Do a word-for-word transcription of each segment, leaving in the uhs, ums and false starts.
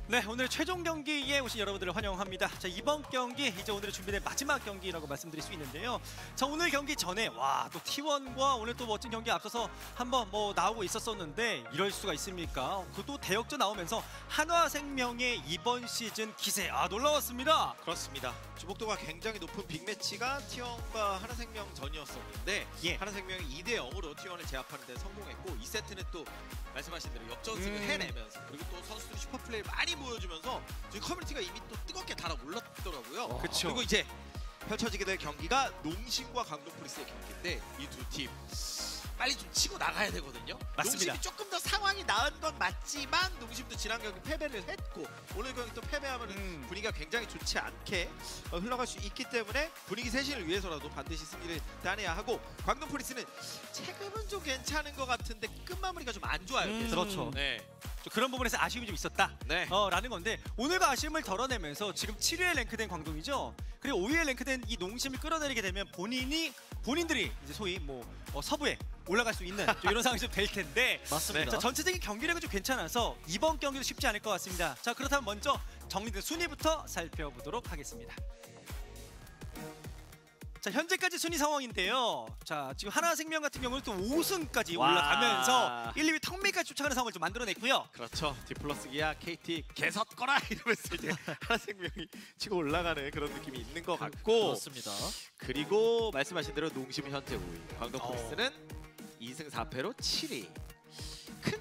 네, 오늘 최종 경기에 오신 여러분들을 환영합니다. 자, 이번 경기 이제 오늘 준비된 마지막 경기라고 말씀드릴 수 있는데요. 자, 오늘 경기 전에 와, 또 티원과 오늘 또 멋진 경기에 앞서서 한번 뭐 나오고 있었었는데 이럴 수가 있습니까? 그또 대역전 나오면서 한화생명의 이번 시즌 기세 아 놀라웠습니다. 그렇습니다. 주목도가 굉장히 높은 빅매치가 티원과 하나생명전이었었는데 예. 하나생명이 이 대 영으로 티원을 제압하는 데 성공했고 이 세트는 또 말씀하신 대로 역전승을 음. 해내면서 그리고 또 선수들이 슈퍼플레이를 많이 보여주면서 지금 커뮤니티가 이미 또 뜨겁게 달아올랐더라고요. 어, 그쵸. 그리고 이제 펼쳐지게 될 경기가 농심과 광동프리스의 경기인데 이 두 팀 빨리 좀 치고 나가야 되거든요. 맞습니다. 농심이 조금 더 상황이 나은 건 맞지만 농심도 지난 경기 패배를 했고 오늘 경기 또 패배하면 음. 분위기가 굉장히 좋지 않게 어, 흘러갈 수 있기 때문에 분위기 쇄신을 위해서라도 반드시 승리를 따내야 하고 광동프리스는 체급은 좀 괜찮은 것 같은데 끝마무리가 좀 안 좋아요. 음. 계속. 그렇죠. 네. 좀 그런 부분에서 아쉬움이 좀 있었다. 네. 어, 라는 건데 오늘과 아쉬움을 덜어내면서 지금 칠 위에 랭크된 광동이죠. 그리고 오 위에 랭크된 이 농심을 끌어내리게 되면 본인이 본인들이 이제 소위 뭐 어, 서부에 올라갈 수 있는 좀 이런 상황이 좀 될 텐데 맞습니다. 자, 전체적인 경기력은 좀 괜찮아서 이번 경기도 쉽지 않을 것 같습니다. 자, 그렇다면 먼저 정리된 순위부터 살펴보도록 하겠습니다. 자, 현재까지 순위 상황인데요. 자, 지금 하나생명 같은 경우는 또 오 승까지 와. 올라가면서 일, 이 위 턱밑까지 쫓아가는 상황을 좀 만들어냈고요. 그렇죠. 디플러스 기아, 케이티 개섰거라 이러면서 이제 하나생명이 치고 올라가는 그런 느낌이 있는 것 같고 그렇습니다. 그리고 말씀하신 대로 농심은 현재 오 위, 광동프리스는 이 승 사 패로 칠 위. 큰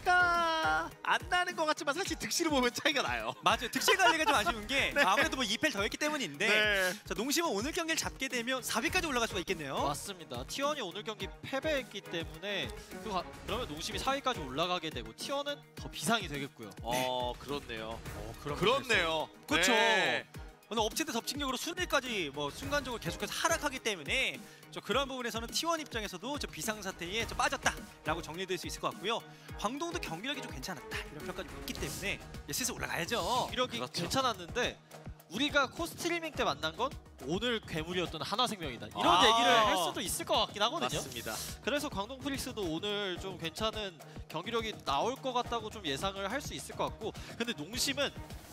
차이가 안 나는 것 같지만 사실 득실을 보면 차이가 나요. 맞아요. 득실 관리가 좀 아쉬운 게 네. 아무래도 뭐 이 패를 더 했기 때문인데 네. 자, 농심은 오늘 경기를 잡게 되면 사 위까지 올라갈 수가 있겠네요. 맞습니다. 티원이 오늘 경기 패배했기 때문에 그 가- 그러면 농심이 사 위까지 올라가게 되고 티원은 더 비상이 되겠고요. 어, 그렇네요. 어, 그럼 그렇네요. 그렇죠. 네. 오늘 업체대 덮친격으로 순위까지 뭐 순간적으로 계속해서 하락하기 때문에 저 그런 부분에서는 티원 입장에서도 저 비상사태에 저 빠졌다라고 정리될 수 있을 것 같고요. 광동도 경기력이 좀 괜찮았다 이런 평가가 좀 있기 때문에 이제 슬슬 올라가야죠. 기력이 그렇죠. 괜찮았는데 우리가 코스트리밍 때 만난 건 오늘 괴물이었던 하나생명이다 이런 아. 얘기를 할 수도 있을 것 같긴 하거든요. 맞습니다. 그래서 광동 프릭스도 오늘 좀 괜찮은 경기력이 나올 것 같다고 좀 예상을 할 수 있을 것 같고 근데 농심은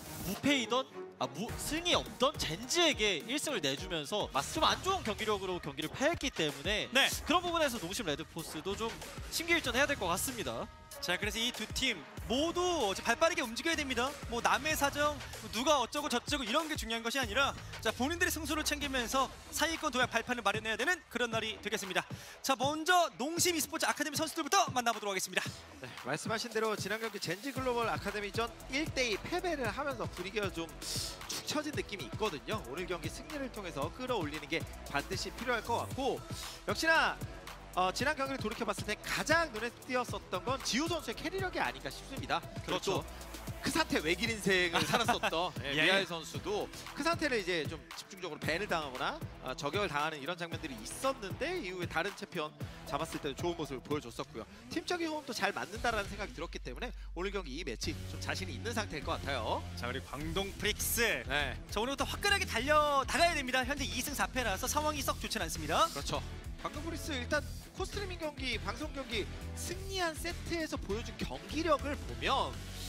무패이던 아, 무, 승이 없던 젠지에게 일 승을 내주면서 좀 안 좋은 경기력으로 경기를 패했기 때문에 네. 그런 부분에서 농심 레드포스도 좀 심기일전해야 될 것 같습니다. 자, 그래서 이 두 팀 모두 발빠르게 움직여야 됩니다. 뭐 남의 사정, 누가 어쩌고 저쩌고 이런 게 중요한 것이 아니라 자, 본인들의 승수를 챙기면서 사위권 도약 발판을 마련해야 되는 그런 날이 되겠습니다. 자, 먼저 농심 e스포츠 아카데미 선수들부터 만나보도록 하겠습니다. 네, 말씀하신 대로 지난 경기 젠지 글로벌 아카데미전 일 대 이 패배를 하면서 분위기가 좀 축 처진 느낌이 있거든요. 오늘 경기 승리를 통해서 끌어올리는 게 반드시 필요할 것 같고 역시나 어, 지난 경기를 돌이켜봤을 때 가장 눈에 띄었었던 건 지우 선수의 캐리력이 아닐까 싶습니다. 그렇죠. 그 상태 외길 인생을 살았었던 예, 예. 미하일 선수도 그 상태를 이제 좀 집중적으로 밴을 당하거나 어, 저격을 당하는 이런 장면들이 있었는데 이후에 다른 챔피언 잡았을 때도 좋은 모습을 보여줬었고요. 팀적인 호흡도 잘 맞는다라는 생각이 들었기 때문에 오늘 경기 이 매치 좀 자신이 있는 상태일 것 같아요. 자, 그리고 광동 프릭스. 네, 자, 오늘부터 화끈하게 달려 나가야 됩니다. 현재 이 승 사 패라서 상황이 썩 좋진 않습니다. 그렇죠. 광동프리스 일단 코스트리밍 경기, 방송 경기 승리한 세트에서 보여준 경기력을 보면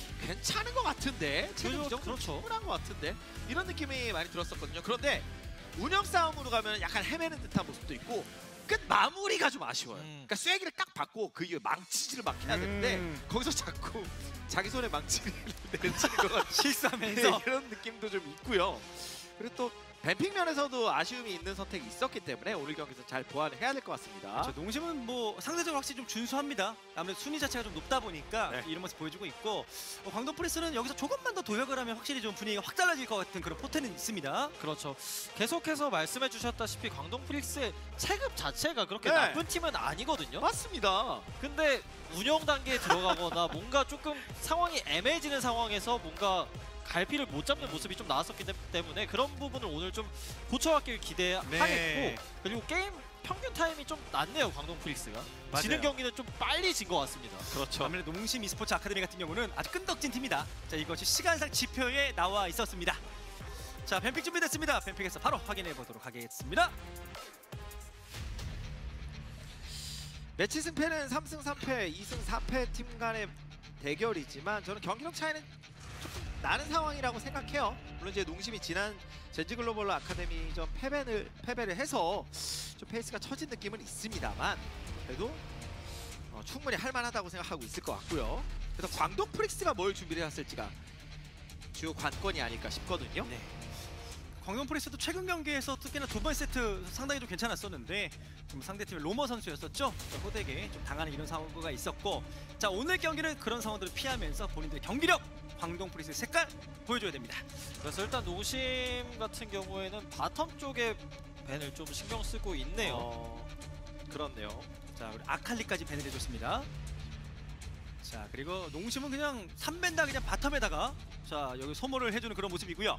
괜찮은 것 같은데 체력 이 정도 그렇죠. 충분한 것 같은데 이런 느낌이 많이 들었었거든요. 그런데 운영 싸움으로 가면 약간 헤매는 듯한 모습도 있고 끝 마무리가 좀 아쉬워요. 음. 그러니까 쐐기를 딱 받고 그 이후에 망치질을 막 해야 되는데 음. 거기서 자꾸 자기 손에 망치를 내치는 것 같은 실수하면서 이런 느낌도 좀 있고요. 그리고 또 뱀픽 면에서도 아쉬움이 있는 선택이 있었기 때문에 오늘 경기에서 잘 보완을 해야 될 것 같습니다. 저 농심은 뭐 상대적으로 확실히 좀 준수합니다. 아무래도 순위 자체가 좀 높다 보니까 네. 이런 모습 보여주고 있고 어, 광동 프리스는 여기서 조금만 더 도약을 하면 확실히 좀 분위기가 확 달라질 것 같은 그런 포텐은 있습니다. 그렇죠. 계속해서 말씀해 주셨다시피 광동 프릭스의 체급 자체가 그렇게 네. 나쁜 팀은 아니거든요. 맞습니다. 근데 운영 단계에 들어가거나 뭔가 조금 상황이 애매해지는 상황에서 뭔가 갈피를 못 잡는 모습이 좀 나왔었기 때- 때문에 그런 부분을 오늘 좀 고쳐왔길 기대하겠고 네. 그리고 게임 평균 타임이 좀 낮네요. 광동 프릭스가 맞아요. 지는 경기는 좀 빨리 진 것 같습니다. 그렇죠. 아무래도 농심 e스포츠 아카데미 같은 경우는 아주 끈덕진 팀이다. 자, 이것이 시간상 지표에 나와 있었습니다. 자, 뱀픽 준비됐습니다. 뱀픽에서 바로 확인해 보도록 하겠습니다. 매치 승패는 삼 승 삼 패, 이 승 사 패 팀 간의 대결이지만 저는 경기력 차이는 조금 나는 상황이라고 생각해요. 물론 이제 농심이 지난 젠지 글로벌 아카데미전 패배를 패배를 해서 좀 페이스가 처진 느낌은 있습니다만 그래도 어, 충분히 할만하다고 생각하고 있을 것 같고요. 그래서 광동 프릭스가 뭘 준비를 해왔을지가 주요 관건이 아닐까 싶거든요. 네. 광동 프리스도 최근 경기에서 특히나 두 번 세트 상당히 좀 괜찮았었는데 좀 상대팀의 로머 선수였었죠. 호되게 좀 당하는 이런 상황가 있었고, 자 오늘 경기는 그런 상황들을 피하면서 본인들의 경기력, 광동 프리스의 색깔 보여줘야 됩니다. 그래서 일단 농심 같은 경우에는 바텀 쪽에 밴을 좀 신경 쓰고 있네요. 어, 그렇네요. 자 우리 아칼리까지 밴을 해줬습니다. 자 그리고 농심은 그냥 삼 밴 다 그냥 바텀에다가 자 여기 소모를 해주는 그런 모습이고요.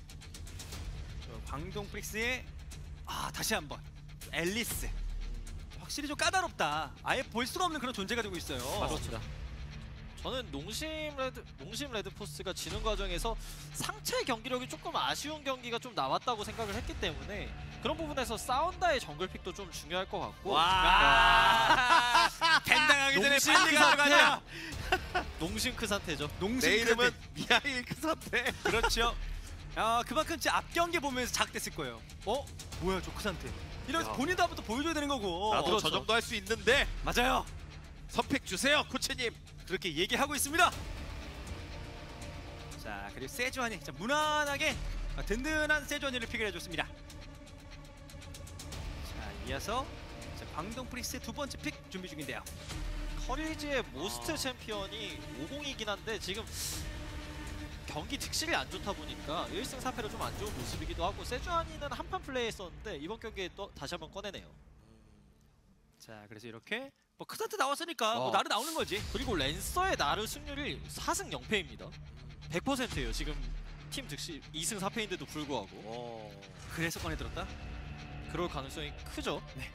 광동 프릭스의 아 다시 한번 앨리스 확실히 좀 까다롭다. 아예 볼 수가 없는 그런 존재가 되고 있어요. 맞습니다. 저는 농심 레드 농심 레드포스가 지는 과정에서 상체 경기력이 조금 아쉬운 경기가 좀 나왔다고 생각을 했기 때문에 그런 부분에서 사운다의 정글픽도 좀 중요할 것 같고. 와 밴당하기 전에 농심 빨리 그 가져가자. 농심 크 상태죠. 농심 내 이름은 크산테. 미하일 크산테. 그렇죠. 아 그만큼 진짜 앞 경기 보면서 작됐을 거예요. 어 뭐야 저 크산테. 이러면서 야. 본인도 한번 또 보여줘야 되는 거고. 나도 그렇죠. 저 정도 할 수 있는데 맞아요. 선픽 주세요, 코치님. 그렇게 얘기하고 있습니다. 자 그리고 세주아니 자, 무난하게 든든한 세주아니를 픽을 해줬습니다. 자 이어서 자, 광동 프리스의 두 번째 픽 준비 중인데요. 커리지의 모스트 아. 챔피언이 오공이긴 한데 지금 경기 득실이 안 좋다 보니까 일 승 사 패로 좀 안 좋은 모습이기도 하고 세주아니는 한판 플레이했었는데 이번 경기에 또 다시 한번 꺼내네요. 자 그래서 이렇게 뭐 크산테 나왔으니까 뭐 어. 나를 나오는 거지. 그리고 랜서의 나르 승률이 사 승 영 패입니다. 백 퍼센트예요. 지금 팀 득실 이 승 사 패인데도 불구하고. 어. 그래서 꺼내들었다. 그럴 가능성이 크죠. 네.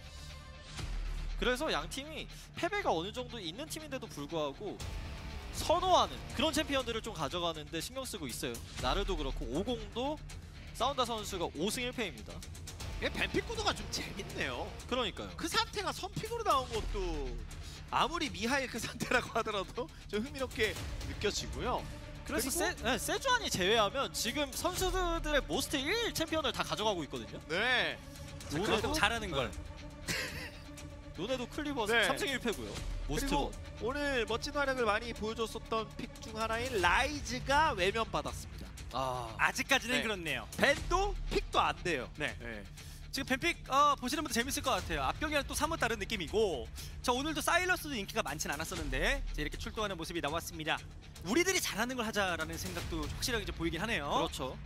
그래서 양 팀이 패배가 어느 정도 있는 팀인데도 불구하고 선호하는 그런 챔피언들을 좀 가져가는데 신경 쓰고 있어요. 나르도 그렇고 오공도 사운다 선수가 오 승 일 패입니다. 이게 뱀픽 구도가 좀 재밌네요. 그러니까요. 그 상태가 선픽으로 나온 것도 아무리 미하일 그 상태라고 하더라도 좀 흥미롭게 느껴지고요. 그래서 그리고- 세, 네, 세주안이 제외하면 지금 선수들의 모스트 일 챔피언을 다 가져가고 있거든요. 네. 자, 그만큼 잘하는 걸. 요네도 클리버스 네. 삼 승 일 패고요. 모스트 그리고 원. 오늘 멋진 활약을 많이 보여줬었던 픽 중 하나인 라이즈가 외면 받았습니다. 아, 아직까지는 네. 그렇네요. 밴도 픽도 안 돼요. 네. 네. 지금 뱀픽 어, 보시는 분들 재밌을 것 같아요. 앞경기랑 또 사뭇 다른 느낌이고, 자 오늘도 사일러스도 인기가 많진 않았었는데 자, 이렇게 출동하는 모습이 나왔습니다. 우리들이 잘하는 걸 하자라는 생각도 확실하게 이제 보이긴 하네요. 그렇죠.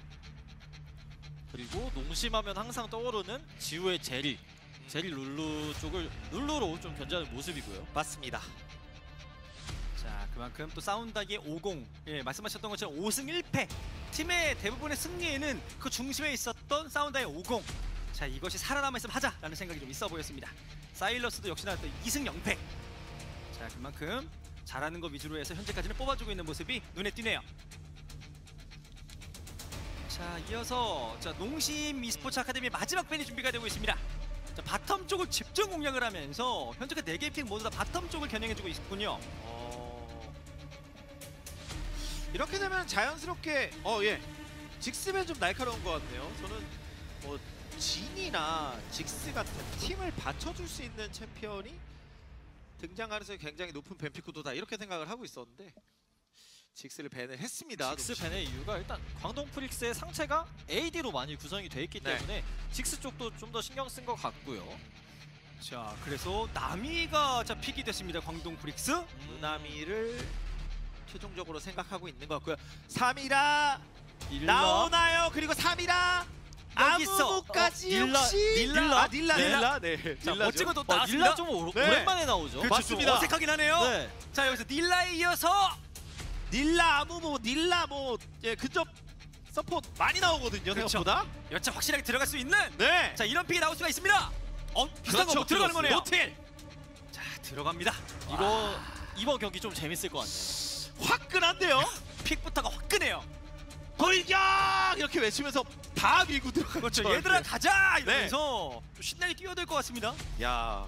그리고 농심하면 항상 떠오르는 지우의 제리. 제리 룰루 쪽을 룰루로 좀 견제하는 모습이고요. 맞습니다. 자 그만큼 또 사운다기의 오공, 예 말씀하셨던 것처럼 오 승 일 패. 팀의 대부분의 승리에는 그 중심에 있었던 사운다의 오공. 자 이것이 살아남아있으면 하자라는 생각이 좀 있어 보였습니다. 사일러스도 역시나 또 이 승 영 패. 자 그만큼 잘하는 거 위주로 해서 현재까지는 뽑아주고 있는 모습이 눈에 띄네요. 자 이어서 자 농심 e스포츠 아카데미 마지막 밴이 준비가 되고 있습니다. 자 바텀 쪽을 집중 공략을 하면서 현재까지 네 개의 픽 모두 다 바텀 쪽을 겨냥해주고 있군요. 어... 이렇게 되면 자연스럽게 어 예. 직스면 좀 날카로운 것 같네요. 저는 뭐 진이나 직스 같은 팀을 받쳐줄 수 있는 챔피언이 등장 가능성이 굉장히 높은 뱀픽 구도다 이렇게 생각을 하고 있었는데 직스를 밴을 했습니다. 직스 농심. 밴의 이유가 일단 광동 프릭스의 상체가 에이디로 많이 구성이 돼 있기 네. 때문에 직스 쪽도 좀 더 신경 쓴 것 같고요. 자 그래서 나미가 자 픽이 됐습니다. 광동 브릭스. 누나미를 최종적으로 생각하고 있는 것 같고요. 삼이라 닐라, 나오나요? 그리고 삼이라 여기 있어. 아무무까지 어, 닐라, 혹시 닐라? 아 닐라 네. 닐라 네 자 닐라죠. 멋진 것도 어, 나왔습니다. 닐라 좀 오, 네. 오랜만에 나오죠. 그렇죠, 좀 맞습니다. 어색하긴 하네요. 네. 자 여기서 닐라에 이어서 닐라 아무무 닐라 뭐 예, 근접 서포트 많이 나오거든요. 그렇죠. 생각보다. 여차 확실하게 들어갈 수 있는 네. 자 이런 픽이 나올 수가 있습니다. 어 비슷한 거못 들어가는 거네요. 노틸 자 들어갑니다. 이거 이번 경기 좀 재밌을 것 같네요. 화끈한데요. 픽부터가 화끈해요. 돌격 이렇게 외치면서 다 밀고 들어가죠. 그렇죠. 얘들아 가자 이러면서 좀 신나게 뛰어들 것 같습니다. 야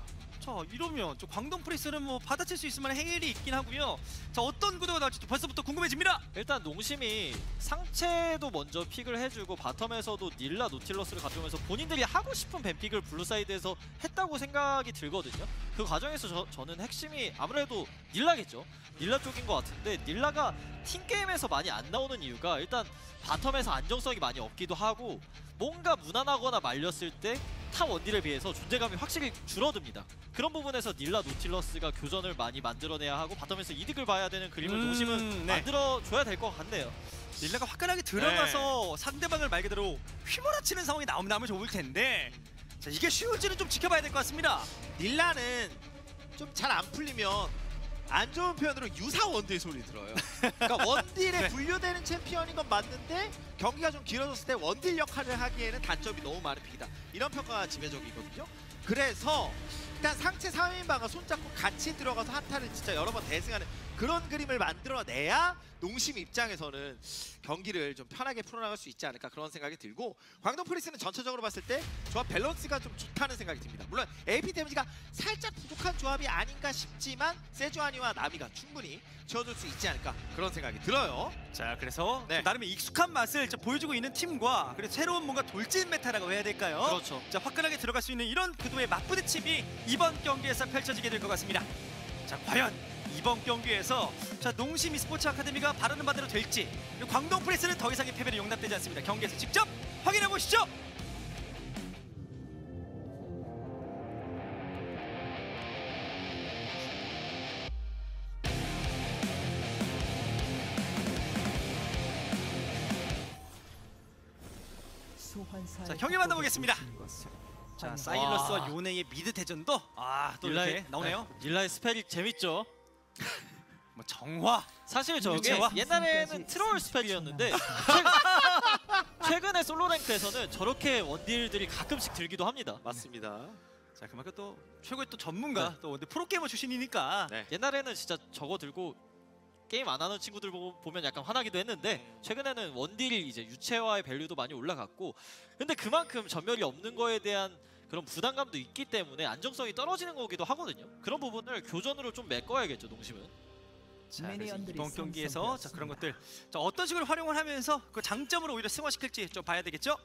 자 이러면 저 광동 프리스는 뭐 받아칠 수 있을 만한 행일이 있긴 하고요. 자 어떤 구도가 나올지 벌써부터 궁금해집니다. 일단 농심이 상체도 먼저 픽을 해주고 바텀에서도 닐라 노틸러스를 가져오면서 본인들이 하고 싶은 뱀픽을 블루사이드에서 했다고 생각이 들거든요. 그 과정에서 저, 저는 핵심이 아무래도 닐라겠죠. 닐라 쪽인 것 같은데 닐라가 팀게임에서 많이 안 나오는 이유가 일단 바텀에서 안정성이 많이 없기도 하고 뭔가 무난하거나 말렸을 때 탑 원딜에 비해서 존재감이 확실히 줄어듭니다. 그런 부분에서 닐라 노틸러스가 교전을 많이 만들어내야 하고 바텀에서 이득을 봐야 되는 그림을 음, 농심은 네. 만들어줘야 될 것 같네요. 닐라가 화끈하게 들어가서 상대방을 말 그대로 휘몰아치는 상황이 나오면 좋을 텐데 자 이게 쉬울지는 좀 지켜봐야 될 것 같습니다. 닐라는 좀 잘 안 풀리면 안 좋은 표현으로 유사 원딜 소리 들어요. 그러니까 원딜에 네. 분류되는 챔피언인 건 맞는데 경기가 좀 길어졌을 때 원딜 역할을 하기에는 단점이 너무 많은 픽이다. 이런 평가가 지배적이거든요. 그래서 일단 상체 삼 인방과 손잡고 같이 들어가서 한타를 진짜 여러 번 대승하는 그런 그림을 만들어내야 농심 입장에서는 경기를 좀 편하게 풀어나갈 수 있지 않을까 그런 생각이 들고 광동 프리스는 전체적으로 봤을 때 조합 밸런스가 좀 좋다는 생각이 듭니다. 물론 에이피 데미지가 살짝 부족한 조합이 아닌가 싶지만 세주아니와 나미가 충분히 채워줄 수 있지 않을까 그런 생각이 들어요. 자 그래서 네. 나름의 익숙한 맛을 좀 보여주고 있는 팀과 그리고 새로운 뭔가 돌진 메타라고 해야 될까요? 그렇죠. 자 화끈하게 들어갈 수 있는 이런 구도의 맞부딪힘이 이번 경기에서 펼쳐지게 될 것 같습니다. 자 과연 이번 경기에서 자 농심 e스포츠 아카데미가 바라는 바대로 될지 그리고 광동 프리스는 더 이상의 패배를 용납되지 않습니다. 경기에서 직접 확인해 보시죠. 자 경기 만나보겠습니다. 자 사일러스와 요네의 미드 대전도 아또 이렇게 닐라의- 나오네요. 네, 닐라의 스펠이 재밌죠. 뭐 정화 사실 저게 유채화? 옛날에는 트롤 스펠이었는데 최근, 최근에 솔로 랭크에서는 저렇게 원딜들이 가끔씩 들기도 합니다. 맞습니다. 자 그만큼 또 최고의 또 전문가 네. 또 근데 프로게이머 출신이니까 네. 옛날에는 진짜 저거 들고 게임 안 하는 친구들 보- 보면 약간 화나기도 했는데 음. 최근에는 원딜이 이제 유채화의 밸류도 많이 올라갔고 근데 그만큼 전멸이 없는 거에 대한 그런 부담감도 있기 때문에 안정성이 떨어지는 거기도 하거든요. 그런 부분을 교전으로 좀 메꿔야겠죠, 농심은. 자 그래서 이번 경기에서 자 그런 것들 자 어떤 식으로 활용을 하면서 그 장점으로 오히려 승화시킬지 좀 봐야 되겠죠?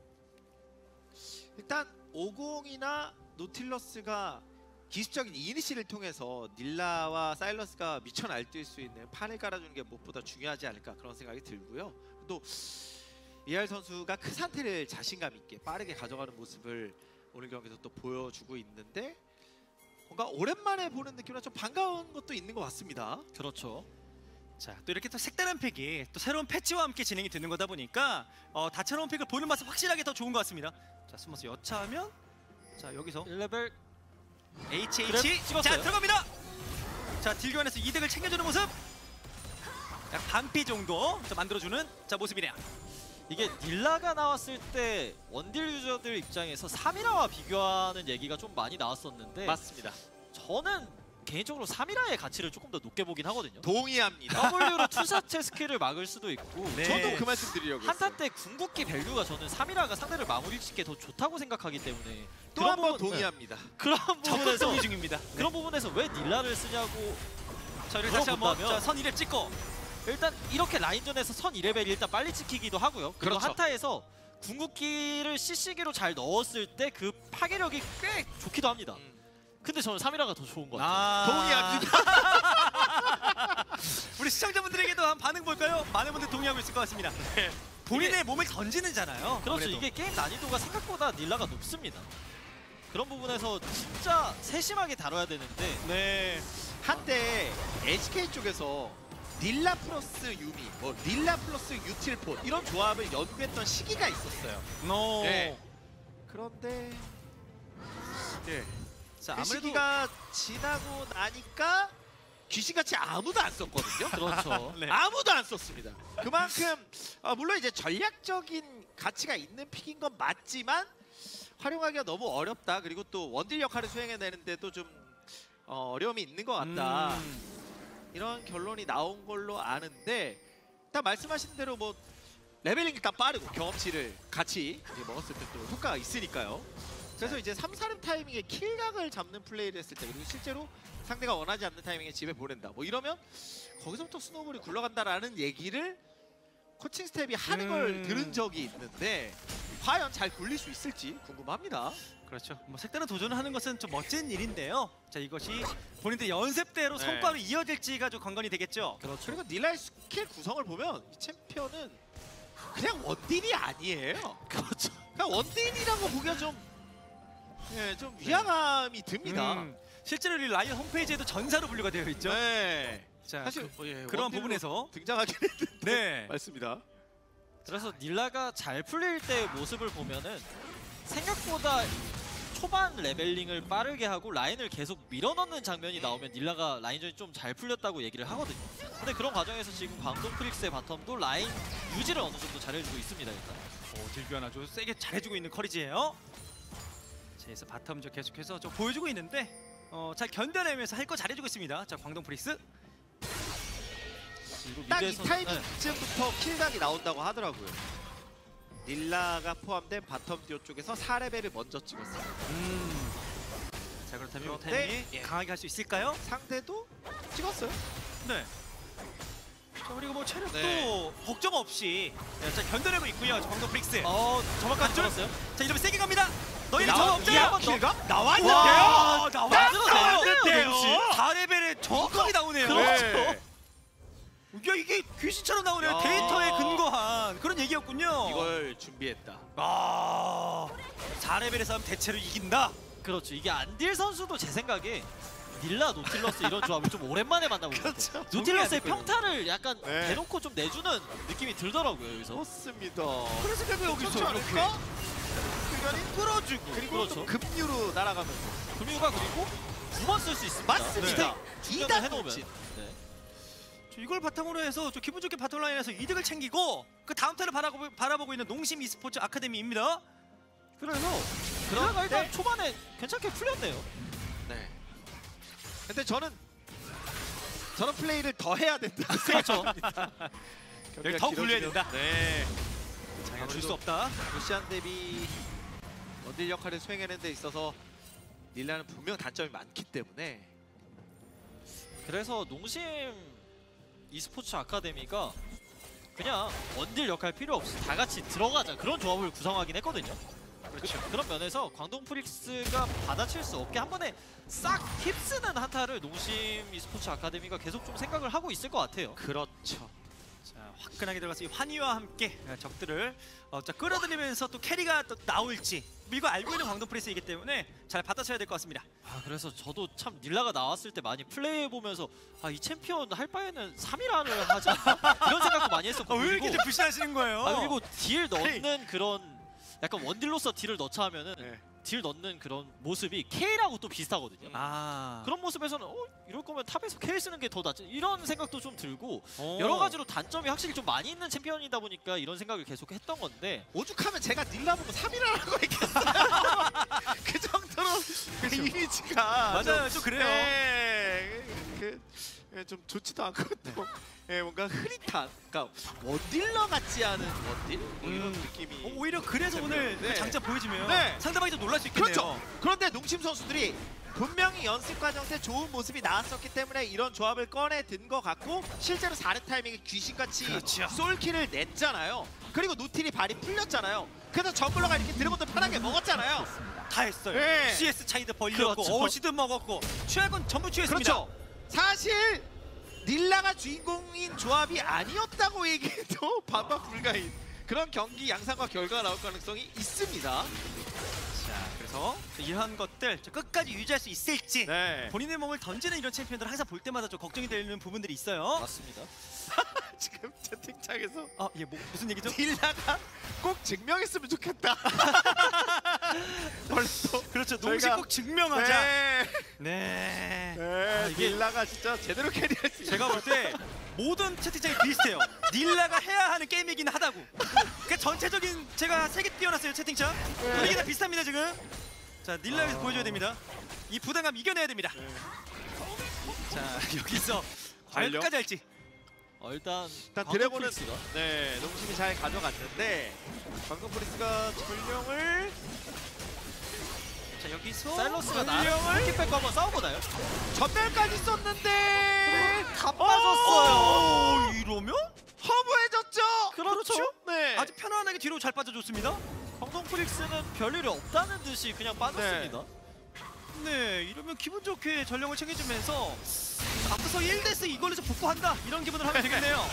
일단 오공이나 노틸러스가 기습적인 이니시를 통해서 닐라와 사일러스가 미쳐 날뛸 수 있는 판을 깔아주는 게 무엇보다 중요하지 않을까 그런 생각이 들고요. 또 미알 선수가 큰 상태를 자신감 있게 빠르게 가져가는 모습을 오늘 경기에서 또 보여주고 있는데 뭔가 오랜만에 보는 느낌이라 좀 반가운 것도 있는 것 같습니다. 그렇죠. 자 또 이렇게 또 색다른 팩이 또 새로운 패치와 함께 진행이 되는 거다 보니까 어, 다채로운 팩을 보는 맛은 확실하게 더 좋은 것 같습니다. 자 스머스 여차하면 자 여기서 일 레벨 에이치 그래, 에이치 자 찍었어요. 들어갑니다. 자 딜교환에서 이득을 챙겨주는 모습 약 반피 정도 자, 만들어주는 자 모습이네요. 이게 닐라가 나왔을 때 원딜 유저들 입장에서 삼이라와 비교하는 얘기가 좀 많이 나왔었는데 맞습니다. 저는 개인적으로 삼이라의 가치를 조금 더 높게 보긴 하거든요. 동의합니다. W로 투사체 스킬을 막을 수도 있고 네. 저도 그 말씀 드리려고 한타 했어요. 때 궁극기 밸류가 저는 삼이라가 상대를 마무리 짓게 더 좋다고 생각하기 때문에 또 그런 한 번 부분- 동의합니다. 그런 적극 부분에서 동의 중입니다. 그런 부분에서 왜 닐라를 쓰냐고 자 이렇게 다시 한번 물어본다면- 자, 선 이랩 찍고 일단 이렇게 라인전에서 선 이 레벨이 일단 빨리 찍히기도 하고요. 그리고 그렇죠. 한타에서 궁극기를 씨씨기로 잘 넣었을 때 그 파괴력이 꽤 좋기도 합니다. 음. 근데 저는 삼이라가 더 좋은 것 같아요. 아 동의합니다. 우리 시청자분들에게도 한 반응 볼까요? 많은 분들 동의하고 있을 것 같습니다. 본인의 몸을 던지는잖아요. 그렇죠. 아무래도. 이게 게임 난이도가 생각보다 닐라가 높습니다. 그런 부분에서 진짜 세심하게 다뤄야 되는데 네. 한때 에스케이 쪽에서 닐라 플러스 유미, 뭐 닐라 플러스 유틸폰 이런 조합을 연구했던 시기가 있었어요. 노. 네. 그런데 네. 자 그 아무래도 시기가 지나고 나니까 귀신같이 아무도 안 썼거든요. 그렇죠. 네. 아무도 안 썼습니다. 그만큼 아, 물론 이제 전략적인 가치가 있는 픽인 건 맞지만 활용하기가 너무 어렵다. 그리고 또 원딜 역할을 수행해내는데도 좀 어, 어려움이 있는 것 같다. 음. 이런 결론이 나온 걸로 아는데 일단 말씀하신 대로 뭐 레벨링 일단 빠르고 경험치를 같이 이제 먹었을 때 또 효과가 있으니까요. 그래서 이제 삼, 사렙 타이밍에 킬각을 잡는 플레이를 했을 때 그리고 실제로 상대가 원하지 않는 타이밍에 집에 보낸다. 뭐 이러면 거기서부터 스노우볼이 굴러간다라는 얘기를 코칭 스텝이 하는 음. 걸 들은 적이 있는데 과연 잘 굴릴 수 있을지 궁금합니다. 그렇죠. 뭐 색다른 도전을 하는 것은 좀 멋진 일인데요. 자, 이것이 본인들 연습대로 네. 성과로 이어질지가 좀 관건이 되겠죠. 그렇죠. 그리고 닐라의 스킬 구성을 보면 이 챔피언은 그냥 원딜이 아니에요. 그렇죠. 그냥 원딜이라고 보기가 좀, 예, 좀 위화감이 듭니다. 음, 실제로 이 라이언 홈페이지에도 전사로 분류가 되어 있죠. 네. 자, 사실 그, 예, 그런 원딜로 부분에서 등장하긴 했는데 네. 맞습니다. 그래서 닐라가 잘 풀릴 때 모습을 보면은 생각보다 초반 레벨링을 빠르게 하고 라인을 계속 밀어넣는 장면이 나오면 닐라가 라인전이 좀 잘 풀렸다고 얘기를 하거든요. 근데 그런 과정에서 지금 광동 프릭스의 바텀도 라인 유지를 어느 정도 잘해주고 있습니다. 일단. 오, 딜교환 아주 세게 잘해주고 있는 커리지예요. 자, 그래서 바텀 저 계속해서 좀 보여주고 있는데 어, 잘 견뎌내면서 할 거 잘해주고 있습니다. 자, 광동 프리스. 그리고 딱 이 미드에서- 네. 타이밍쯤부터 킬각이 나온다고 하더라고요. 닐라가 포함된 바텀 듀오 쪽에서 사 레벨을 먼저 찍었어요. 음. 자, 그렇다면 이 그런데, 타이밍이 예. 강하게 할 수 있을까요? 상대도 찍었어요. 네. 자, 그리고 뭐 체력도 네. 걱정 없이 네, 자, 견뎌내고 있고요. 저 광동 프릭스. 어, 저만까지 줄? 들었어요? 자, 이러면 세게 갑니다. 너희는 나와- 저 없죠? 야, 한번 더. 킬각? 나왔는데요. 와, 나왔는데요. 사 레벨에 정확하게 나오네요. 그렇죠. 야, 이게 귀신처럼 나오네요. 야. 데이터에 근거한 그런 얘기였군요. 이걸 준비했다. 아, 사 레벨의 싸움 대체로 이긴다. 그렇죠. 이게 안딜 선수도 제 생각에 닐라 노틸러스 이런 조합을 좀 오랜만에 만나본 것 같아요. 노틸러스의 평타를 약간 네. 대놓고 좀 내주는 느낌이 들더라고요. 여기서. 좋습니다. 그래서 결국 여기서 그렇지 이렇게 않을까? 그간이 끌어주고. 그리고 그렇죠. 또 급류로 날아가면서 금유가 그리고 두 번 쓸 수 있습니다. 맞습니다. 충전을 이단 해놓으면. 돌진. 네. 저 이걸 바탕으로 해서 좀 기분 좋게 바텀 라인에서 이득을 챙기고 그 다음 타를 바라보고, 바라보고 있는 농심 e스포츠 아카데미입니다. 그래서 그러가 일단 초반에 괜찮게 풀렸네요. 네. 근데 저는 저런 플레이를 더 해야 된다. 그렇죠. 여기 더 굴려야 된다. 네. 자, 줄 수 없다. 루시안 대비 원딜 역할을 수행하는 데 있어서 닐라는 분명 단점이 많기 때문에 그래서 농심 e스포츠 아카데미가 그냥 원딜 역할 필요 없이 다 같이 들어가자 그런 조합을 구성하긴 했거든요. 그렇죠. 그런 면에서 광동 프릭스가 받아칠 수 없게 한 번에 싹 휩쓰는 한타를 농심 e스포츠 아카데미가 계속 좀 생각을 하고 있을 것 같아요. 그렇죠. 자, 화끈하게 들어가서 이 환희와 함께 적들을 어, 자, 끌어들이면서 또 캐리가 또 나올지 뭐 이거 알고 있는 광동 프리스이기 때문에 잘 받아쳐야 될 것 같습니다. 아, 그래서 저도 참 닐라가 나왔을 때 많이 플레이해보면서 아, 이 챔피언 할 바에는 삼 일화를 하자 이런 생각도 많이 했었고 아, 왜 그리고, 이렇게 불신하시는 거예요? 아, 그리고 딜 넣는 그런 약간 원딜로서 딜을 넣자 하면은 네. 딜 넣는 그런 모습이 K라고 또 비슷하거든요. 아, 그런 모습에서는 어 이럴 거면 탑에서 K 쓰는 게 더 낫지 이런 생각도 좀 들고 오. 여러 가지로 단점이 확실히 좀 많이 있는 챔피언이다 보니까 이런 생각을 계속 했던 건데 오죽하면 제가 닐라 보고 삼 일하라고 했겠어요. 그 정도로 그 이미지가 맞아요, 좀 그래요. 네, 그, 예, 좀 좋지도 않고 또 예, 뭔가 흐릿한 그러니까 원딜러 같지 않은 원딜 뭐 이런 음. 느낌이 어, 오히려 그래서 오늘 네. 그 장점 보여주면 네. 상대방이 좀 놀랄 수 있겠네요. 그렇죠. 그런데 농심 선수들이 분명히 연습 과정 때 좋은 모습이 나왔었기 때문에 이런 조합을 꺼내 든 것 같고 실제로 사 렙 타이밍에 귀신같이 그렇죠. 솔킬을 냈잖아요. 그리고 노틸이 발이 풀렸잖아요. 그래서 정글러가 이렇게 드래곤도 편하게 먹었잖아요. 다 했어요. 네. 씨에스 차이도 벌렸고 그렇죠. 어시드 먹었고 최악은 전부 취했습니다. 그렇죠. 사실 닐라가 주인공인 조합이 아니었다고 얘기해도 반박 불가인 그런 경기 양상과 결과가 나올 가능성이 있습니다. 자, 그래서 이런 것들 끝까지 유지할 수 있을지 네. 본인의 몸을 던지는 이런 챔피언들 항상 볼 때마다 좀 걱정이 되는 부분들이 있어요. 맞습니다. 지금 채팅창에서 아, 예, 뭐, 무슨 얘기죠? 닐라가 꼭 증명했으면 좋겠다. 벌써 그렇죠. 저희가- 농심 꼭 증명하자. 네. 네. 네. 이게- 닐라가 진짜 제대로 캐리할 수 제가 볼 때 모든 채팅창이 비슷해요. 닐라가 해야 하는 게임이긴 하다고. 그 전체적인 제가 세 개 띄워놨어요 채팅창. 분위기 다 비슷합니다 지금. 자, 닐라에서 아. 보여줘야 됩니다. 이 부담감 이겨내야 됩니다. 자, 여기서 과연 전력? 끝까지 할지. 어, 일단 일단 광동 드래곤은 프릭스가 네 농심이 잘 가져갔는데 광동 프리스가 전령을 자 여기서 사일러스가 나를 킥백과 한번 싸워보나요? 전멸까지 썼는데 다 빠졌어요. 어, 이러면 허무해졌죠. 그렇죠. 네. 아주 편안하게 뒤로 잘 빠져줬습니다. 광동 프릭스는 별일이 없다는 듯이 그냥 빠졌습니다. 네, 이러면 기분 좋게 전령을 챙겨주면서 앞서서 일 대스 이걸로 좀 복구한다 이런 기분을 하면 되겠네요.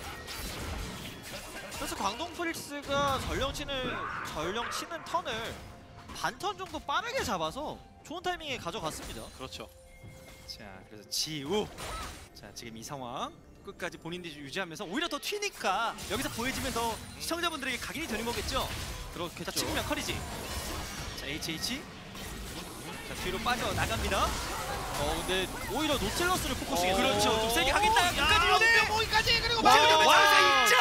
그래서 광동 프릭스가 전령 치는 전령 치는 턴을 반턴 정도 빠르게 잡아서 좋은 타이밍에 가져갔습니다. 그렇죠. 자, 그래서 지우. 자, 지금 이 상황 끝까지 본인들이 유지하면서 오히려 더 튀니까 여기서 보여지면 더 시청자분들에게 각인이 되는 거겠죠. 그렇겠죠. 자, 측면 커리지. 자, 에이치에이치. 자, 뒤로 빠져 나갑니다. 어 근데 오히려 노틸러스를 포커싱해서 그렇죠. 좀 세게 하겠다. 끝까지 여기까지 모기까지 그리고 와, 마지막에 와, 마지막에 있죠.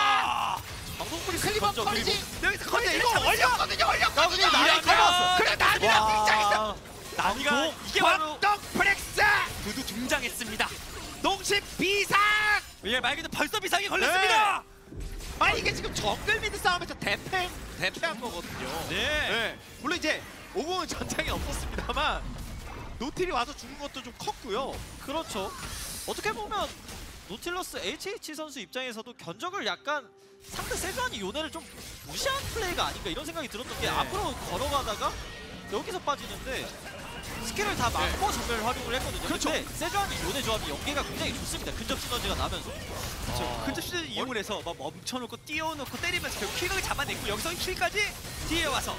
광동 프릭스 클리버 먼저 커리지 그리고 여기서 근데 커리지 이거 얼렸거든요. 얼렸거든요. 나중에 나이 가져왔어. 그래 나비랑 등장했어. 나니가 이게 바로 광동 프렉스 두두 등장했습니다. 농심 비상. 예, 말 그대로 벌써 비상이 걸렸습니다. 아 이게 지금 정글 미드 싸움에서 대패 대패한 거거든요. 네. 네. 물론 이제 오공은 전장이 없었습니다만 노틸이 와서 죽은 것도 좀 컸고요. 그렇죠. 어떻게 보면 노틸러스 에이치에이치 선수 입장에서도 견적을 약간 상대 세주안이 요네를 좀 무시한 플레이가 아닌가 이런 생각이 들었던 게 네. 앞으로 걸어가다가 여기서 빠지는데 스킬을 다 막고 전멸 활용을 했거든요. 그렇죠. 근데 세주안이 요네 조합이 연계가 굉장히 좋습니다. 근접 시너지가 나면서. 그렇죠. 근접 시즌 이용을 해서 막 멈춰놓고 띄워놓고 때리면서 결국 킬각을 잡아냈고 여기서 킬까지 뒤에 와서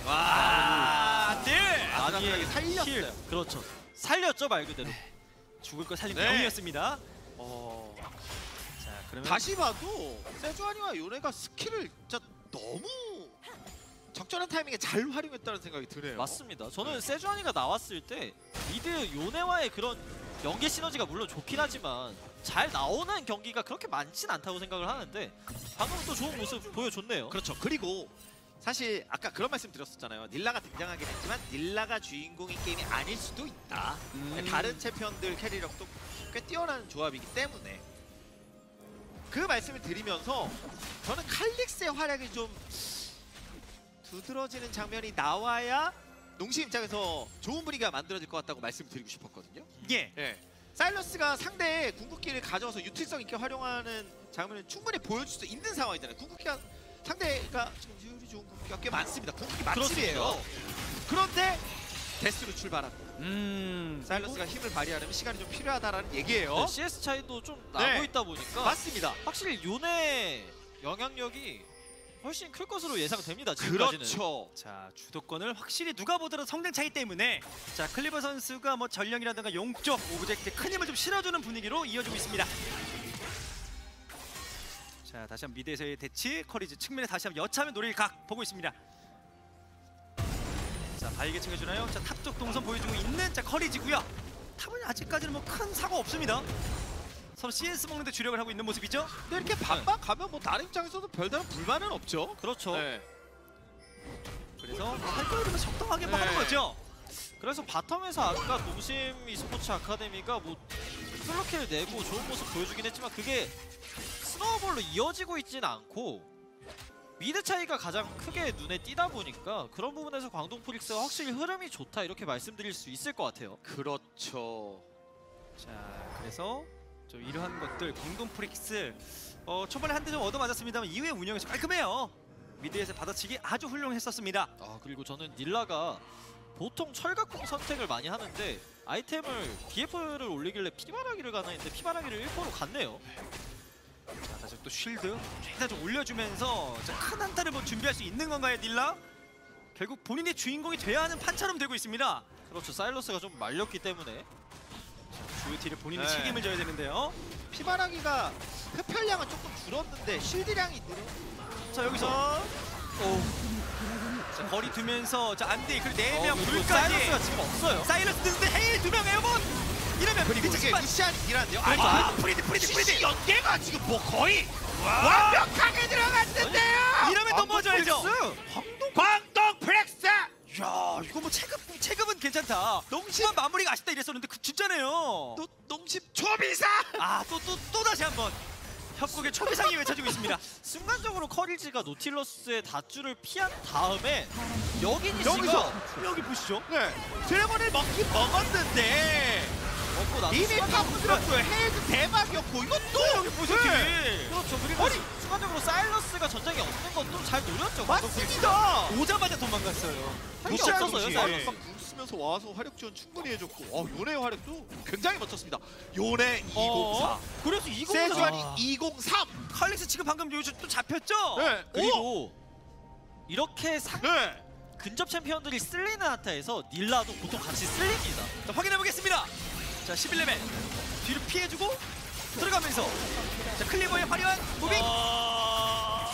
와, 네. 나니의 살렸어요. 킬. 그렇죠. 살렸죠 말 그대로. 죽을 거 살린 네. 병이었습니다. 어. 자, 그러면 다시 봐도 세주아니와 요네가 스킬을 진짜 너무 적절한 타이밍에 잘 활용했다는 생각이 드네요. 맞습니다. 저는 세주안이가 나왔을 때 미드 요네와의 그런 연계 시너지가 물론 좋긴 하지만 잘 나오는 경기가 그렇게 많진 않다고 생각을 하는데 방금 또 좋은 모습 보여줬네요. 그렇죠. 그리고 사실 아까 그런 말씀 드렸었잖아요. 닐라가 등장하긴 했지만 닐라가 주인공인 게임이 아닐 수도 있다. 음. 다른 챔피언들 캐리력도 꽤 뛰어난 조합이기 때문에 그 말씀을 드리면서 저는 칼릭스의 활약이 좀 두드러지는 장면이 나와야 농심 입장에서 좋은 분위기가 만들어질 것 같다고 말씀드리고 싶었거든요. 예. 예. 사일러스가 상대의 궁극기를 가져와서 유틸성 있게 활용하는 장면을 충분히 보여줄 수 있는 상황이잖아요. 궁극기가 상대가 지금 효율이 좋은 궁극기가 꽤 많습니다. 궁극기 맛집이에요. 그런데 데스로 출발합니다. 음. 사일러스가 힘을 발휘하려면 시간이 좀 필요하다라는 얘기예요. 네, 씨에스 차이도 좀 나고 네. 있다 보니까 맞습니다. 확실히 요네 영향력이 훨씬 클 것으로 예상됩니다. 지금까지는. 그렇죠. 자, 주도권을 확실히 누가 보더라도 성장 차이 때문에 자, 클리버 선수가 뭐 전령이라든가 용쪽 오브젝트에 큰 힘을 좀 실어주는 분위기로 이어지고 있습니다. 자, 다시 한번 미드에서의 대치, 커리즈 측면에 다시 한번 여차하면 노릴 각 보고 있습니다. 자, 바이게 챙겨주나요? 자, 탑 쪽 동선 보여주고 있는 자 커리즈고요. 탑은 아직까지는 뭐 큰 사고 없습니다. 서로 씨에스 먹는데 주력을 하고 있는 모습이죠. 근데 이렇게 반반 가면 뭐 다른 입장에서도 별다른 불만은 없죠. 그렇죠. 네. 그래서 할 거 이러면 적당하게 뭐 네. 하는 거죠. 그래서 바텀에서 아까 농심 e스포츠 아카데미가 뭐 플로키를 내고 좋은 모습 보여주긴 했지만 그게 스노우볼로 이어지고 있지는 않고 미드 차이가 가장 크게 눈에 띄다 보니까 그런 부분에서 광동 프릭스가 확실히 흐름이 좋다 이렇게 말씀드릴 수 있을 것 같아요. 그렇죠. 자, 그래서 좀 이러한 것들 광동 프릭스 어, 초반에 한 대 좀 얻어맞았습니다만 이후에 운영이 좀 깔끔해요. 미드에서 받아치기 아주 훌륭했었습니다. 아 그리고 저는 닐라가 보통 철각공 선택을 많이 하는데 아이템을 비에프를 올리길래 피바라기를 가나 했는데 피바라기를 일 퍼로 갔네요. 자, 다시 또 쉴드 최대한 좀 올려주면서 자, 큰 한타를 뭐 준비할 수 있는 건가요, 닐라? 결국 본인이 주인공이 돼야 하는 판처럼 되고 있습니다. 그렇죠. 사일러스가 좀 말렸기 때문에 주요티를 본인이 네. 책임을 져야 되는데요. 피바라기가 흡혈량은 조금 줄었는데 실드량이 늘어. 자, 여기서 자, 거리 두면서 자, 안돼 그리고 네 명 어, 그리고 불까지 사일러스가 지금 없어요. 사이러스 드는데 헤일 두명 에어본 이러면 그리고 이게 미드치기만 루시안이 일하는데요. 그렇죠. 아, 아, 프리드 프리드 프리드 연계가 지금 뭐 거의 완벽하게 들어갔는데요. 이러면 넘어져야죠. 광동 광동 프렉스. 야, 이거 뭐 체급 체급은 괜찮다. 농심만 마무리가 아쉽다 이랬었는데 그 진짜네요. 또 농심 초비사. 아, 또 또 또 다시 한번. 협곡의 초비상이 외쳐지고 있습니다. 순간적으로 커리지가 노틸러스의 닷줄을 피한 다음에 여기니시가 여기서 여기 보시죠. 네. 드래곤을 먹긴 먹었는데 먹고 나서 이미 순간적으로- 파고들었고요. 헤이즈 대박이었고 이것도 여기 보세요. 네. 그렇죠. 그리고 아니! 순간적으로 사일러스가 전장에 없는 것도 잘 노렸죠. 맞습니다. 오자마자 도망갔어요. 할게 무시하는 없었어요. 동시에 사일러스. 막 웃으면서 와서 화력 지원 충분히 해줬고 어, 요네의 화력도 굉장히 멋졌습니다. 요네 어? 이공사 그래서 이거 세주안이 아. 이공삼 칼릭스 지금 방금 여기서 또 잡혔죠? 네. 그리고 이렇게 상 네. 근접 챔피언들이 쓸리는 한타에서 닐라도 보통 같이 쓸립니다. 자, 확인해 보겠습니다. 자, 십일 레벨 뒤로 피해주고 들어가면서 자, 클리버의 화려한 무빙. 어...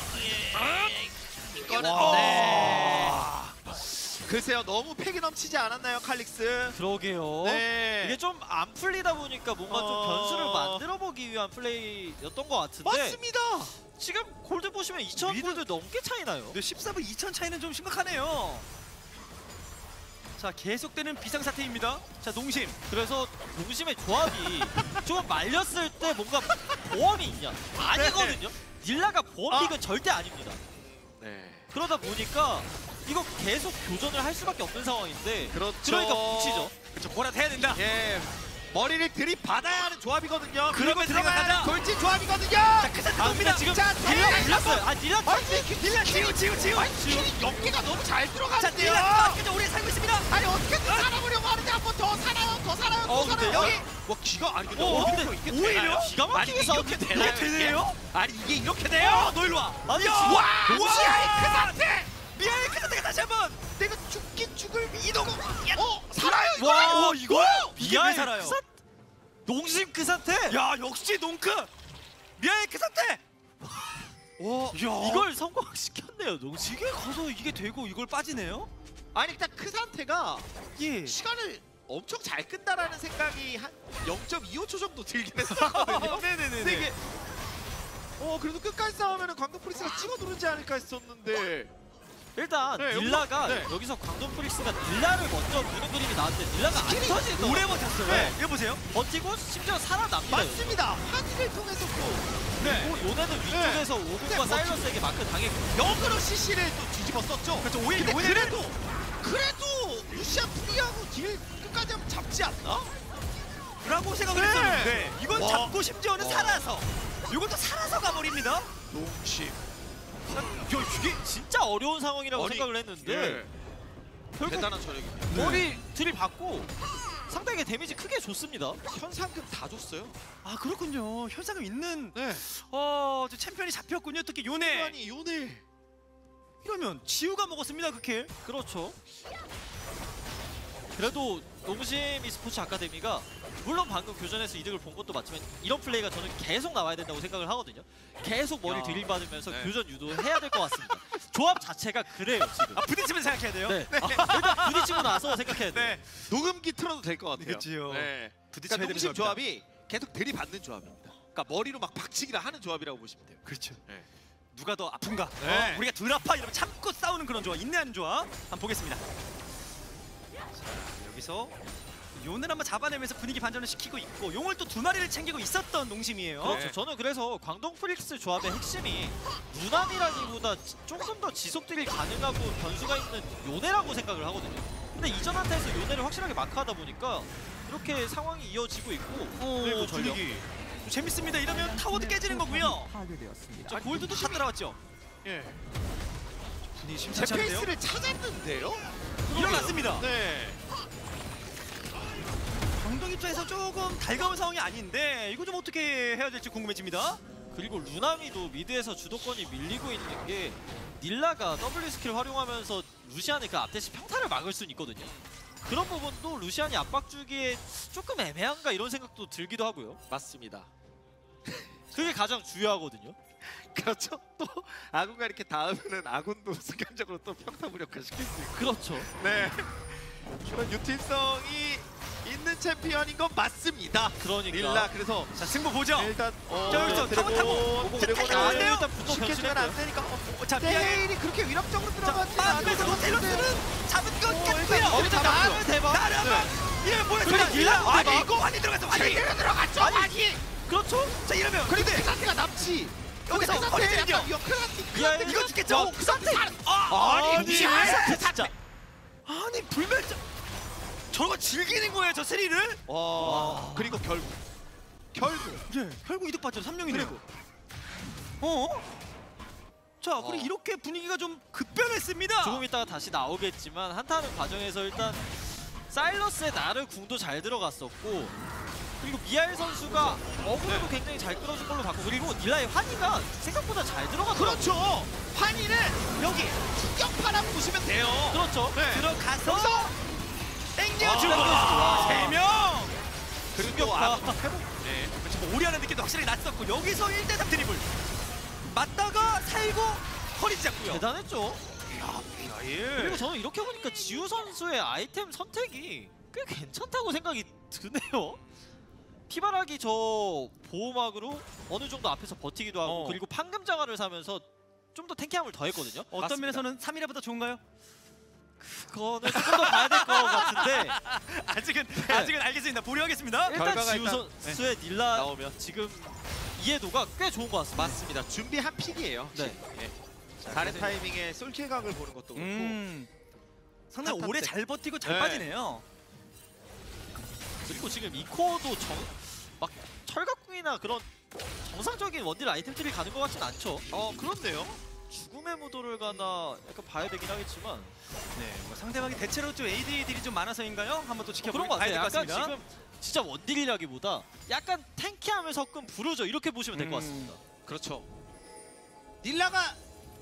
이거는 와. 네. 글쎄요 너무 패기 넘치지 않았나요 칼릭스? 그러게요. 네. 이게 좀 안 풀리다 보니까 뭔가 좀 어. 변수를 만들어 보기 위한 플레이였던 것 같은데 맞습니다. 지금 골드 보시면 이천 미드- 골드 넘게 차이 나요. 네, 십사 분 이천 차이는 좀 심각하네요. 자, 계속되는 비상사태입니다. 자, 농심. 그래서 농심의 조합이 좀 말렸을 때 뭔가 보험이 있냐? 아니거든요. 닐라가 보험픽은 절대 아닙니다. 네. 그러다 보니까 이거 계속 교전을 할 수밖에 없는 상황인데 그렇죠. 그러니까 뭉치죠. 그렇죠. 뭐라도 해야 된다. 예. 머리를 들이받아야 하는 조합이거든요. 그러면 그리고 들어가야 들어가자. 하는 돌진 조합이거든요. 자, 그 상태 아 봅니다. 근데 지금 자, 닐라 네. 불렸어요. 아 닐라 아니 딜라 지우, 지우, 지우. 킬이 연계가 너무 잘 자, 들어가는데요. 딜라 아껴줘. 우리 살고 있습니다. 아니 어떻게든 살아보려고 하는데 한 번 더 살아요, 더 살아요, 더 어, 살아요. 근데 여기 와 기가 아니 근데 어, 어, 근데 이게 오히려 되나요? 기가 막히게 아니 이게 싸우는데 이렇게 되나요? 이게 되네요? 아니 이게 이렇게 돼요? 어, 너 일로 와. 아니 야! 지금 와, 우와! 무시하이 그 상태. 미안해, 그 상태가 다시 한번. 내가 죽긴 죽을 이동. 어 살아요 이거. 와, 이거? 이게 왜 미아의 살아요? 그 사- 농심 그 상태. 야, 역시 농크. 미안해, 그 상태. 와, 야, 이걸 성공시켰네요 농심. 이게 가서 이게 되고 이걸 빠지네요? 아니 일단 그 상태가 예. 시간을 엄청 잘 끈다라는 생각이 한 영 점 이오 초 정도 들긴 했었거든요. 네네네. 근데 이게 어 그래도 끝까지 싸우면은 광동 프리스가 찍어 누르지 않을까 했었는데 일단 네, 닐라가 네. 여기서 광동 프릭스가 닐라를 먼저 무는 그림이 나왔는데 닐라가 안 스킬이 터지는 오래 버텼어요. 네. 이거 보세요. 버티고 심지어 살아납니다. 맞습니다. 환희를 통해서 또 네. 그리고 요네는 위쪽에서 오군과 네, 사일러스에게 마크 당했고 역으로 씨씨를 또 뒤집어 썼죠. 그렇죠. 오히려 근데 오히려 그래도 그래도 루시안 프리하고 딜 끝까지 하면 잡지 않나? 라고 생각을 네. 했었는데 이건 와. 잡고 심지어는 와. 살아서 이것도 살아서 가버립니다. 농심. 야, 이게 진짜 어려운 상황이라고 아니, 생각을 했는데 예. 결국 대단한 저력입니다. 머리 들이받고 상대에게 데미지 크게 줬습니다. 현상금 다 줬어요. 아, 그렇군요. 현상금 있는 네. 어, 저 챔피언이 잡혔군요. 특히 요네. 아니 요네. 이러면 지우가 먹었습니다. 그 킬. 그렇죠. 그래도 농심 e스포츠 아카데미가 물론 방금 교전에서 이득을 본 것도 맞지만 이런 플레이가 저는 계속 나와야 된다고 생각을 하거든요. 계속 머리를 야. 들이받으면서 네. 교전 유도해야 될 것 같습니다. 조합 자체가 그래요 지금. 아, 부딪히면 생각해야 돼요. 네. 아, 일단 부딪히고 나서 생각해야 돼요. 네. 녹음기 틀어도 될 것 같아요. 그렇지요. 네. 부딪혀야 그러니까 되는 농심 조합이다. 조합이 계속 들이받는 조합입니다. 그러니까 머리로 막 박치기를 하는 조합이라고 보시면 돼요. 그렇죠. 네. 누가 더 아픈가? 네. 어, 우리가 덜 아파 이러면 참고 싸우는 그런 조합, 인내하는 조합. 한번 보겠습니다. 자, 여기서 요는 한번 잡아내면서 분위기 반전을 시키고 있고 용을 또 두 마리를 챙기고 있었던 농심이에요. 그렇죠. 저는 그래서 광동 프릭스 조합의 핵심이 루남이라기보다 지- 조금 더 지속들이 가능하고 변수가 있는 요네라고 생각을 하거든요. 근데 이전 한타에서 요네를 확실하게 마크하다 보니까 이렇게 상황이 이어지고 있고 그리고 오, 전력. 분위기 재밌습니다. 이러면 타워도 깨지는 거고요. 자, 골드도 다 따라왔죠. 예. 분위기 제 심상치 않은데요? 페이스를 찾았는데요. 일어났습니다. 네. 광동 입장에서 조금 달가운 상황이 아닌데 이거 좀 어떻게 해야 될지 궁금해집니다. 그리고 루나미도 미드에서 주도권이 밀리고 있는 게 닐라가 W 스킬 활용하면서 루시안의 그 앞대시 평타를 막을 수는 있거든요. 그런 부분도 루시안이 압박 주기에 조금 애매한가 이런 생각도 들기도 하고요. 맞습니다. 그게 가장 중요하거든요. 그렇죠. 또 아군과 이렇게 닿으면은 아군도 순간적으로 또 평타 무력화 시킬 수 있고. 그렇죠. 네. 그런 유틸성이 있는 챔피언인 건 맞습니다. 그러니까. 릴라 그래서 자, 승부 보죠. 일단 어, 자, 여기서 타고 타고. 자, 타고 안 돼요. 일단 붙어 쉽게 주면 변신했고요. 안 되니까. 어, 어, 자, 피해. 테일이 그렇게 위력적으로 들어가지 빠지면서 노틸러스는 잡은 것 어, 같고요. 일단 어, 일단 나는 대박. 나르마. 예, 뭐야? 그래, 그냥 닐라 아니, 대박. 이거 완이 들어갔어. 완이. 제대로 들어갔죠. 아니 그렇죠? 자 이러면 그리고 근데 크산테가 남지. 여기서 크산테 허리를요. 약간 이거 크산테 야, 크산테 이거 죽겠죠? 어, 크산테 아, 아니, 아니 무시 크산테 진짜. 아니 불멸자 저거 즐기는 거예요 저 스릴을? 와 그리고 결국 결국 예 결국 이득 봤죠 삼 명이네요. 그리고 어? 자 그리고 어. 이렇게 분위기가 좀 급변했습니다. 조금 있다가 다시 나오겠지만 한타하는 과정에서 일단 사일러스의 나르 궁도 잘 들어갔었고 그리고 미알 선수가 어그로도 굉장히 잘 끌어준 걸로 봤고 그리고 닐라의 환희가 생각보다 잘 들어갔더라고요. 그렇죠. 환희는 여기 충격파라고 보시면 돼요. 그렇죠. 네. 들어가서 여기서 땡겨주고 와. 세 명. 그리고 충격파. 아, 회복. 네. 지금 오리하는 느낌도 확실히 났었고 여기서 일 대 삼 드리블 맞다가 살고 허리 잡고요. 대단했죠. 이야 그리고 미하일. 저는 이렇게 보니까 지우 선수의 아이템 선택이 꽤 괜찮다고 생각이 드네요. 피바라기 저 보호막으로 어느 정도 앞에서 버티기도 하고 어. 그리고 판금 장화를 사면서 좀 더 탱키함을 더했거든요. 어떤 맞습니다. 면에서는 삼 일화보다 좋은가요? 그거는 조금 더 봐야 될 것 같은데 아직은 아직은 알겠습니다. 보류하겠습니다. 일단 결과가 지우 일단, 선수의 닐라 나오면 지금 이해도가 꽤 좋은 것 같습니다. 맞습니다. 준비한 픽이에요. 네. 예. 다른 타이밍에 솔킬각을 보는 것도 그렇고. 음. 상당히 한 오래 탑재. 잘 버티고 잘 네. 빠지네요. 그리고 지금 이코어도 정, 막 철갑궁이나 그런 정상적인 원딜 아이템들이 가는 것 같진 않죠. 어 그렇네요. 죽음의 무도를 가나 약간 봐야 되긴 하겠지만 네, 뭐 상대방이 대체로 좀 에이디들이 좀 많아서인가요? 한번 또 그런 지켜봐야 것 될 같아요. 것 약간 같습니다. 지금 진짜 원딜이라기보다 약간 탱키함을 섞은 부르죠. 이렇게 보시면 될 것 음. 같습니다. 그렇죠. 닐라가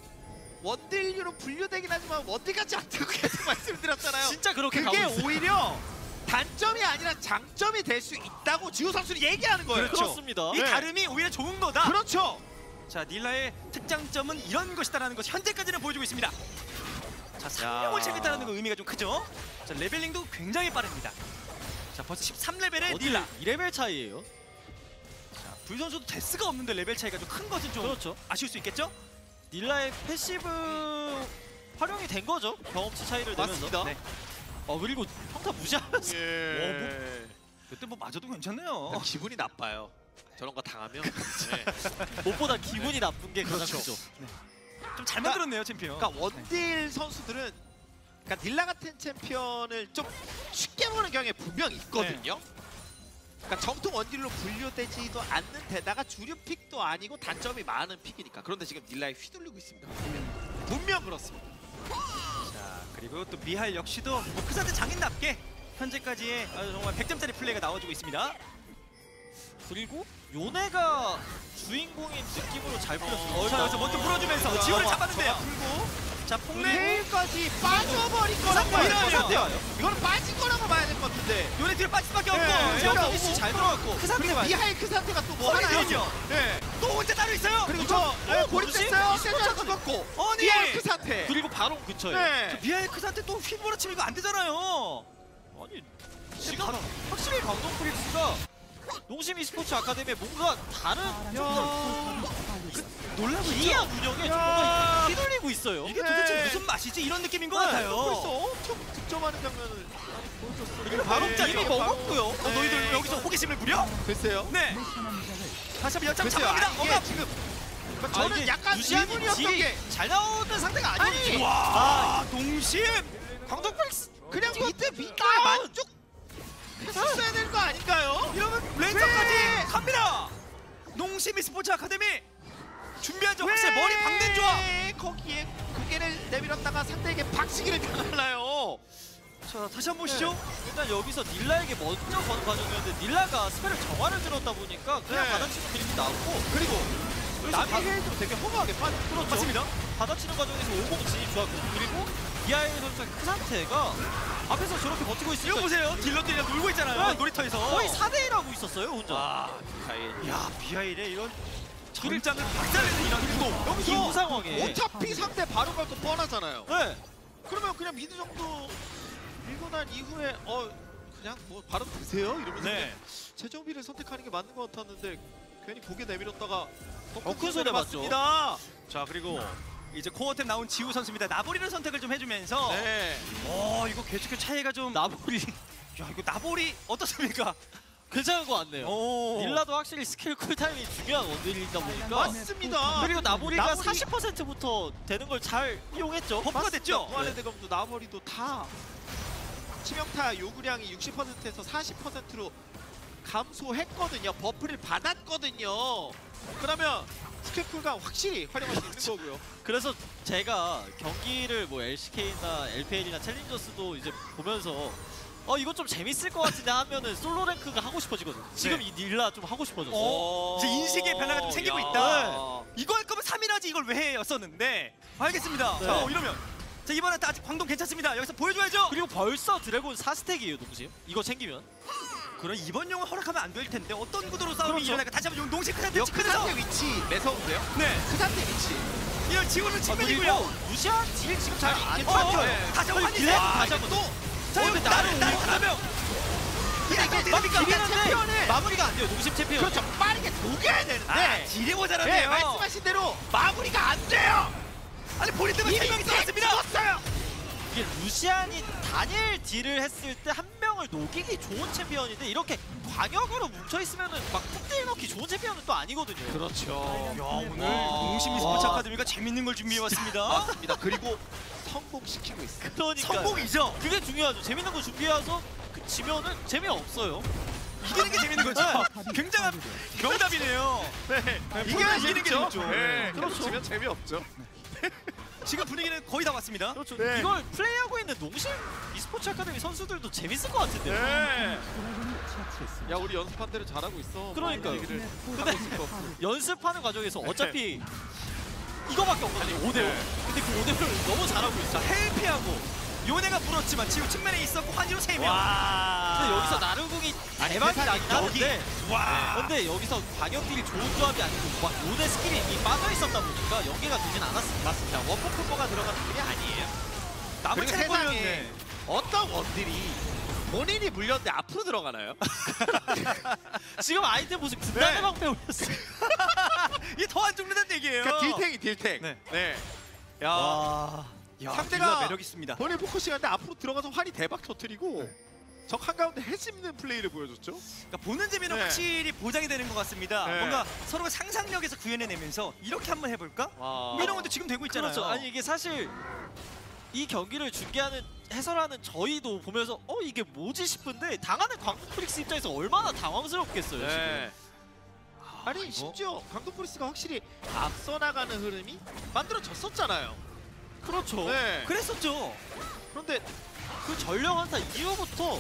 원딜류로 분류되긴 하지만 원딜 같지 않다고 계속 말씀드렸잖아요. 진짜 그렇게 그게 가고 있어요. 오히려 단점이 아니라 장점이 될 수 있다고 지우 선수는 얘기하는 거예요. 그렇죠. 그렇습니다. 이 네. 다름이 오히려 좋은 거다. 그렇죠. 자, 닐라의 특장점은 이런 것이다라는 것 현재까지는 보여주고 있습니다. 자, 삼 명을 야. 챙겼다는 거 의미가 좀 크죠. 자, 레벨링도 굉장히 빠릅니다. 자, 벌써 십삼 레벨의 원딜 닐라. 이 레벨 차이예요. 자, 불 선수도 데스가 없는데 레벨 차이가 좀 큰 것은 좀 그렇죠. 아쉬울 수 있겠죠? 닐라의 패시브 활용이 된 거죠. 경험치 차이를 내면서. 맞습니다. 네. 어 그리고 평타 무시하면서 예. 그때 뭐 맞아도 괜찮네요. 기분이 나빠요. 저런 거 당하면. 네. 무엇보다 기분이 나쁜 게 가장 그렇죠. 크죠. 좀 잘 만들었네요, 챔피언. 그러니까 원딜 선수들은 그러니까 닐라 같은 챔피언을 좀 쉽게 보는 경향이 분명 있거든요. 그러니까 정통 원딜로 분류되지도 않는 데다가 주류 픽도 아니고 단점이 많은 픽이니까. 그런데 지금 닐라에 휘둘리고 있습니다. 분명 그렇습니다. 자, 그리고 또 미하일 역시도 뭐 크산테 장인답게 현재까지의 아주 정말 백 점짜리 플레이가 나와주고 있습니다. 그리고 요네가 주인공인 느낌으로 잘 풀렸어요. 자, 여기서 먼저 물어주면서 지원을 와, 잡았는데요. 그리고 자, 폭내 헤일까지 빠져버릴 거라고 이러면- 봐야 될 것 같아요. 이거는 빠진 거라고 봐야 될 것 같은데. 요네 뒤로 빠질 수밖에 없고 네, 제가 여기가 오고 오고 잘 들어갔고 크산테 그리고 말 미하일 크 상태가 또 뭐 하나 허리는요. 있죠. 네. 또 혼자 따로 있어요. 그리고 저 네, 고립됐어요. 뭐지? 세자 꺾었고. 아니 미하일 크 상태. 그리고 바로 근처에. 네. 미하일 크산테 또 휘몰아치면 이거 안 되잖아요. 아니 지금 확실히 광동 프릭스가 농심 e스포츠 아카데미에 뭔가 다른 놀라고 기이한 운영에 좀 뭔가 휘둘리고 있어요. 이게 네. 도대체 무슨 맛이지? 이런 느낌인 것 네, 같아요. 벌써 엄청 득점하는 장면을 보여줬어요. 그리고 바로 네, 짜리 이미 바로- 먹었고요. 어, 너희들 여기서 호기심을 부려? 글쎄요. 네. 다시 한번 연장 글쎄요. 잡아갑니다. 아, 이게 어감. 지금 아, 저는 이게 약간 유시안이 의문이었던 딜이 게 잘 나오는 상대가 아니에요. 지금. 와, 동심. 광동 프릭스 그냥 밑에 밑에 만족 했었어야 되는 거 아닌가요? 이러면 랜서까지 갑니다. 농심 e스포츠 아카데미 준비한 점 확실히 머리 박는 조합. 거기에 고개를 내밀었다가 상대에게 박치기를 당하나요? 자, 다시 한번 보시죠. 일단 여기서 닐라에게 먼저 거는 과정이었는데 닐라가 스펠을 정화를 들었다 보니까 그냥 네. 받아치는 그림이 나왔고 그리고 남이 다- 헤일도 되게 허무하게 빠져. 그렇죠. 맞습니다. 받아치는 과정에서 오공 진입 좋았고 그리고 미하일 선수의 그 상태가 앞에서 저렇게 버티고 이거 있으니까 보세요. 딜러들이랑 놀고 있잖아요. 네. 놀이터에서. 거의 사 대 일 하고 있었어요 혼자. 아, 미하일. 야, 비하일의 이런 전장을 박살내는 이런 구도. 여기서 이 상황에 어차피 상대 바로 갈 거 뻔하잖아요. 네. 그러면 그냥 미드 정도 밀고 난 이후에 어 그냥 뭐 바로 드세요 이러면서 네. 그냥 최정비를 선택하는 게 맞는 것 같았는데 괜히 고개 내밀었다가 어, 큰 소리 맞죠? 맞습니다. 자, 그리고 이제 코어템 나온 지우 선수입니다. 나보리를 선택을 좀 해주면서 네. 어, 이거 계속해서 차이가 좀 나보리 야, 이거 나보리 어떻습니까? 괜찮은 것 같네요. 오. 닐라도 확실히 스킬 쿨타임이 중요한 원딜이다 보니까 맞습니다. 그리고 나보리가 나보리- 사십 퍼센트부터 되는 걸 잘 이용했죠. 버프가 됐죠? 무한의 대검도 나버리도 다 치명타 요구량이 육십 퍼센트에서 사십 퍼센트로 감소했거든요. 버프를 받았거든요. 그러면 스킬 쿨감 확실히 활용할 수 있는 거고요. 그래서 제가 경기를 뭐 엘씨케이나 엘피엘이나 챌린저스도 이제 보면서 어 이거 좀 재밌을 것 같은데 하면은 솔로 랭크가 하고 싶어지거든. 지금 네. 이 닐라 좀 하고 싶어졌어. 어, 이제 인식의 변화가 좀 생기고 야. 있다. 이거 할 거면 삼 일 하지 이걸 왜 해? 였었는데 알겠습니다. 네. 어, 이러면 자 이번엔 또 아직 광동 괜찮습니다. 여기서 보여줘야죠. 그리고 벌써 드래곤 사 스택이에요, 농심. 이거 챙기면. 그럼 이번 용은 허락하면 안 될 텐데 어떤 구도로 싸움이 그렇죠. 일어날까? 다시 한번 용 농식 크산테 그 치크에서 상태 위치 매서운데요? 네 그 상태 위치. 이런 지원은 아, 측면이고요. 그리고 루시안 딜 지금 잘 안 있긴 어, 하죠. 어, 네. 다시 한번 그리고 한입. 딜레이 아, 다시 한번 또. 자 어, 여기 근데 나를 나를 나를 올리고 가면 이게 이게 됩니까? 딜이는데 챔피언을- 마무리가 안 돼요, 농심 챔피언. 그렇죠. 빠르게 녹여야 되는데. 아, 딜이 모자라네요. 네, 말씀하신 대로 마무리가 안 돼요. 아니 본인 때문에 세 명이 쏘았습니다. 죽었어요. 이게 루시안이 단일 딜을 했을 때 한 명을 녹이기 좋은 챔피언인데 이렇게 광역으로 뭉쳐 있으면은 막 폭딜 넣기 좋은 챔피언은 또 아니거든요. 그렇죠. 야 오늘 와. 농심 e스포츠 아카데미가 재밌는 걸 준비해 왔습니다. 맞습니다. 그리고 성공시키고 있어요. 그러니까 성공이죠. 그게 중요하죠. 재밌는 거 준비해서 그 지면은 재미없어요. 이기는 게 재밌는 거죠. 굉장한 명답이네요. 네. 이겨야 이기는 게 재밌죠. 재밌죠. 네. 그렇죠. 지면 재미없죠. 지금 분위기는 거의 다 왔습니다. 그렇죠. 네. 이걸 플레이하고 있는 농심 e스포츠 아카데미 선수들도 재밌을 것 같은데요. 네. 야 우리 연습한 대로 잘하고 있어. 그러니까요. 얘기를 근데 하고 있을 것 같고. 연습하는 과정에서 어차피 이거밖에 없거든요. 오 대 오. 근데 그 오 대 오를 너무 잘하고 있어. 자 헬피하고 요네가 물었지만 지금 측면에 있었고 환희로 세 명. 와. 근데 여기서 나르궁이 대박이 세상에 나긴 하는데 와. 근데 여기서 광역딜이 좋은 조합이 아니고 막 요네 스킬이 이미 빠져 있었다 보니까 연계가 되진 않았습니다. 맞습니다. 원포 콤보가 들어가는 길이 아니에요. 나무 그리고 채 세상에 보였네. 어떤 원들이 본인이 물렸는데 앞으로 들어가나요? 지금 아이템 보세요. 군단의 네. 방패 올렸어요. 이게 더 안 죽는다는 얘기예요. 그러니까 딜탱이 딜탱. 네. 네. 야. 와. 야, 상대가 딜러 매력 있습니다. 본인 포커싱하는데 앞으로 들어가서 활이 대박 터뜨리고 적 한가운데 해집는 플레이를 보여줬죠. 그러니까 보는 재미는 네. 확실히 보장이 되는 것 같습니다. 네. 뭔가 서로가 상상력에서 구현해내면서 이렇게 한번 해볼까? 와. 뭐 이런 것도 지금 되고 있잖아요. 그렇죠. 아니 이게 사실 이 경기를 중계하는 해설하는 저희도 보면서 어 이게 뭐지 싶은데 당하는 광고 프릭스 입장에서 얼마나 당황스럽겠어요. 지금. 네. 아니 이거? 심지어 강동 프리스가 확실히 앞서 나가는 흐름이 만들어졌었잖아요. 그렇죠. 네. 그랬었죠. 그런데 그 전령 한타 이후부터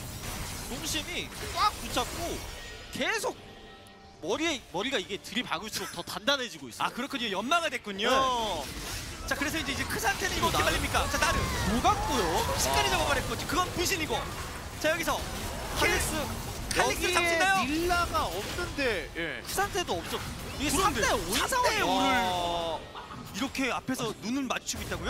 농심이 꽉 붙잡고 계속 머리에 머리가 이게 들이박을수록 더 단단해지고 있어요. 아 그렇군요. 연마가 됐군요. 네. 자 그래서 이제 이제 크산테는 이거 어떻게 나름- 말립니까? 자 나르 녹았고요. 시간이 적어버렸고 그건 분신이고. 자 여기서 칼릭스 칼릭스 여기에 잡히나요? 닐라가 없는데 예. 크산테도 없죠. 이게 삼 그런데 대 오인 삼 대 상황이에요. 오를 와. 이렇게 앞에서 눈을 마주치고 있다고요?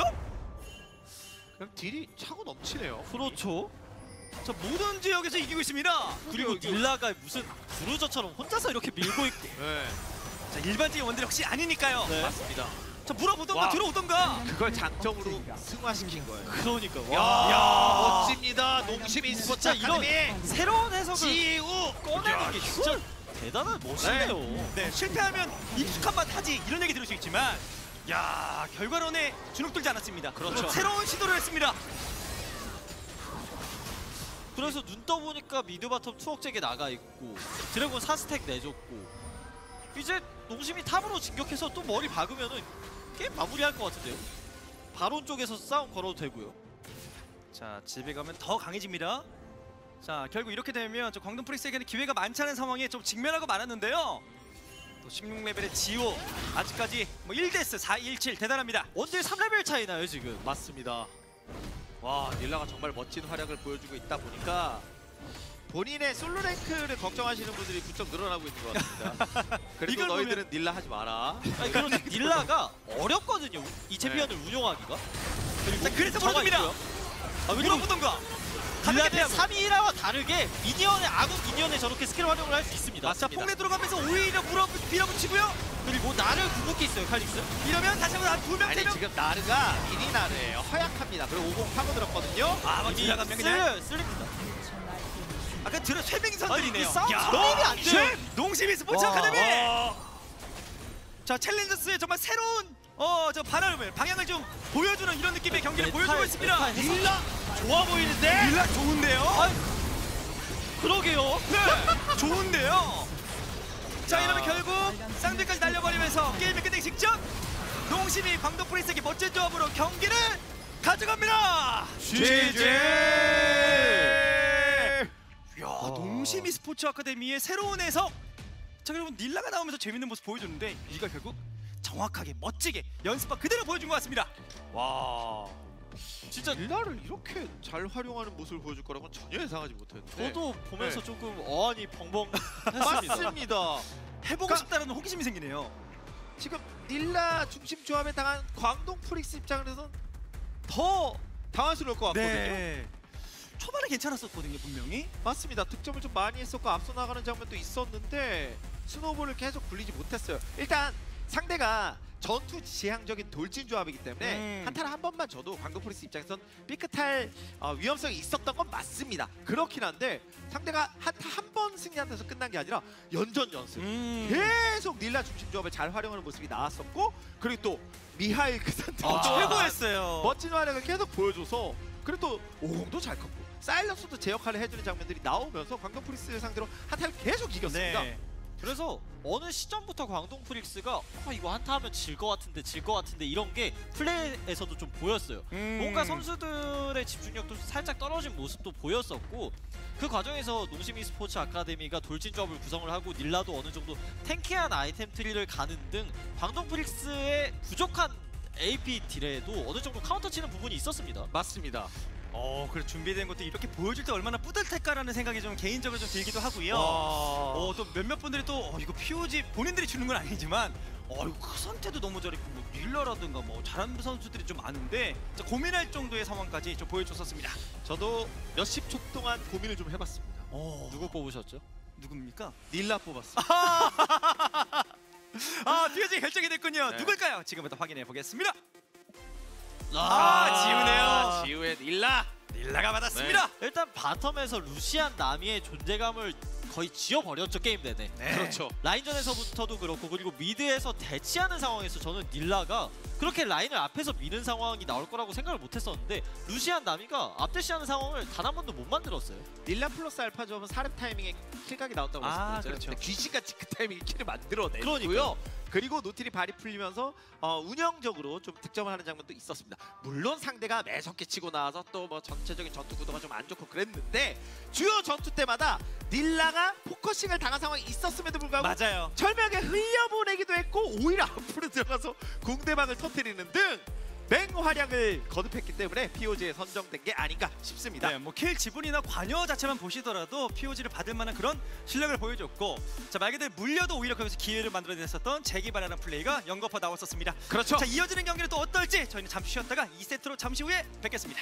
그냥 딜이 차고 넘치네요. 그렇죠. 자 모든 지역에서 이기고 있습니다. 그리고 이거- 닐라가 무슨 부르저처럼 혼자서 이렇게 밀고 있고. 네. 자 일반적인 원들이 혹시 아니니까요. 네. 맞습니다. 자 물어보던가 와. 들어오던가. 그걸 장점으로 승화시킨 거예요. 그러니까 야, 와. 멋집니다. 농심 e스포츠 진짜 이런 아카데미 새로운 해석을 지우 꺼내는 게 진짜 대단한 멋이네요. 네 실패하면 익숙한 맛 하지 이런 얘기 들을 수 있지만 야 결과론에 주눅들지 않았습니다. 그렇죠. 새로운 시도를 했습니다. 그래서 눈 떠보니까 미드 바텀 투억잭에 나가 있고 드래곤 사 스택 내줬고 이제 농심이 탑으로 진격해서 또 머리 박으면은 게임 마무리할 것 같은데요. 바론 쪽에서 싸움 걸어도 되고요. 자 집에 가면 더 강해집니다. 자 결국 이렇게 되면 저 광동 프리스에게는 기회가 많지 않은 상황에 좀 직면하고 말았는데요. 또 십육 레벨의 지오 아직까지 뭐 일 데스 사 일 칠 대단합니다. 원딜 삼 레벨 차이 나요 지금. 맞습니다. 와, 닐라가 정말 멋진 활약을 보여주고 있다 보니까 본인의 솔로 랭크를 걱정하시는 분들이 부쩍 늘어나고 있는 것 같습니다. 그리고 이걸 너희들은 닐라 하지 마라. 아니 그런데 닐라가 어렵거든요. 이 챔피언을 운용하기가. 자 그래서 저가 물어봅니다. 있고요. 아, 그리고 물어보던가. 딜라는 삼 위 일화와 다르게 미니언의 아군 미니언에 저렇게 스킬 활용을 할 수 있습니다. 자 폭내 들어가면서 오히려 물어 밀어붙이고요. 그리고 나를 궁극기 있어요 칼릭스. 이러면 다시 한번 두 명, 아니 세 명. 지금 나르가 미니 나르예요. 허약합니다. 그리고 오공 파고들었거든요. 아, 뭐 이미 지나가면 그냥. 쓸, 쓸립니다. 아까 약간 들어 쇠빙선들이네요. 아니, 이 싸움 야, 성립이 안 돼요. 농심이 스포츠 와. 아카데미. 자 챌린저스의 정말 새로운 어 저 발언을 방향을 좀 보여주는 이런 느낌의 경기를 메탈, 보여주고 있습니다. 메탈 해서- 릴라 좋아 보이는데? 릴라 좋은데요? 그러게요. 네, 좋은데요. 자 이러면 결국 쌍둥이까지 날려버리면서 게임이 끝내기 직전 농심이 광동 프린스에게 멋진 조합으로 경기를 가져갑니다. 지지! 이야, 농심이 스포츠 아카데미의 새로운 해석. 자 여러분 닐라가 나오면서 재밌는 모습 보여줬는데 이가 결국 정확하게 멋지게 연습한 그대로 보여준 것 같습니다. 와. 진짜 릴라를 이렇게 잘 활용하는 모습을 보여줄 거라고는 전혀 예상하지 못했는데. 저도 보면서 네. 조금 어안이 벙벙했습니다. 맞습니다. 해보고 그러니까- 싶다는 호기심이 생기네요. 지금 닐라 중심 조합에 당한 광동 프릭스 입장에서는 더 당황스러울 것 같거든요. 네. 초반에 괜찮았었거든요 분명히. 맞습니다. 득점을 좀 많이 했었고 앞서 나가는 장면도 있었는데 스노우볼을 계속 굴리지 못했어요. 일단 상대가 전투 지향적인 돌진 조합이기 때문에 음. 한타를 한 번만 줘도 광동 프린스 입장에선 삐끗할 어, 위험성이 있었던 건 맞습니다. 그렇긴 한데 상대가 한타 한 번 승리한 데서 끝난 게 아니라 연전 연승. 음. 계속 닐라 중심 조합을 잘 활용하는 모습이 나왔었고 그리고 또 미하일 그 상태 아, 최고였어요. 멋진 활약을 계속 보여줘서 그리고 또 오공도 잘 컸고 사일러스도 제 역할을 해주는 장면들이 나오면서 광동 프린스를 상대로 한타를 계속 이겼습니다. 네. 그래서 어느 시점부터 광동 프릭스가 어, 이거 한타 하면 질 것 같은데 질 것 같은데 이런 게 플레이에서도 좀 보였어요. 음. 뭔가 선수들의 집중력도 살짝 떨어진 모습도 보였었고 그 과정에서 농심 e스포츠 아카데미가 돌진 조합을 구성을 하고 닐라도 어느 정도 탱키한 아이템 트리를 가는 등 광동 프릭스의 부족한 에이피 딜에도 어느 정도 카운터 치는 부분이 있었습니다. 맞습니다. 어, 그래 준비된 것도 이렇게 보여줄 때 얼마나 뿌듯할까라는 생각이 좀 개인적으로 좀 들기도 하고요. 와. 어, 또 몇몇 분들이 또 어, 이거 피오지 본인들이 주는 건 아니지만 어, 이거 크산테도 너무 잘했고 뭐 릴러라든가 뭐 잘하는 선수들이 좀 많은데 자, 고민할 정도의 상황까지 좀 보여줬었습니다. 저도 몇십 초 동안 고민을 좀 해봤습니다. 어, 누구 뽑으셨죠? 누굽니까? 닐라 뽑았습니다. 아, 피오지 결정이 됐군요. 네. 누굴까요? 지금부터 확인해 보겠습니다. 아, 아, 지우네요. 지우의 닐라. 릴라가 받았습니다. 일단 바텀에서 루시안 나미의 존재감을 거의 지워버렸죠 게임 내내. 네. 그렇죠. 라인전에서부터도 그렇고 그리고 미드에서 대치하는 상황에서 저는 닐라가 그렇게 라인을 앞에서 미는 상황이 나올 거라고 생각을 못했었는데 루시안 나미가 앞대시하는 상황을 단 한 번도 못 만들었어요. 닐라 플러스 알파 조합은 사렙 타이밍에 킬각이 나왔다고 아, 말씀드렸잖아요. 그렇죠. 근데 귀신같이 그 타이밍에 킬을 만들어내고요. 그러니까요. 그리고 노틸이 발이 풀리면서 어, 운영적으로 좀 득점을 하는 장면도 있었습니다. 물론 상대가 매섭게 치고 나와서 또 뭐 전체적인 전투 구도가 좀 안 좋고 그랬는데 주요 전투 때마다 닐라가 포커싱을 당한 상황이 있었음에도 불구하고 맞아요. 절묘하게 흘려보내기도 했고 오히려 앞으로 들어가서 궁대방을 터뜨리는 등 맹활약을 거듭했기 때문에 피오지에 선정된 게 아닌가 싶습니다. 네, 뭐 킬 지분이나 관여 자체만 보시더라도 피오지를 받을 만한 그런 실력을 보여줬고 자 말 그대로 물려도 오히려 거기서 기회를 만들어냈었던 재기발하는 플레이가 연거푸 나왔었습니다. 그렇죠. 자 이어지는 경기는 또 어떨지 저희는 잠시 쉬었다가 이 세트로 잠시 후에 뵙겠습니다.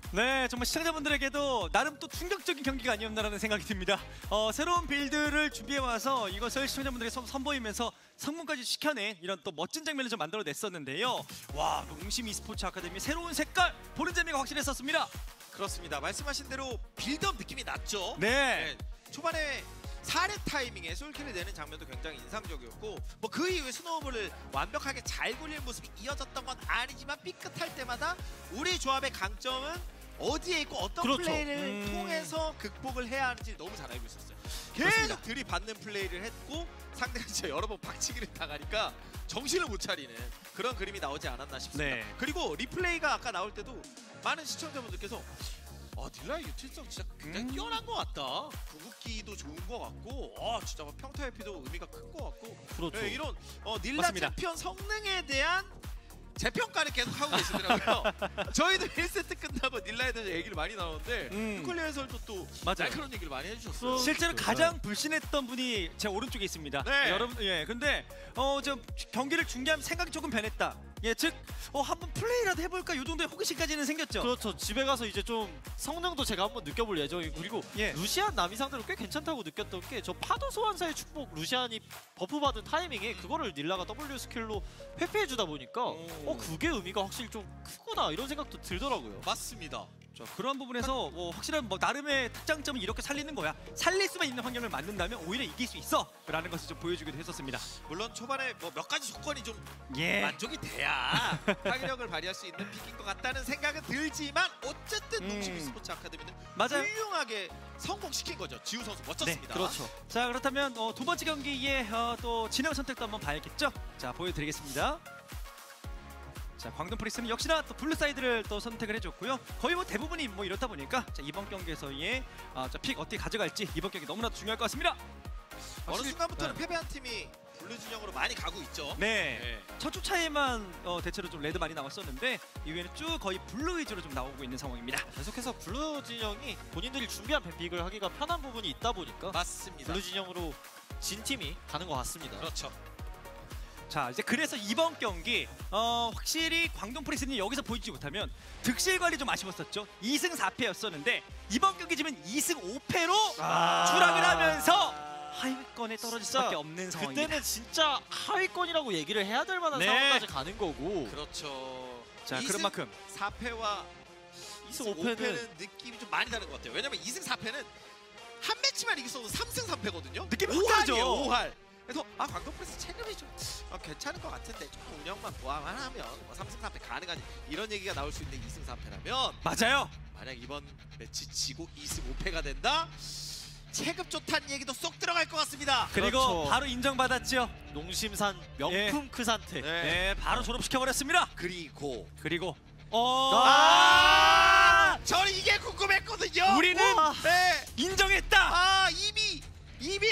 네, 정말 시청자분들에게도 나름 또 충격적인 경기가 아니었나라는 생각이 듭니다. 어, 새로운 빌드를 준비해 와서 이것을 시청자분들에게 선- 선보이면서 성공까지 시켜낸 이런 또 멋진 장면을 좀 만들어냈었는데요. 와, 농심 e스포츠 아카데미 새로운 색깔 보는 재미가 확실했었습니다. 그렇습니다. 말씀하신 대로 빌드업 느낌이 났죠. 네, 네, 초반에 사 렙 타이밍에 솔킬을 내는 장면도 굉장히 인상적이었고 뭐 그 이후에 스노우볼을 완벽하게 잘 굴리는 모습이 이어졌던 건 아니지만 삐끗할 때마다 우리 조합의 강점은 어디에 있고 어떤 그렇죠. 플레이를 음. 통해서 극복을 해야 하는지 너무 잘 알고 있었어요. 그렇습니다. 계속 들이받는 플레이를 했고 상대가 진짜 여러 번 박치기를 당하니까 정신을 못 차리는 그런 그림이 나오지 않았나 싶습니다. 네. 그리고 리플레이가 아까 나올 때도 많은 시청자분들께서 아 딜라의 유틸성 진짜 굉장히 음. 뛰어난 것 같다. 궁극기도 좋은 것 같고 아 진짜 막 평타 회피도 의미가 큰 것 같고 그렇죠. 네, 이런 어, 닐라 맞습니다. 챔피언 성능에 대한 재평가를 계속 하고 계시더라고요. 저희도 일 세트 끝나고 닐라에 대해서 얘기를 많이 나눴는데 음. 콜리 해설도 또 맞아요. 날카로운 얘기를 많이 해주셨어요. 실제로 그렇죠. 가장 불신했던 분이 제 오른쪽에 있습니다. 네. 여러분, 예, 근데 어, 저 경기를 중계하면 생각이 조금 변했다. 예, 즉, 어, 한번 플레이라도 해볼까 이 정도의 호기심까지는 생겼죠. 그렇죠. 집에 가서 이제 좀 성능도 제가 한번 느껴볼 예정이고 그리고 예. 루시안 남이 상대로 꽤 괜찮다고 느꼈던 게 저 파도 소환사의 축복 루시안이 버프 받은 타이밍에 그거를 닐라가 W 스킬로 회피해주다 보니까 오. 어 그게 의미가 확실히 좀 크구나 이런 생각도 들더라고요. 맞습니다. 자, 그런 부분에서 뭐 확실한 뭐 나름의 특장점을 이렇게 살리는 거야. 살릴 수만 있는 환경을 만든다면 오히려 이길 수 있어. 라는 것을 좀 보여주기도 했었습니다. 물론 초반에 뭐 몇 가지 조건이 좀 예. 만족이 돼야 파괴력을 발휘할 수 있는 픽인 것 같다는 생각은 들지만 어쨌든 음. 농심 e스포츠 아카데미는 맞아요. 훌륭하게 성공시킨 거죠. 지우 선수 멋졌습니다. 그렇죠. 자, 그렇다면 어, 두 번째 경기의 어, 또 진행 선택도 한번 봐야겠죠. 자, 보여드리겠습니다. 자, 광동 프리스는 역시나 또 블루 사이드를 또 선택을 해줬고요. 거의 뭐 대부분이 뭐 이렇다 보니까 자, 이번 경기에서의 아, 자, 픽 어떻게 가져갈지 이번 경기 너무나도 중요할 것 같습니다. 어느 확실히- 순간부터는 네. 패배한 팀이 블루 진영으로 많이 가고 있죠. 네. 네. 첫 주차에만 어, 대체로 좀 레드 많이 나왔었는데 이후에는 쭉 거의 블루 위주로 좀 나오고 있는 상황입니다. 계속해서 블루 진영이 본인들이 준비한 뱀픽을 하기가 편한 부분이 있다 보니까 맞습니다. 블루 진영으로 진 팀이 가는 것 같습니다. 그렇죠. 자, 이제 그래서 이번 경기 어, 확실히 광동 프리스는 여기서 보이지 못하면 득실 관리 좀 아쉬웠었죠. 이 승 사 패였었는데 이번 경기 지면 이 승 오 패로 아. 추락을 하면서 하위권에 떨어질 진짜 수밖에 없는 상황입니다. 그때는 진짜 하위권이라고 얘기를 해야 될 만한 네. 상황까지 가는 거고 그렇죠. 자, 이 그런 승 만큼 사 패와 이 이 승 승 오 패는 오 패는 느낌이 좀 많이 다른 것 같아요. 왜냐면 이 승 사 패는 한 매치만 이겼어도 삼 승 삼 패거든요. 느낌이 확 오 할이에요. 다르죠. 오 할. 그래서 아 광동 프레스 체급이 좀 아, 괜찮을 것 같은데 좀 운영만 보완만 하면 뭐 삼 승 삼 패 가능하지 이런 얘기가 나올 수 있는 이 승 삼 패라면 맞아요. 만약 이번 매치 지고 이 승 오 패가 된다? 체급 좋다는 얘기도 쏙 들어갈 것 같습니다. 그리고 그렇죠. 바로 인정받았죠. 농심산 명품 크산테. 네. 네, 바로 졸업시켜 버렸습니다. 그리고 그리고 어, 아! 저는 이게 궁금했거든요. 우리는 와! 네. 인정했다. 아 이미 이미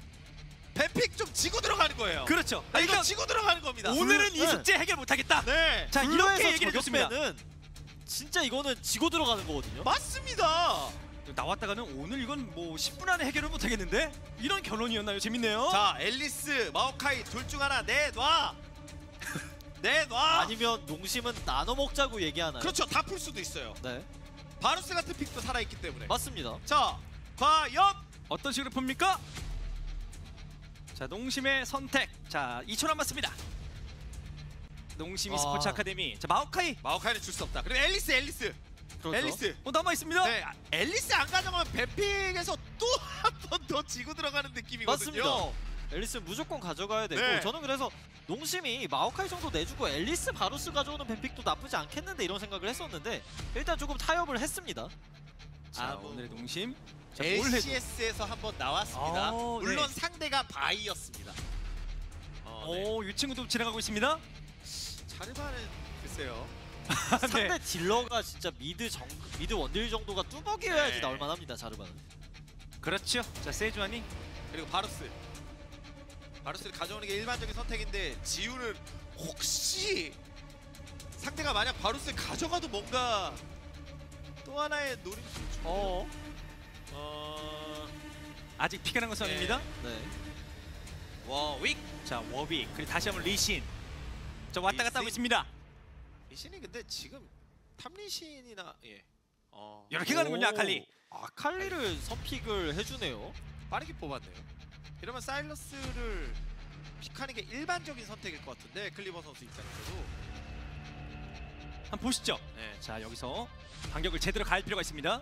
뱀픽 좀 지고 들어가는 거예요. 그렇죠. 아, 이거 일단 지고 들어가는 겁니다. 오늘은 이 네. 숙제 해결 못하겠다. 네. 자, 이렇게 블루에서 얘기를 해줬습니다. 저격배는 진짜 이거는 지고 들어가는 거거든요. 맞습니다. 나왔다가는 오늘 이건 뭐 십 분 안에 해결을 못하겠는데? 이런 결론이었나요? 재밌네요. 자 앨리스, 마오카이 둘 중 하나 내놔. 내놔. 아니면 농심은 나눠 먹자고 얘기하나요? 그렇죠. 다 풀 수도 있어요. 네, 바루스 같은 픽도 살아있기 때문에. 맞습니다. 자 과연 어떤 식으로 풉니까? 자, 농심의 선택. 자, 이 초 남았습니다. 농심 아. e스포츠 아카데미. 자, 마오카이. 마오카이는 줄 수 없다. 그리고 앨리스, 앨리스, 그렇죠. 앨리스. 어, 남아 있습니다. 네, 아, 앨리스 안 가져가면 뱀픽에서 또 한 번 더 지고 들어가는 느낌이거든요. 맞습니다. 앨리스는 무조건 가져가야 되고 네. 저는 그래서 농심이 마오카이 정도 내주고 앨리스 바루스 가져오는 뱀픽도 나쁘지 않겠는데 이런 생각을 했었는데 일단 조금 타협을 했습니다. 자, 아, 뭐. 오늘의 농심. 자, 뭘 해도 엘씨에스에서 한번 나왔습니다. 아, 물론 네. 상대가 바이였습니다. 어, 네. 오, 이 친구도 진행하고 있습니다. 자르바는 글쎄요. 상대 네. 딜러가 진짜 미드 정 미드 원딜 정도가 뚜벅이어야지 네. 나올 만합니다. 자르바는. 그렇죠. 자, 세주안이. 그리고 바루스. 바루스를 가져오는 게 일반적인 선택인데 지우는 혹시 상대가 만약 바루스를 가져가도 뭔가 또 하나의 노림. 어, 어. 아직 피가 난 것은 아닙니다. 네. 워윅. 자, 워빅. 그리고 다시 한번 리신. 자, 왔다 갔다 하고 리신? 있습니다. 리신이 근데 지금 탑리신이나 예. 어, 이렇게 가는군요, 오, 아칼리. 아칼리를 선픽을 해주네요. 빠르게 뽑았네요. 이러면 사일러스를 픽하는 게 일반적인 선택일 것 같은데 클리버 선수 입장에서도. 한번 보시죠. 네. 자, 여기서 반격을 제대로 가할 필요가 있습니다.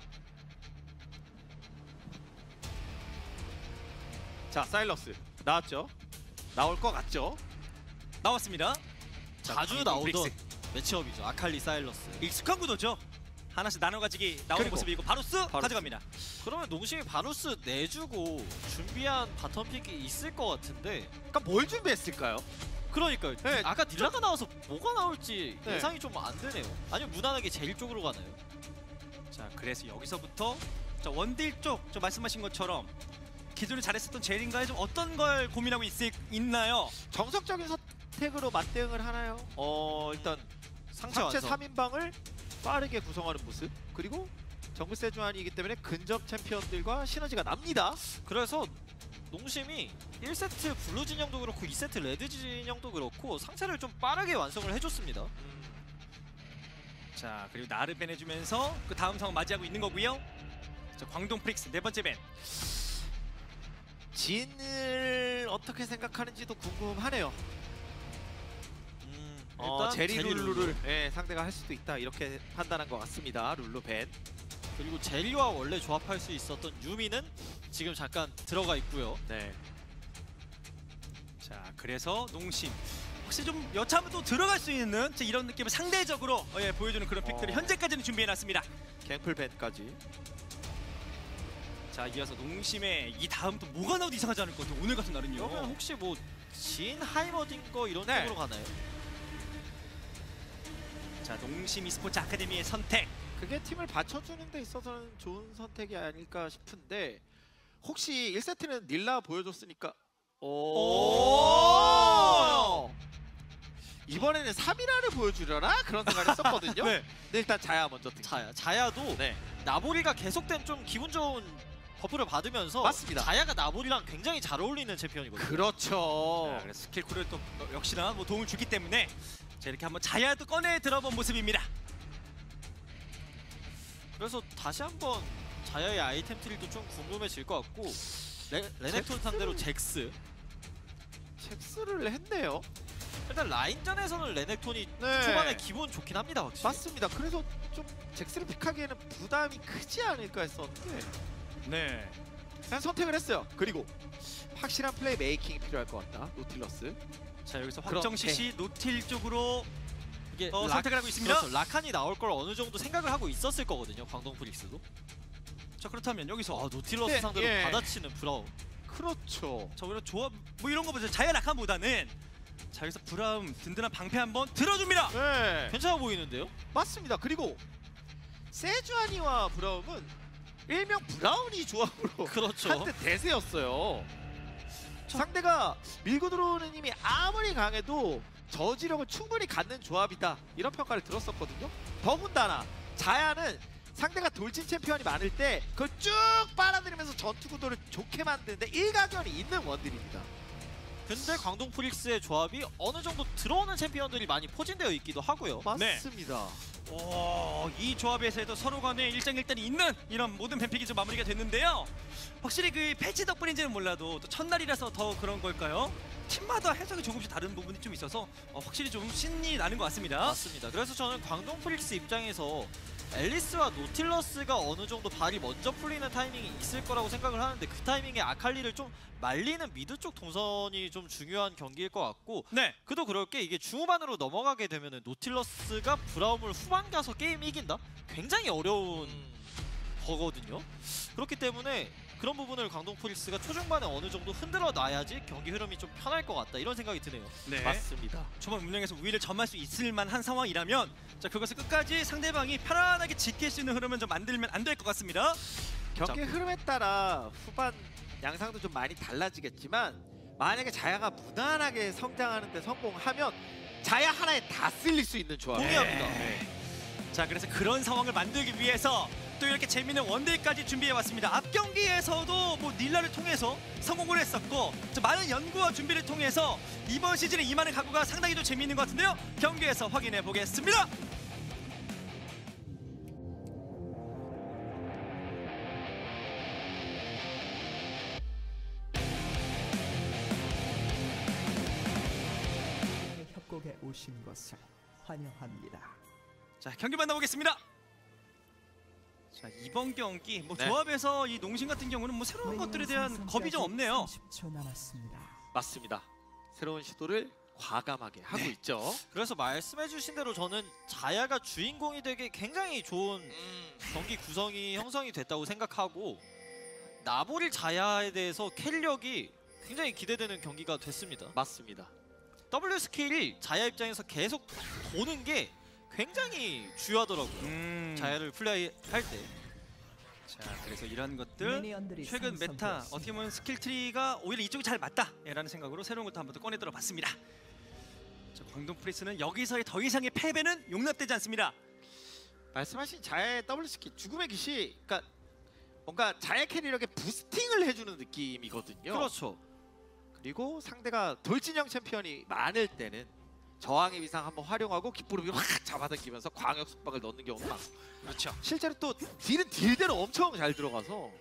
자, 사일러스 나왔죠? 나올 것 같죠? 나왔습니다. 자, 자주 광동 나오던 브릭스. 매치업이죠. 아칼리 사일러스. 익숙한 구도죠. 하나씩 나눠 가지기 나오는 그리고 모습이고 바루스, 바루스. 가져갑니다. 그러면 농심이 바루스 내주고 준비한 바텀 픽이 있을 것 같은데. 그러니까 뭘 준비했을까요? 그러니까요. 네, 아까 딜라가 나와서 뭐가 나올지 네. 예상이 좀 안 되네요. 아니면 무난하게 제일 쪽으로 가나요? 자, 그래서 여기서부터 자, 원딜 쪽 좀 말씀하신 것처럼 기존에 잘했었던 제일인가에 좀 어떤 걸 고민하고 있, 있나요? 정석적인 선택으로 맞대응을 하나요? 어, 일단 상체 상체 완성. 삼 인방을 빠르게 구성하는 모습. 그리고 정글 세주안이기 때문에 근접 챔피언들과 시너지가 납니다. 그래서 농심이 일 세트 블루 진영도 그렇고 이 세트 레드 진영도 그렇고 상체를 좀 빠르게 완성을 해줬습니다. 자, 그리고 나를 빼내주면서 그 다음 상황 맞이하고 있는 거고요. 자, 광동 프릭스 네 번째 밴. 진을 어떻게 생각하는지도 궁금하네요. 음, 어, 일단 제리 제리 룰루를 예, 상대가 할 수도 있다 이렇게 판단한 것 같습니다. 룰루 벤. 그리고 제리와 원래 조합할 수 있었던 유미는 지금 잠깐 들어가 있고요. 네. 자, 그래서 농심 혹시 좀 여차하면 또 들어갈 수 있는 자, 이런 느낌을 상대적으로 어, 예, 보여주는 그런 픽들을 어. 현재까지는 준비해놨습니다. 갱플 벤까지. 자, 이어서 농심의 이 다음 또 뭐가 나와도 이상하지 않을 것 같아요. 오늘 같은 날은요. 그러면 혹시 뭐 진 하이머딩거 이런 네. 쪽으로 가나요? 자, 농심 e스포츠 아카데미의 선택. 그게 팀을 받쳐주는 데 있어서는 좋은 선택이 아닐까 싶은데 혹시 일 세트는 닐라 보여줬으니까 오, 이번에는 삼 일화를 보여주려나? 그런 생각을 했었거든요. 네. 근데 일단 자야 먼저 등장. 자야. 자야도 네. 나보리가 계속된 좀 기분 좋은 버프를 받으면서 맞습니다. 자야가 나보리랑 굉장히 잘 어울리는 챔피언이거든요. 그렇죠. 자, 그래서 스킬 쿨을 또 어, 역시나 뭐 도움을 주기 때문에 자, 이렇게 한번 자야도 꺼내 들어본 모습입니다. 그래서 다시 한번 자야의 아이템 트리도 좀 궁금해질 것 같고 레, 레넥톤 상대로 잭스. 잭스를 했네요. 일단 라인전에서는 레넥톤이 네. 초반에 기분 좋긴 합니다. 확실히. 맞습니다. 그래서 좀 잭스를 픽하기에는 부담이 크지 않을까 했었는데 네. 그냥 선택을 했어요. 그리고 확실한 플레이 메이킹이 필요할 것 같다. 노틸러스. 자, 여기서 그렇게. 확정 시시 노틸 쪽으로 이게 어, 라- 선택을 하고 있습니다. 그렇죠. 라칸이 나올 걸 어느 정도 생각을 하고 있었을 거거든요. 광동 프릭스도. 자, 그렇다면 여기서 아, 노틸러스 네, 상대로 예. 받아치는 브라운. 그렇죠. 자, 오히려 조합 뭐 이런 거 보죠. 자야 라칸보다는 자, 여기서 브라움 든든한 방패 한번 들어줍니다. 네. 괜찮아 보이는데요? 맞습니다. 그리고 세주아니와 브라움은 일명 브라우니 조합으로 그렇죠. 한때 대세였어요. 상대가 밀고 들어오는 힘이 아무리 강해도 저지력을 충분히 갖는 조합이다 이런 평가를 들었었거든요. 더군다나 자야는 상대가 돌진 챔피언이 많을 때 그걸 쭉 빨아들이면서 전투 구도를 좋게 만드는데 일가견이 있는 원딜입니다. 근데 광동 프릭스의 조합이 어느 정도 들어오는 챔피언들이 많이 포진되어 있기도 하고요. 맞습니다. 오, 이 조합에서도 서로 간에 일장일단이 있는 이런 모든 뱀픽이 좀 마무리가 됐는데요. 확실히 그 패치 덕분인지는 몰라도 또 첫날이라서 더 그런 걸까요? 팀마다 해석이 조금씩 다른 부분이 좀 있어서 어, 확실히 좀 신이 나는 것 같습니다. 맞습니다. 그래서 저는 광동 프릭스 입장에서 앨리스와 노틸러스가 어느 정도 발이 먼저 풀리는 타이밍이 있을 거라고 생각을 하는데 그 타이밍에 아칼리를 좀 말리는 미드 쪽 동선이 좀 중요한 경기일 것 같고 네. 그도 그럴 게 이게 중후반으로 넘어가게 되면은 노틸러스가 브라움을 후반 가서 게임 이긴다? 굉장히 어려운 거거든요. 그렇기 때문에 그런 부분을 광동 프릭스가 초중반에 어느 정도 흔들어 놔야지 경기 흐름이 좀 편할 것 같다 이런 생각이 드네요. 네. 맞습니다. 초반 운영에서 우위를 점할 수 있을 만한 상황이라면 자, 그것을 끝까지 상대방이 편안하게 지킬 수 있는 흐름은 좀 만들면 안 될 것 같습니다. 경기 흐름에 따라 후반 양상도 좀 많이 달라지겠지만 만약에 자야가 무난하게 성장하는 데 성공하면 자야 하나에 다 쓸릴 수 있는 조합. 동의합니다. 자, 그래서 그런 상황을 만들기 위해서 또 이렇게 재미있는 원딜까지 준비해왔습니다. 앞 경기에서도 뭐 닐라를 통해서 성공을 했었고 자, 많은 연구와 준비를 통해서 이번 시즌에 임하는 각오가 상당히 좀 재미있는 것 같은데요. 경기에서 확인해 보겠습니다. 오신 것을 환영합니다. 자, 경기 만나보겠습니다. 자, 이번 경기 뭐 네. 조합에서 이 농심 같은 경우는 뭐 새로운 것들에 대한 겁이 좀 없네요. 삼십 초 남았습니다. 맞습니다. 새로운 시도를 과감하게 하고 네. 있죠. 그래서 말씀해주신 대로 저는 자야가 주인공이 되게 굉장히 좋은 음, 경기 구성이 형성이 됐다고 생각하고 나보릴 자야에 대해서 캐리력이 굉장히 기대되는 경기가 됐습니다. 맞습니다. W 스킬이 자야 입장에서 계속 도는 게 굉장히 중요하더라고요. 음. 자야를 플레이할 때. 자, 그래서 이런 것들 미니언들이 최근 메타 생성되었습니다. 어떻게 보면 스킬 트리가 오히려 이쪽이 잘 맞다라는 생각으로 새로운 것도 한번 더 꺼내 들어봤습니다. 자, 광동 프리스는 여기서의 더 이상의 패배는 용납되지 않습니다. 말씀하신 자의 더블 스킬 죽음의 기시, 그러니까 뭔가 자의 캐리력에 부스팅을 해주는 느낌이거든요. 그렇죠. 그리고 상대가 돌진형 챔피언이 많을 때는 저항의 위상 한번 활용하고 깃부르기 확 잡아당기면서 광역 속박을 넣는 경우가 많고, 그렇죠. 실제로 또 딜은 딜대로 엄청 잘 들어가서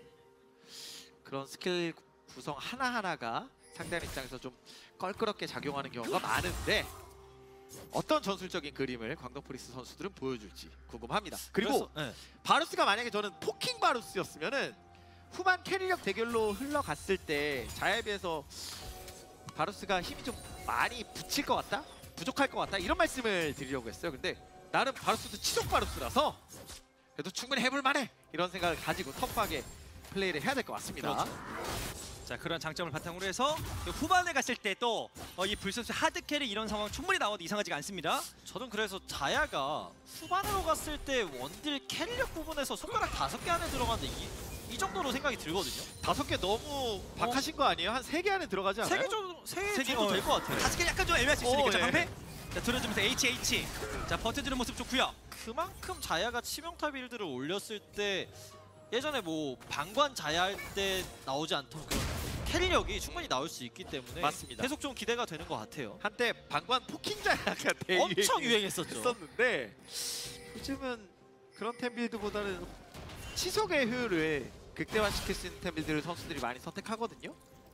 그런 스킬 구성 하나하나가 상대방 입장에서 좀 껄끄럽게 작용하는 경우가 많은데 어떤 전술적인 그림을 광동 프리스 선수들은 보여줄지 궁금합니다. 그리고 그래서, 네. 바루스가 만약에 저는 포킹 바루스였으면은 후반 캐리력 대결로 흘러갔을 때 자야에 비해서 바루스가 힘이 좀 많이 붙일 것 같다? 부족할 것 같다? 이런 말씀을 드리려고 했어요. 근데 나름 바루스도 치속 바루스라서 그래도 충분히 해볼 만해! 이런 생각을 가지고 터프하게 플레이를 해야 될 것 같습니다. 그렇죠. 자, 그런 장점을 바탕으로 해서 후반에 갔을 때 또 이 불선수 하드 캐리 이런 상황 충분히 나와도 이상하지가 않습니다. 저는 그래서 자야가 후반으로 갔을 때 원딜 캐리력 부분에서 손가락 다섯 개 안에 들어가는데 이, 이 정도로 생각이 들거든요. 다섯 개 너무 박하신 거 아니에요? 한 세 개 안에 들어가지 않아요? 세 개 정도, 세 세개 개, 정도 어, 될 것 같아요. 다섯 개 약간 좀 애매할 수 있으니까 오, 자, 예. 방패. 자, 들어주면서 에이치 에이치. 자, 버텨주는 모습 좋고요. 그만큼 자야가 치명타 빌드를 올렸을 때 예전에 뭐 방관 자야 할 때 나오지 않던 그런 캐리력이 충분히 나올 수 있기 때문에 맞습니다. 계속 좀 기대가 되는 것 같아요. 한때 방관 포킹자가 대유행 엄청 유행했었죠. 했었는데 요즘은 그런 템빌드보다는 치속의 효율을 극대화시킬 수 있는 템빌드를 선수들이 많이 선택하거든요.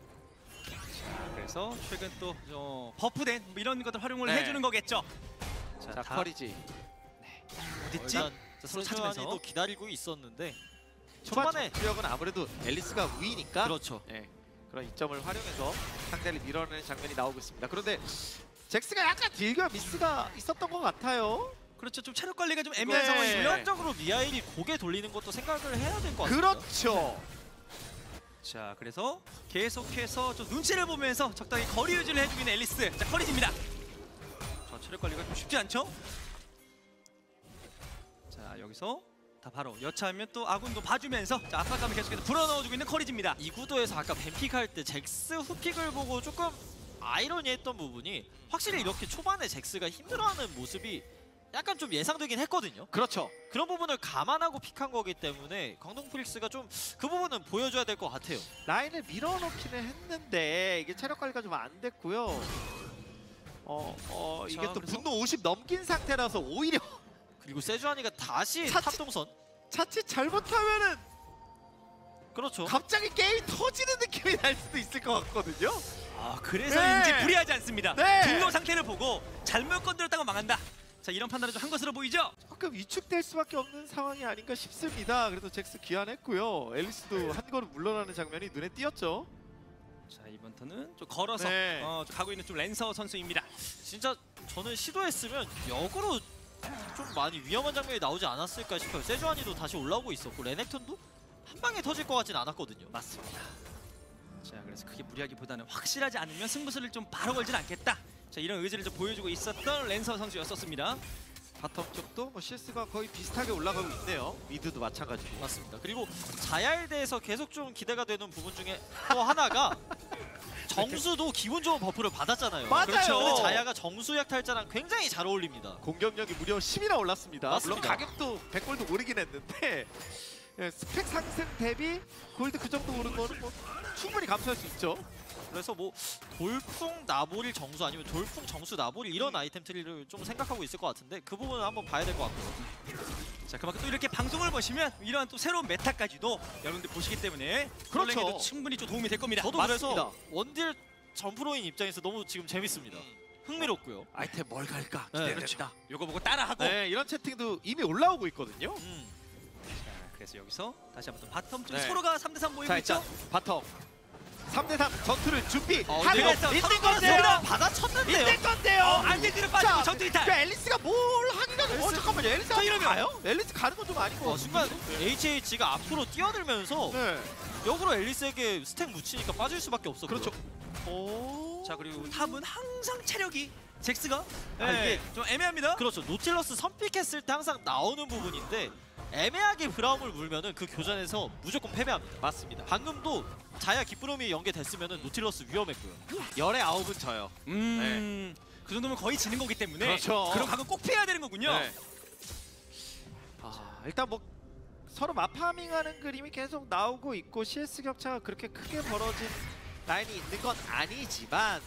그래서 최근 또 어, 버프된 뭐 이런 것들 활용을 네. 해주는 거겠죠. 자, 자, 다 커리지 어딨지? 일단 서로 세주안이도 찾으면서. 기다리고 있었는데 초반 초반에 전투력은 아무래도 앨리스가 우위니까 그렇죠. 예, 그런 이점을 활용해서 상대를 밀어내는 장면이 나오고 있습니다. 그런데 잭스가 약간 딜과 미스가 있었던 것 같아요. 그렇죠. 좀 체력 관리가 좀 애매한 네. 상황이고요. 일반적으로 미하일이 고개 돌리는 것도 생각을 해야 될 것 같아요. 그렇죠. 자, 그래서 계속해서 좀 눈치를 보면서 적당히 거리 유지를 해주고 있는 앨리스. 자, 커리지입니다. 자, 체력 관리가 좀 쉽지 않죠? 자, 여기서 다 바로 여차하면 또 아군도 봐주면서 자, 압박감을 계속해서 불어넣어주고 있는 커리지입니다. 이 구도에서 아까 뱀픽 할 때 잭스 후픽을 보고 조금 아이러니했던 부분이 확실히 이렇게 초반에 잭스가 힘들어하는 모습이 약간 좀 예상되긴 했거든요. 그렇죠. 그런 부분을 감안하고 픽한 거기 때문에 광동 프릭스가 좀 그 부분은 보여줘야 될 것 같아요. 라인을 밀어넣기는 했는데 이게 체력 관리가 좀 안 됐고요. 어, 어 이게 자, 또 그래서- 분노 오십 넘긴 상태라서 오히려 그리고 세주안이가 다시 차치- 탑동선. 자칫 잘못하면은 그렇죠. 갑자기 게임 터지는 느낌이 날 수도 있을 것 같거든요. 아, 그래서인지 네. 불리하지 않습니다. 네. 분노 상태를 보고 잘못 건드렸다가 망한다. 자, 이런 판단을 좀 한 것으로 보이죠? 조금 위축될 수밖에 없는 상황이 아닌가 싶습니다. 그래도 잭스 귀환했고요. 앨리스도 한 걸음 물러나는 장면이 눈에 띄었죠. 자, 이번 턴은 좀 걸어서 네. 어, 좀 가고 있는 좀 랜서 선수입니다. 진짜 저는 시도했으면 역으로 좀 많이 위험한 장면이 나오지 않았을까 싶어요. 세주안이도 다시 올라오고 있었고 레넥톤도 한 방에 터질 것 같진 않았거든요. 맞습니다. 자, 그래서 크게 무리하기보다는 확실하지 않으면 승부수를 좀 바로 걸진 않겠다. 자, 이런 의지를 좀 보여주고 있었던 랜서 선수였었습니다. 바텀 쪽도 뭐 실수가 거의 비슷하게 올라가고 있네요. 미드도 마찬가지고. 맞습니다. 그리고 자야에 대해서 계속 좀 기대가 되는 부분 중에 또 하나가 정수도 기분 좋은 버프를 받았잖아요. 맞아요. 그렇죠. 근데 자야가 정수 약탈자랑 굉장히 잘 어울립니다. 공격력이 무려 십이나 올랐습니다. 맞습니다. 물론 가격도 백 골도 오르긴 했는데 예, 스펙 상승 대비 골드 그 정도 오른 거는 뭐 충분히 감수할 수 있죠. 그래서 뭐 돌풍 나보릴 정수 아니면 돌풍 정수 나보릴 이런 아이템 트리를 좀 생각하고 있을 것 같은데 그 부분은 한번 봐야 될 것 같고요. 자, 그만큼 또 이렇게 방송을 보시면 이러한 또 새로운 메타까지도 여러분들 보시기 때문에 그렇죠. 설랭에도 충분히 좀 도움이 될 겁니다. 저도 맞습니다. 그래서 원딜 점프로인 입장에서 너무 지금 재밌습니다. 흥미롭고요. 아이템 뭘 갈까 네, 기대된다. 요거 보고 따라하고. 네, 이런 채팅도 이미 올라오고 있거든요. 음. 자, 그래서 여기서 다시 한번 또 바텀 쪽 네. 서로가 삼 대 삼 모이고 자, 있죠. 일단 바텀 삼 대 삼 전투를 준비. 어, 하고 근데 이거 있는 서로 건데요. 서로 받아쳤는데요. 있는 건데요. 어, 안돼 뒤로 빠지고 전투 이탈. 그 앨리스가 뭘 하기가 좀. 어 잠깐만요. 앨리스 자, 이러면 가요? 앨리스 가는 건 좀 아니고. 어, 순간 에이치에이치가 앞으로 뛰어들면서 네. 역으로 앨리스에게 스택 묻히니까 빠질 수밖에 없었고요. 그렇죠. 오. 자 그리고 탑은 항상 체력이 잭스가 아, 네, 이게 좀 애매합니다. 그렇죠. 노틸러스 선픽했을 때 항상 나오는 부분인데 애매하게 브라움을 물면은 그 교전에서 무조건 패배합니다. 맞습니다. 방금도 자야 기쁘름이 연계됐으면은 노틸러스 위험했고요. 열의 아홉은 저요. 음, 그 정도면 거의 지는 거기 때문에 그렇죠. 그런 각은 꼭 피해야 되는 거군요. 네. 아, 일단 뭐 서로 마파밍하는 그림이 계속 나오고 있고 씨에스 격차가 그렇게 크게 벌어진 라인이 있는 건 아니지만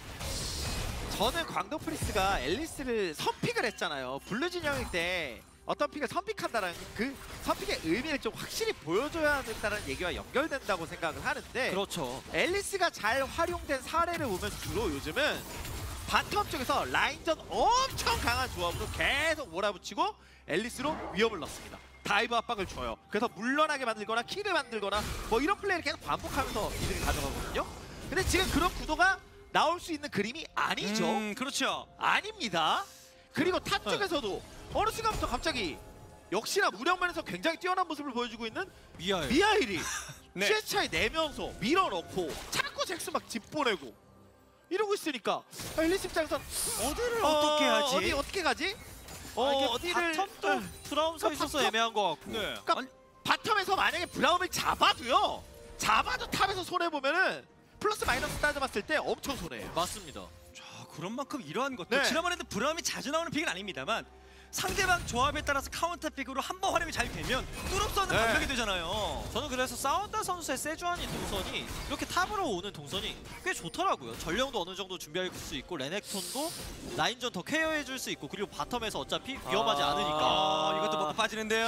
저는 광동 프리스가 앨리스를 선픽을 했잖아요. 블루 진영일 때 어떤 픽을 선픽한다는 그 선픽의 의미를 좀 확실히 보여줘야 된다는 얘기와 연결된다고 생각을 하는데 그렇죠. 앨리스가 잘 활용된 사례를 보면 주로 요즘은 바텀 쪽에서 라인전 엄청 강한 조합으로 계속 몰아붙이고 앨리스로 위험을 넣습니다. 다이브 압박을 줘요. 그래서 물러나게 만들거나 킬을 만들거나 뭐 이런 플레이를 계속 반복하면서 이들이 가져가거든요. 근데 지금 그런 구도가 나올 수 있는 그림이 아니죠. 음, 그렇죠. 아닙니다. 그리고 탑 쪽에서도 어느 순간부터 갑자기 역시나 무력면에서 굉장히 뛰어난 모습을 보여주고 있는 미아일. 미하일이 네. 씨에스 차이 내면서 밀어넣고 자꾸 잭스 막 집보내고 이러고 있으니까 앨리스 입장에선 어디를 어, 어떻게 하지? 어디 어떻게 가지? 어 아, 이게 어디를 바텀도 네. 브라움 서 있어서 바텀? 애매한 것 같고. 네. 그러니까 바텀에서 만약에 브라움을 잡아도요 잡아도 탑에서 손해보면은 플러스 마이너스 따져봤을 때 엄청 손해예요. 맞습니다. 자, 그런 만큼 이러한 것들 네. 지난번에도 브라움이 자주 나오는 픽은 아닙니다만 상대방 조합에 따라서 카운터 픽으로 한 번 활용이 잘 되면 뚫을 없는 네. 반격이 되잖아요. 저는 그래서 사운다 선수의 세주아니 동선이 이렇게 탑으로 오는 동선이 꽤 좋더라고요. 전령도 어느 정도 준비할 수 있고 레넥톤도 라인전 더 케어해줄 수 있고 그리고 바텀에서 어차피 위험하지 아, 않으니까. 이것도 먹고 빠지는데요.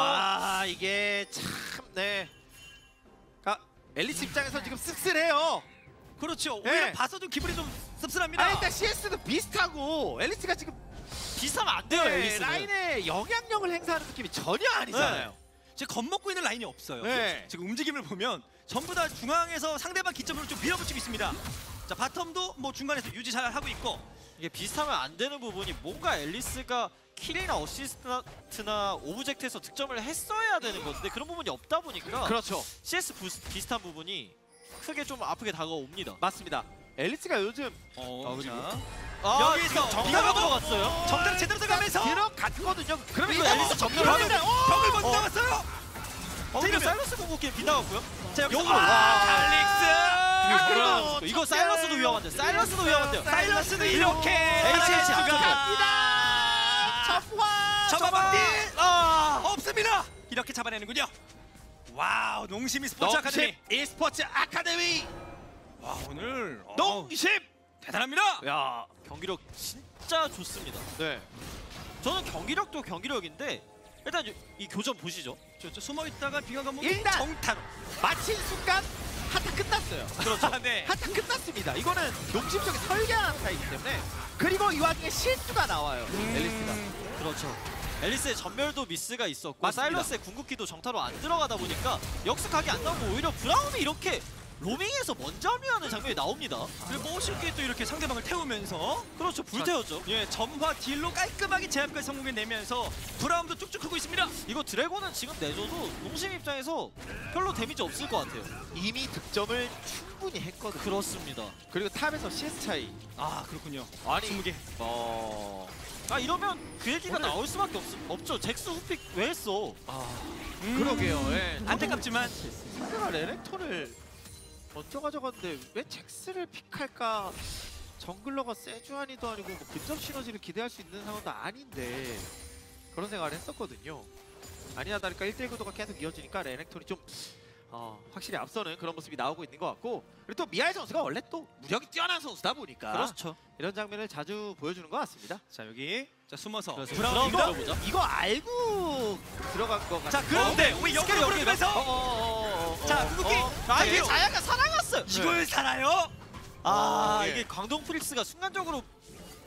아 이게 참네. 그러니까 앨리스 입장에서 지금 씁쓸해요. 그렇죠. 네. 오히려 봐서도 기분이 좀 씁쓸합니다. 아 일단 씨에스도 비슷하고 앨리스가 지금 비슷하면 안 돼요, 네, 앨리스는. 라인에 영향력을 행사하는 느낌이 전혀 아니잖아요. 지금 겁먹고 있는 라인이 없어요. 네. 지금 움직임을 보면 전부 다 중앙에서 상대방 기점으로 좀 밀어붙이고 있습니다. 자 바텀도 뭐 중간에서 유지 잘 하고 있고. 이게 비슷하면 안 되는 부분이 뭔가 앨리스가 킬이나 어시스트나 오브젝트에서 득점을 했어야 되는 건데 그런 부분이 없다 보니까 그렇죠. 씨에스 부스, 비슷한 부분이 크게 좀 아프게 다가옵니다. 맞습니다. 앨리스가 요즘 어, 아, 그리고? 자, 아, 여기서 지금 정답을 비가 들어갔어요. 정답 제대로 들어가면서 들어갔거든요. 그러면 그리고 앨리스 전멸을 하면 벽을 먼저 어. 나왔어요. 어, 근데 이러면- 사일러스 공격기에 빗나갔고요. 자 여기서 요거. 와, 와. 칼릭스. 그리고 이거 첫 사일러스도 발. 위험한데 사일러스도 위험한데요. 사일러스도 이렇게 에이치에이치 하나가 갑니다. 접화. 접어봤디. 아, 없습니다. 이렇게 잡아내는군요. 와우, 농심이 스포츠 아카데미. e스포츠 아카데미. 와 오늘 어, 농심. 대단합니다. 야. 경기력 진짜 좋습니다. 네. 저는 경기력도 경기력인데 일단 이, 이 교전 보시죠. 저, 저 숨어 있다가 비가 가면 일단! 정타로. 마친 순간 한타 끝났어요. 그렇죠. 네. 한타 끝났습니다. 이거는 농심 쪽에 설계한 타이기 때문에 그리고 이 와중에 실수가 나와요. 앨리스가. 그렇죠. 앨리스의 전멸도 미스가 있었고 맞습니다. 사일러스의 궁극기도 정타로 안 들어가다 보니까 역습각이 안 나오고 오히려 브라움이 이렇게 로밍에서 먼저 합류하는 장면이 나옵니다. 그리고 멋있게 또 이렇게 상대방을 태우면서 그렇죠. 불태웠죠. 예 점화 딜로 깔끔하게 제압까지 성공해내면서 브라움도 쭉쭉 크고 있습니다. 이거 드래곤은 지금 내줘도 농심 입장에서 별로 데미지 없을 것 같아요. 이미 득점을 충분히 했거든요. 그렇습니다. 그리고 탑에서 씨에스 차이. 아 그렇군요. 아니. 스무 개. 어. 아 이러면 그 얘기가 오늘- 나올 수밖에 없, 없죠. 잭스 후픽 왜 했어? 아. 음, 그러게요. 예. 안타깝지만 상대가 레넥톤을 먼저 가져갔는데 왜 잭스를 픽할까? 정글러가 세주아니도 아니고 뭐 근접 시너지를 기대할 수 있는 상황도 아닌데 그런 생각을 했었거든요. 아니나 다를까 일 대 일 구도가 계속 이어지니까 레넥톤이 좀 어, 확실히 앞서는 그런 모습이 나오고 있는 것 같고 그리고 또 미하일 선수가 원래 또 무력이 뛰어난 선수다 보니까 그렇죠. 이런 장면을 자주 보여주는 것 같습니다. 자 여기 자 숨어서 그래서 브라움 브라움 이거. 들어보자. 이거 알고 들어간 것 같아요. 자 그런데 우리 스케일 역으로 연계가- 부르면서 어어어어. 자 궁극기. 아 이게 이거- 자야가 살아갔어요. 이걸 살아요? 아 어, 예. 이게 광동 프릭스가 순간적으로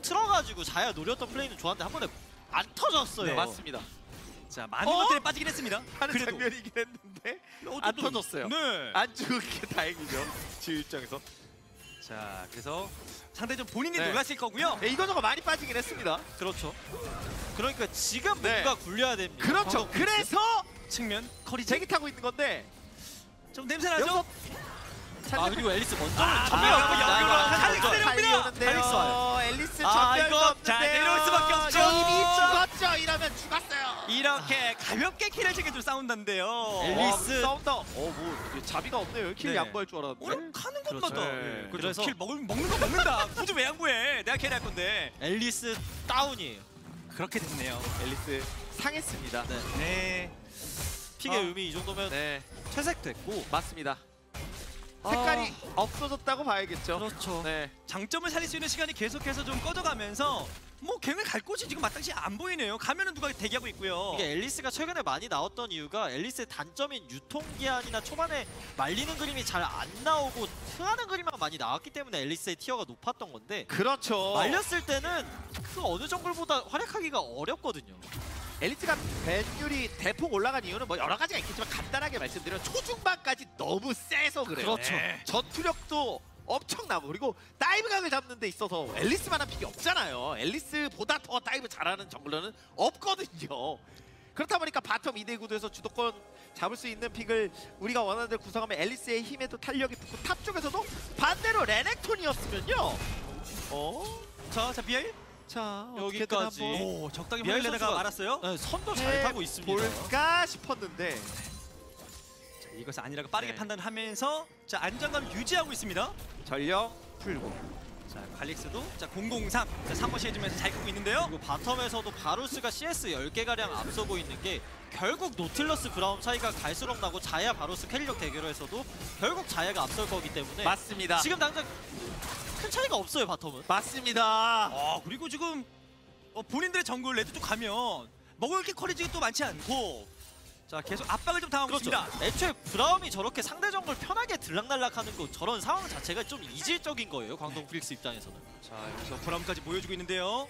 틀어가지고 자야 노렸던 플레이는 좋았는데 한 번에 안 터졌어요. 네, 맞습니다. 자 많은 어? 것들이 빠지긴 했습니다. 하는 그래도 장면이긴 했는데 어, 안 또- 터졌어요. 네. 안 죽은 게 다행이죠. 지우 입장에서. 자 그래서 상당히 좀 본인이 네. 놀랐을 거고요. 네, 이거저거 많이 빠지긴 했습니다. 그렇죠. 그러니까 지금 네. 뭔가 굴려야 됩니다. 그렇죠. 광동 프린스. 그래서 측면 커리 제기 타고 있는 건데 좀 냄새 나죠? 여기서 아 그리고 앨리스 먼저 아, 전멸하고 아, 연결을 아, 하는 칼릭스 거죠. 내려옵니다. 달려오는데요. 칼릭스 와요. 앨리스 아, 전멸도 이거 없는데요. 자, 내려올 수밖에 없죠. 이미 죽었죠. 이러면 죽었어요. 이렇게 가볍게 킬을 챙겨줄 싸운다인데요. 앨리스. 싸운다. 어뭐 자비가 없네요. 킬 네. 양보할 줄 알았는데. 오늘 하는 것만 그렇죠. 더. 네. 그래서 그래서- 킬 먹을, 먹는 거 먹는다. 굳이 왜 양보해? 내가 캐리할 건데. 앨리스 다운이에요. 그렇게 됐네요. 앨리스 상했습니다. 네. 네. 픽의 어. 의미 이 정도면 네, 퇴색됐고. 맞습니다. 색깔이 없어졌다고 봐야겠죠. 그렇죠. 네. 장점을 살릴 수 있는 시간이 계속해서 좀 꺼져가면서 뭐 갱을 갈 곳이 지금 마땅치 안 보이네요. 가면은 누가 대기하고 있고요. 이게 앨리스가 최근에 많이 나왔던 이유가 앨리스의 단점인 유통기한이나 초반에 말리는 그림이 잘 안 나오고 트하는 그림만 많이 나왔기 때문에 앨리스의 티어가 높았던 건데 그렇죠. 말렸을 때는 그 어느 정글보다 활약하기가 어렵거든요. 엘리트가 밴율이 대폭 올라간 이유는 뭐 여러 가지가 있겠지만 간단하게 말씀드리면 초중반까지 너무 세서 그래요. 그렇죠. 네. 전투력도 엄청나고 그리고 다이브각을 잡는 데 있어서 앨리스만한 픽이 없잖아요. 앨리스보다 더 다이브 잘하는 정글러는 없거든요. 그렇다 보니까 바텀 이 대 구도에서 주도권 잡을 수 있는 픽을 우리가 원하는 대로 구성하면 앨리스의 힘에도 탄력이 붙고 탑 쪽에서도 반대로 레넥톤이었으면요. 어? 자, 자 비아일. 자, 여기까지. 어떻게든 한번 오, 적당히 미아일 보일레다가 선수가- 말았어요. 네, 선도 잘 해 타고 있습니다. 볼까 싶었는데 자, 이것은 아니라고 빠르게 네. 판단하면서 자 안정감 유지하고 있습니다. 전력 풀고 자 갈릭스도 자 공공삼 자 삼버시 해주면서 잘 끄고 있는데요. 그리고 바텀에서도 바루스가 씨에스 열 개가량 앞서고 있는 게 결국 노틸러스 브라움 차이가 갈수록 나고 자야 바루스 캐리력 대결에서도 결국 자야가 앞설 거기 때문에 맞습니다. 지금 당장 큰 차이가 없어요 바텀은. 맞습니다. 아 그리고 지금 어, 본인들의 정글 레드 쪽 가면 먹을 게 커리지가 또 많지 않고 자 계속 압박을 좀 당하고 그렇죠. 있습니다. 애초에 브라움이 저렇게 상대 정글 편하게 들락날락하는 거 저런 상황 자체가 좀 이질적인 거예요. 광동 프릭스 입장에서는. 자 여기서 브라움까지 보여주고 있는데요.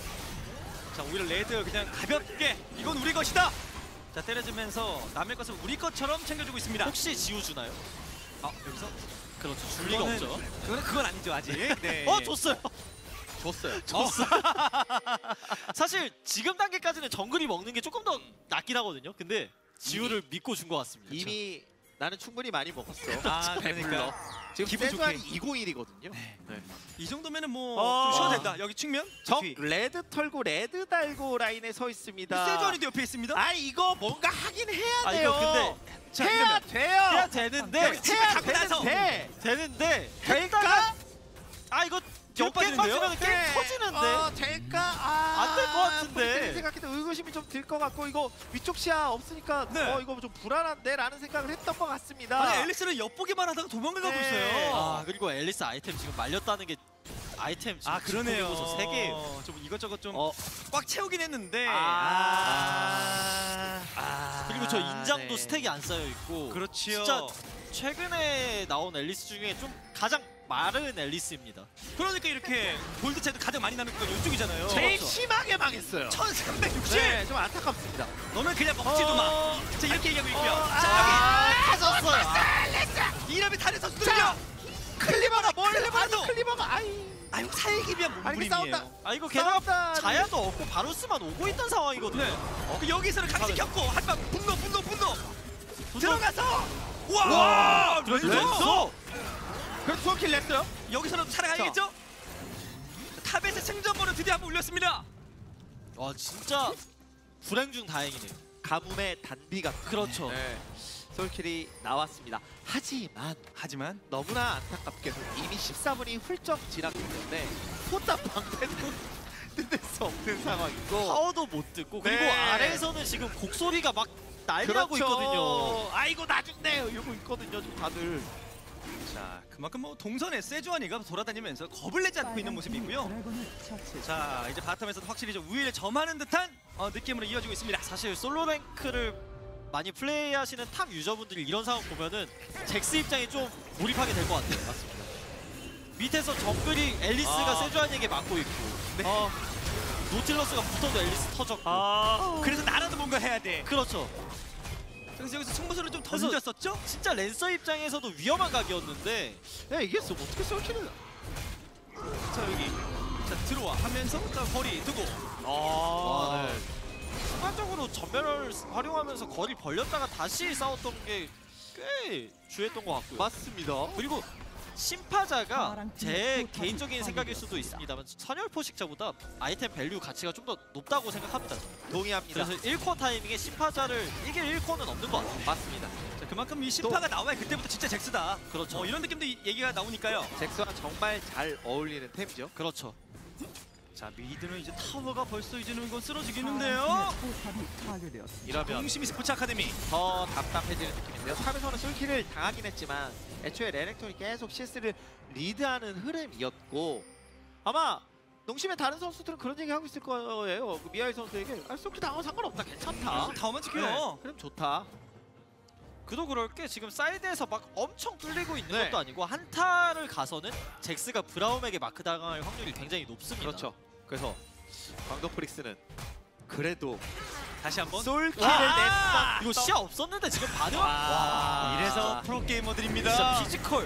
자 오히려 레드 그냥 가볍게 이건 우리 것이다. 자 때려주면서 남의 것을 우리 것처럼 챙겨주고 있습니다. 혹시 지워주나요? 아 여기서 그렇죠. 줄 리가 그거는- 없죠. 그건 그건 아니죠 아직. 네. 어 줬어요. 줬어요. 줬어. 사실 지금 단계까지는 정글이 먹는 게 조금 더 낫긴 하거든요. 근데 지우를 믿고 준 것 같습니다. 이미 나는 충분히 많이 먹었어. 아 그러니까 지금 기분 세주한 좋게. 이공일이거든요. 이 정도면은 뭐 어. 좀 쉬어도 된다. 여기 측면 적 뒤. 레드 털고 레드 달고 라인에 서 있습니다. 세주안이도 옆에 있습니다. 아 이거 뭔가 하긴 해야 아, 돼요. 이거 근데 자, 해야 그러면 돼요. 해야 되는데 여기 집에 해야 가고 나서. 되는데 되는데 될까? 아 이거 뒤로 몇개 빠지는데요? 빠지면 게임 네. 터지는데. 어, 될까? 아, 안될것 같은데. 폰트를 생각해도 의구심이 좀 들 것 같고 이거 위쪽 시야 없으니까 네. 어 이거 좀 불안한데 라는 생각을 했던 것 같습니다. 아니 앨리스는 엿보기만 하다가 도망가고 네. 있어요. 아 그리고 앨리스 아이템 지금 말렸다는 게 아이템 지금 아 그러네요. 보고서 세 개예요. 좀 이것저것 좀 꽉 어. 채우긴 했는데. 아. 아. 그리고 저 인장도 네. 스택이 안 쌓여 있고. 그렇지요. 진짜 최근에 나온 앨리스 중에 좀 가장 마른 앨리스입니다. 그러니까 이렇게 골드 차이도 가장 많이 나는 건 이쪽이잖아요. 제일 그렇죠. 심하게 망했어요. 천삼백육십. 네, 좀 안타깝습니다. 너는 그냥 먹지도 마. 어. 자 이렇게 얘기하고 있고요. 어, 자 아, 여기 이러면 다른 선수들은요. 자, 클리버가 뭘 클리버도. 아니 클리버가 아이 아유 살기 위한 아니, 몸부림이에요. 싸운다. 아 이거 게다가 싸웠다. 자야도 없고 바루스만 오고 있던 상황이거든요. 네. 그 여기서는 강제 켰고 한방 분노 분노 분노 분노. 들어가서 와, 와, 렌소! 렌소! 그래서 투어킬 냈어요. 여기서라도 살아가야겠죠? 탑에서 승전보를 드디어 한번 올렸습니다. 와 진짜 불행 중 다행이네요. 가뭄의 단비가 그렇죠. 네. 솔킬이 나왔습니다. 하지만 하지만 너무나 안타깝게도 이미 십사 분이 훌쩍 지났기 때문에 포탑 방패는 뜯을 수 없는 상황이고 파워도 못 듣고 그리고 네. 아래에서는 지금 곡소리가 막 난리나고 있거든요. 아이고 나 죽네 이러고 있거든요 지금 다들. 자 그만큼 뭐 동선에 세주안이가 돌아다니면서 겁을 내지 않고 있는 모습이고요. 드래곤을 처치. 자 이제 바텀에서도 확실히 좀 우위를 점하는 듯한 어, 느낌으로 이어지고 있습니다. 사실 솔로 랭크를 많이 플레이하시는 탑 유저분들이 이런 상황 보면은 잭스 입장이 좀 몰입하게 될 것 같아요. 맞습니다. 밑에서 정글이 앨리스가 아. 세주안에게 맞고 있고 네. 어, 노틸러스가 붙어도 앨리스 터졌고 아, 그래서 나라도 뭔가 해야 돼. 그렇죠. 그래서 여기서 승부수를 좀 그래서- 던졌었죠? 진짜 랜서 입장에서도 위험한 각이었는데 네, 이게 써 어떻게 썰키를? 자 여기 자 들어와 하면서 일단 거리 두고. 아, 와, 네. 순간적으로 전멸을 활용하면서 거리 벌렸다가 다시 싸웠던 게 꽤 주했던 것 같고요. 맞습니다. 그리고 심파자가 파랑 제 팀 개인적인 포탑이 생각일 수도 파괴되었습니다. 있습니다만 선열 포식자보다 아이템 밸류 가치가 좀 더 높다고 생각합니다. 동의합니다. 그래서 일 코 타이밍에 심파자를 이길 일 코는 없는 것 같아요. 맞습니다. 자 그만큼 이 심파가 나와야 그때부터 진짜 잭스다. 그렇죠. 어, 이런 느낌도 이- 얘기가 나오니까요. 잭스와 정말 잘 어울리는 템이죠. 그렇죠. 자 미드는 이제 타워가 벌써 이제는 건 파랑 쓰러지겠는데요. 팀의 포탑이 파괴되었습니다. 이러면 동심이 스포츠 아카데미. 더 답답해지는 느낌인데요. 탑에서는 솔킬을 당하긴 했지만 애초에 레넥톤이 계속 씨에스를 리드하는 흐름이었고 아마 농심의 다른 선수들은 그런 얘기 하고 있을 거예요. 그 미아이 선수에게 아, 솔킬 당하면 상관없다. 괜찮다. 타워만 지켜요. 네, 그럼 좋다. 그도 그럴 게 지금 사이드에서 막 엄청 뚫리고 있는 네. 것도 아니고 한타를 가서는 잭스가 브라움에게 마크 당할 확률이 굉장히 높습니다. 그렇죠. 그래서 광동 프릭스는 그래도 다시 한번. 솔킬을 와! 냈어. 이거 시야 없었는데 지금 반응. 와, 이래서 진짜. 프로 게이머들입니다. 진짜 피지컬.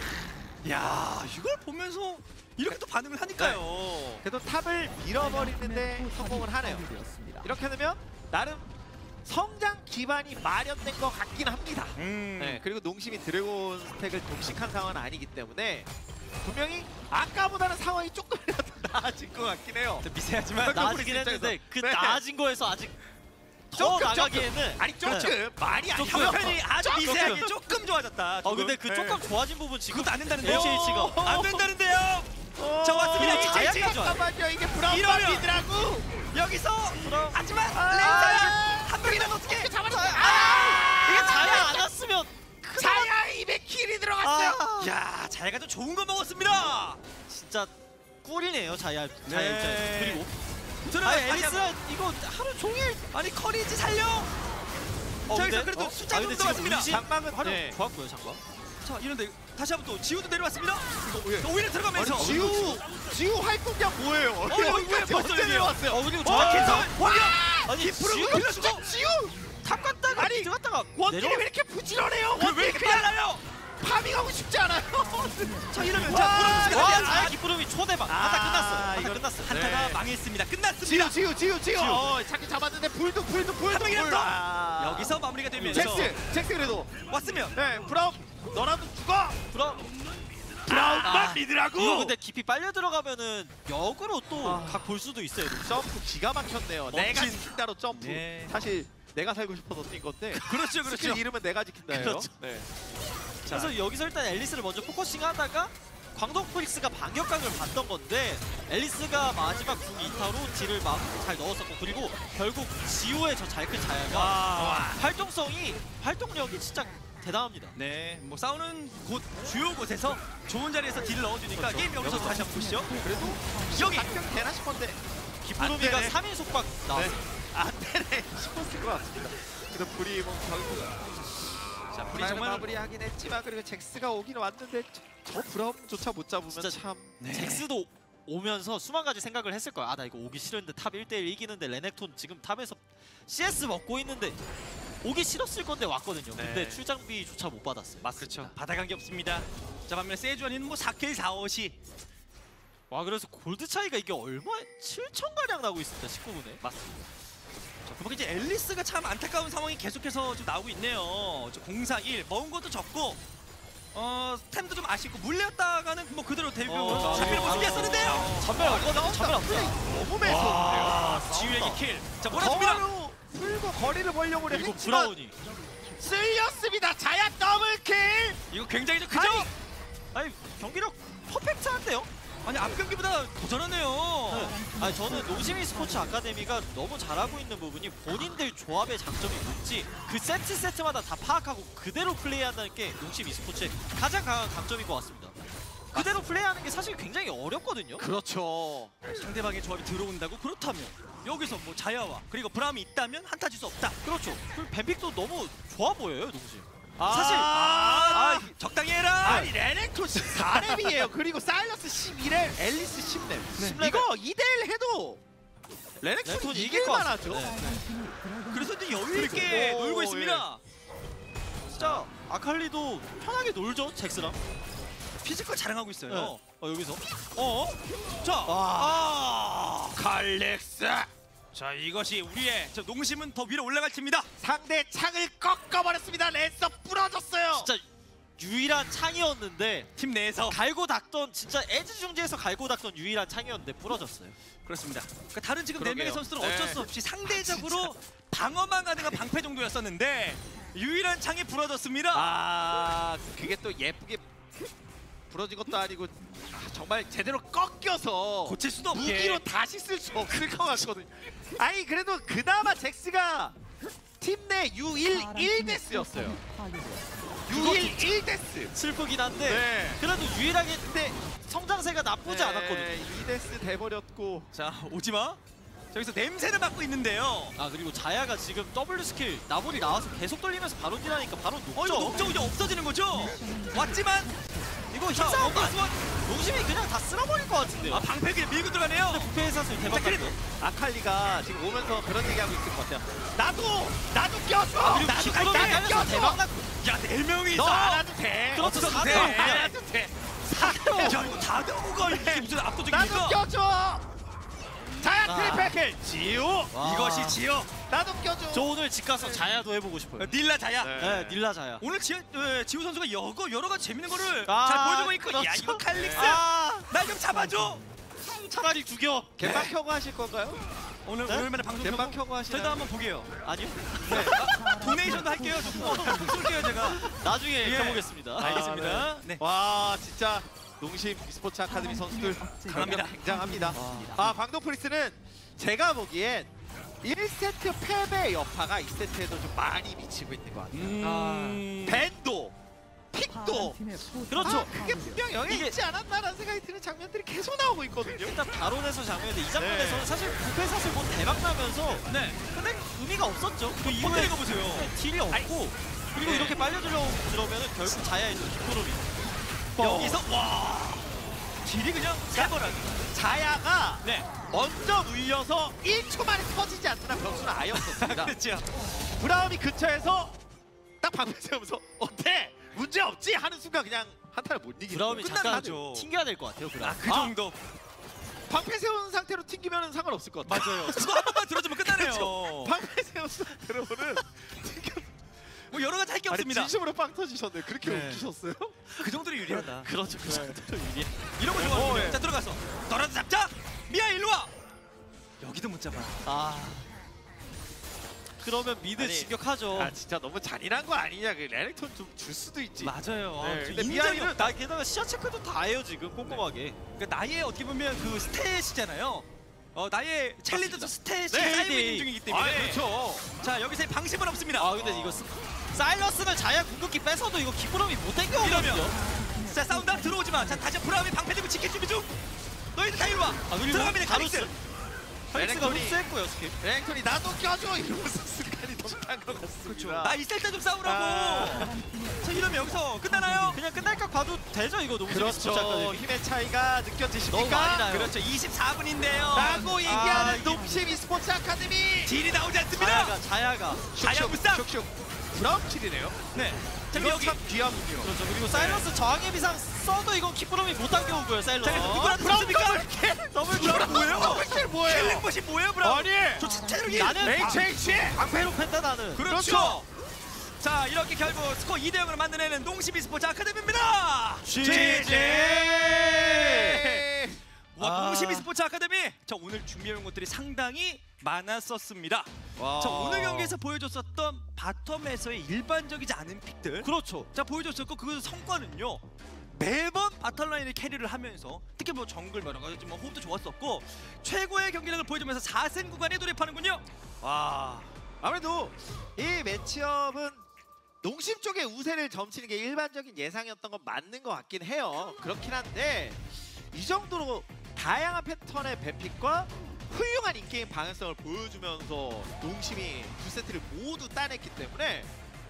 야 이걸 보면서 이렇게 또 반응을 하니까요. 그래도 탑을 밀어버리는데 성공을 하네요. 파괴되었습니다. 이렇게 되면 나름 성장 기반이 마련된 것 같긴 합니다. 음. 네, 그리고 농심이 드래곤 스택을 독식한 상황은 아니기 때문에 분명히 아까보다는 상황이 조금이라도 나아진 것 같긴 해요. 자, 미세하지만 광동 나아지긴 프릭스 했는데 입장에서. 그 네. 나아진 거에서 아직 더 조금, 나가기에는 아니 조금 말이 안 조금 편이 아주 조금. 미세하게 조금 좋아졌다. 어 근데 그 네. 조금 좋아진 부분 지금 그것도 안 된다는데요? 에이치에이치가 안 된다는데요. 자, 왔습니다. 이게 이제 자야가 좋아요. 잠깐만요. 이게 브라운 이러면- 밤이더라고. 여기서 그럼 하지만 아. 렌사야 한 명이라도 어떻게 잡아냈어. 이게 아! 자야 안 왔으면 자야 입에 킬이 들어갔어요. 아, 야 자야가 좀 좋은 거 먹었습니다. 진짜 꿀이네요 자야 자야 네. 입장에서. 그리고 들어가 아니 앨리스가 이거 하루 종일 아니 커리지 살려. 어, 자 근데- 여기서 그래도 어? 숫자 아, 근데 정도 지금 왔습니다. 의지- 장막은 활용 네. 좋았고요 장관. 자 이런데 다시 한번 또 지우도 내려왔습니다. 이거 왜? 자, 오히려 들어가면서 아니, 지우 지우 활동량 뭐예요? 어, 이거 왜 여기까지 벌써 언제 여기요? 내려왔어요? 어 그리고 아, 정확해서 원려 아니 프로그램 지우 흘려주고 지우 탑 갔다가 아니, 미드 갔다가 원딜이 내려. 왜 이렇게 부지런해요? 왜 원딜이 큰일 나요? 파밍하고 싶지 않아요. 자 이러면 와, 자 와 프로듀스가 자야 기쁘름이 초대박. 한타 끝났어. 한타 이거- 끝났어. 한타가 네. 망했습니다. 끝났습니다. 지우 지우 지우 지우. 지우. 어, 찾기 잡았는데 불도 불도 불도 한 명이라도 더! 아. 여기서 마무리가 되면서 잭스 잭스 그래도 왔으면 네 브라움 너라도 죽어. 브라 브라운만 아, 리드라고. 이거 근데 깊이 빨려 들어가면은 역으로 또 아. 각 볼 수도 있어요. 점프 기가 막혔네요. 멋진- 내가 지킨다로 점프. 네. 사실 내가 살고 싶어서 뛴 건데. 그렇죠 스킬 그렇죠. 이름은 내가 지킨다예요. 그렇죠. 네. 그래서 여기서 일단 앨리스를 먼저 포커싱하다가 광동 프릭스가 반격각을 봤던 건데 앨리스가 마지막 궁 이 타로 딜을 막 잘 넣었었고 그리고 결국 지오의 저 잘 큰 자야가 와. 활동성이 활동력이 진짜 대단합니다. 네, 뭐 싸우는 곳 주요 곳에서 좋은 자리에서 딜을 넣어주니까 그렇죠. 게임 여기서 다시 한번 보시죠. 그래도 여기 합격 되나 싶었는데 기프로미가 안 되네. 삼 인 속박 나왔어요. 안 되네 싶었을 것 같습니다. 그래도 불이 뭐 결국 자, 우리 불이 정말 마무리하긴 했지만 그리고 잭스가 오긴 왔는데 저, 저 브라움조차 못 잡으면 진짜 참 네. 잭스도 오면서 수만 가지 생각을 했을 거야. 아 나 이거 오기 싫은데 탑 일 대 일 이기는데 레넥톤 지금 탑에서 씨에스 먹고 있는데 오기 싫었을 건데 왔거든요. 근데 네. 출장비조차 못 받았어요. 그렇죠. 받아간 게 없습니다. 자, 반면에 세주안이는 뭐 사 킬 사 옷이 와 그래서 골드 차이가 이게 얼마에 칠천 가량 나고 있습니다. 십구 분에. 맞습니다. 자, 그렇게 이제 앨리스가 참 안타까운 상황이 계속해서 좀 나오고 있네요. 저 공사 일 먹은 것도 적고 어 스템도 좀 아쉽고 물렸다가는 뭐 그대로 데뷔 어, 잡히는 어, 모습이었었는데요. 전멸 없거든요. 전멸 없어요. 너무 매서운데요. 아, 지우에게 킬. 자, 몰아줍니다. 더로 풀고 거리를 벌려고 그리고 했지만 브라운이. 쓸렸습니다. 자야 더블킬. 이거 굉장히 좀 크죠? 아니 경기력 퍼펙트한데요? 아니 앞 경기보다 더 잘하네요. 네. 아니 저는 농심이 스포츠 아카데미가 너무 잘하고 있는 부분이 본인들 조합의 장점이 뭔지 그 세트 세트마다 다 파악하고 그대로 플레이한다는 게 농심 e스포츠의 가장 강한 강점인 것 같습니다. 그대로 플레이하는 게 사실 굉장히 어렵거든요. 그렇죠. 상대방의 조합이 들어온다고 그렇다면 여기서 뭐 자야와 그리고 브라움이 있다면 한타 질 수 없다. 그렇죠. 그리고 뱀픽도 너무 좋아 보여요, 농심. 사실 아, 아, 적당히 해라. 아니 레넥톤 십사 렙이에요. 그리고 사일러스 십이 렙, 앨리스 십 렙. 네. 이거 이 대 일 해도 레넥톤이 레넥톤이 이길 이길 것 만하죠. 그래서 이제 여유 있게 오, 놀고 있습니다. 진짜 아칼리도 편하게 놀죠, 잭스랑. 피지컬 자랑하고 있어요. 어, 여기서. 어? 자, 아, 칼렉스 자 이것이 우리의 저 농심은 더 위로 올라갈 팀입니다. 상대 창을 꺾어버렸습니다. 랜서 부러졌어요. 진짜 유일한 창이었는데 팀 내에서 갈고 닦던 진짜 에즈 중지에서 갈고 닦던 유일한 창이었는데 부러졌어요. 그렇습니다. 그러니까 다른 지금 네 그러게요. 명의 선수들은 어쩔 네. 수 없이 상대적으로 방어만 가능한 방패 정도였었는데 유일한 창이 부러졌습니다. 아 그게 또 예쁘게 부러진 것도 아니고 아, 정말 제대로 꺾여서 고칠 수도 없게. 무기로 다시 쓸 수 없을 것 같거든요. 아니 그래도 그나마 잭스가 팀 내 유 일 일 데스였어요. 유 일 일 데스. 슬프긴 한데 네. 그래도 유일하게 근데 성장세가 나쁘지 않았거든요. 이 데스 돼버렸고 자 오지마. 저기서 냄새를 맡고 있는데요. 아 그리고 자야가 지금 W 스킬 나볼이 나와서 계속 돌리면서 바로 딜하니까 바로 녹죠. 어 이거 녹죠 이제 없어지는 거죠? 왔지만 이거 자 힘싸움 어그스원 농심이 그냥 다 쓸어버릴 것 같은데요. 아 방패 그냥 밀고 들어가네요. 부패의 사슬 대박 자, 났죠. 아칼리가 지금 오면서 그런 얘기하고 있을 것 같아요. 나도 나도 껴줘. 아, 그리고 나도 기프로 나 깔려서 껴줘. 대박 났고. 야네 명이 너 있어. 안 와도 돼. 그렇죠, 없어도 사대. 돼. 안 와도 돼. 야 이거 다드오가 이게 무슨 나도 압도적입니까? 껴줘. 자야 아. 트리패클 지우. 와. 이것이 지어 나도 껴줘. 저 오늘 집 가서 자야도 해보고 싶어요. 닐라 자야. 네. 네, 닐라 자야. 오늘 지우, 에, 지우 선수가 여러, 여러 가지 재밌는 거를 아, 잘 보여주고 있고 야 그렇죠. 이거 칼릭스 아, 날 좀 잡아줘. 차라리 죽여. gem방 켜고 하실 건가요? 오늘 네? 오늘만에 방송 gem방 켜고 켜고 하시나요? 저희도 한번 보게요. 아니요. 네. 아, 도네이션도 할게요. 좀 쏠게요 제가. 나중에 예. 켜보겠습니다. 알겠습니다. 네. 와 진짜 농심 e스포츠 아카데미 선수들 강합니다. 굉장합니다. 와. 아 광동 프리스는 제가 보기엔 일 세트 패배 여파가 이 세트에도 좀 많이 미치고 있는 것 같아요. 음... 밴도, 픽도 그렇죠. 아, 그게 분명 영향이 이게- 있지 않았나라는 생각이 드는 장면들이 계속 나오고 있거든요. 일단 바론에서 장면인데 이 장면에서는 네. 사실 부패 사슬 뭐 대박 나면서 네. 근데 의미가 없었죠. 그 이후에 버티는 거 보세요. 네, 딜이 없고 그리고 네. 이렇게 빨려 들어오면은 결국 자야에서 뒷구름이. 여기서 와 딜이 그냥 살벌하게. 자야가 네. 먼저 물려서 일 초 만에 터지지 않는 변수는 아예 없었습니다. 그렇죠. 브라움이 근처에서 딱 방패 세우면서 어때? 문제 없지? 하는 순간 그냥 한타를 못 이기는 브라움이 거예요. 잠깐 끝나죠. 튕겨야 될 것 같아요. 브라움. 아그 아. 정도. 방패 세운 상태로 튕기면 상관없을 것 같아요. 맞아요. 그거 한 번만 들어주면 끝나네요. 그렇죠. 방패 세운 상태로는 뭐 여러 가지 할 게 아니 없습니다. 진심으로 빵 터지셨네. 그렇게 네. 웃기셨어요? 그 정도로 유리하다. 그렇죠. 그 정도로 유리해. 이런 거 어, 좋아하거든요. 예. 자 들어가서 너라도 잡자. 미야 일로 와. 여기도 못 잡아. 아. 그러면 미드 아니, 진격하죠. 아 진짜 너무 잔인한 거 아니냐? 그 레넥톤 좀 줄 수도 있지. 맞아요. 네, 아, 근데 인정이 미아리는 없다. 나 게다가 시야 체크도 다 해요 지금 꼼꼼하게. 그러니까 나의 어떻게 보면 그 스탯이잖아요. 어 나의 챌린저도 스탯이 네, 쌓이고 네. 있는 중이기 때문에. 아 그렇죠. 자 여기서 방심은 없습니다. 아 근데 이거 스- 사일러스는 자야 궁극기 뺏어도 이거 기프럼이 못 땡겨오거든요. 이러면 자 싸운다 들어오지 마. 자 다시 브라움이 방패 들고 지킬 준비 중. 너희들 다 일로 와. 아 그리고 들어갑니다. 가루스. 카릭스. 카릭스가 레넥톤이- 흡수했고요 스킬. 레넥톤이 나도 껴줘 이러면서 순간이 너무 딴것 같습니다. 그렇죠. 나 있을 때 좀 싸우라고. 아. 자 이러면 여기서 끝나나요? 그냥 끝날 각 봐도 되죠 이거 농심 그렇죠. 스포츠 아카데미. 힘의 차이가 너무 느껴지십니까? 많이 나요. 그렇죠. 이십사 분인데요. 라고 얘기하는 아, 이게- 농심 e스포츠 아카데미. 딜이 나오지 않습니다. 자야가 자야가. 자야 무쌍. 슉슉. 브라움 킬이네요. 네. 자 이거 여기. 참 귀하군요. 그렇죠. 그리고 사일러스 저항의 비상 써도 이건 키프럼이 못 당겨오고요 사일러스. 자, 그래서 누구랑 브라움 붙습니까? 더블킬. 더블킬 뭐예요? 더블킬 뭐예요? 킬링봇이 뭐예요, 브라움? 아니. 저 체력이 나는 에이치 에이치. 방패로 팬다 나는. 그렇죠. 자 이렇게 결국 스코어 이 대 영으로 만들어내는 농심 e스포츠 아카데미입니다. 지지. 와 아. 농심 e스포츠 아카데미. 자 오늘 준비해온 것들이 상당히 많았었습니다. 와. 자 오늘 경기에서 보여줬었던 바텀에서의 일반적이지 않은 픽들. 그렇죠. 자 보여줬었고 그 성과는요. 매번 바텀라인을 캐리를 하면서 특히 뭐 정글 여러 가지 뭐 호흡도 좋았었고 최고의 경기력을 보여주면서 사 승 구간에 돌입하는군요. 와. 아무래도 이 매치업은 농심 쪽의 우세를 점치는 게 일반적인 예상이었던 건 맞는 것 같긴 해요. 그렇긴 한데 이 정도로 다양한 패턴의 뱀픽과 훌륭한 인게임 방향성을 보여주면서 농심이 두 세트를 모두 따냈기 때문에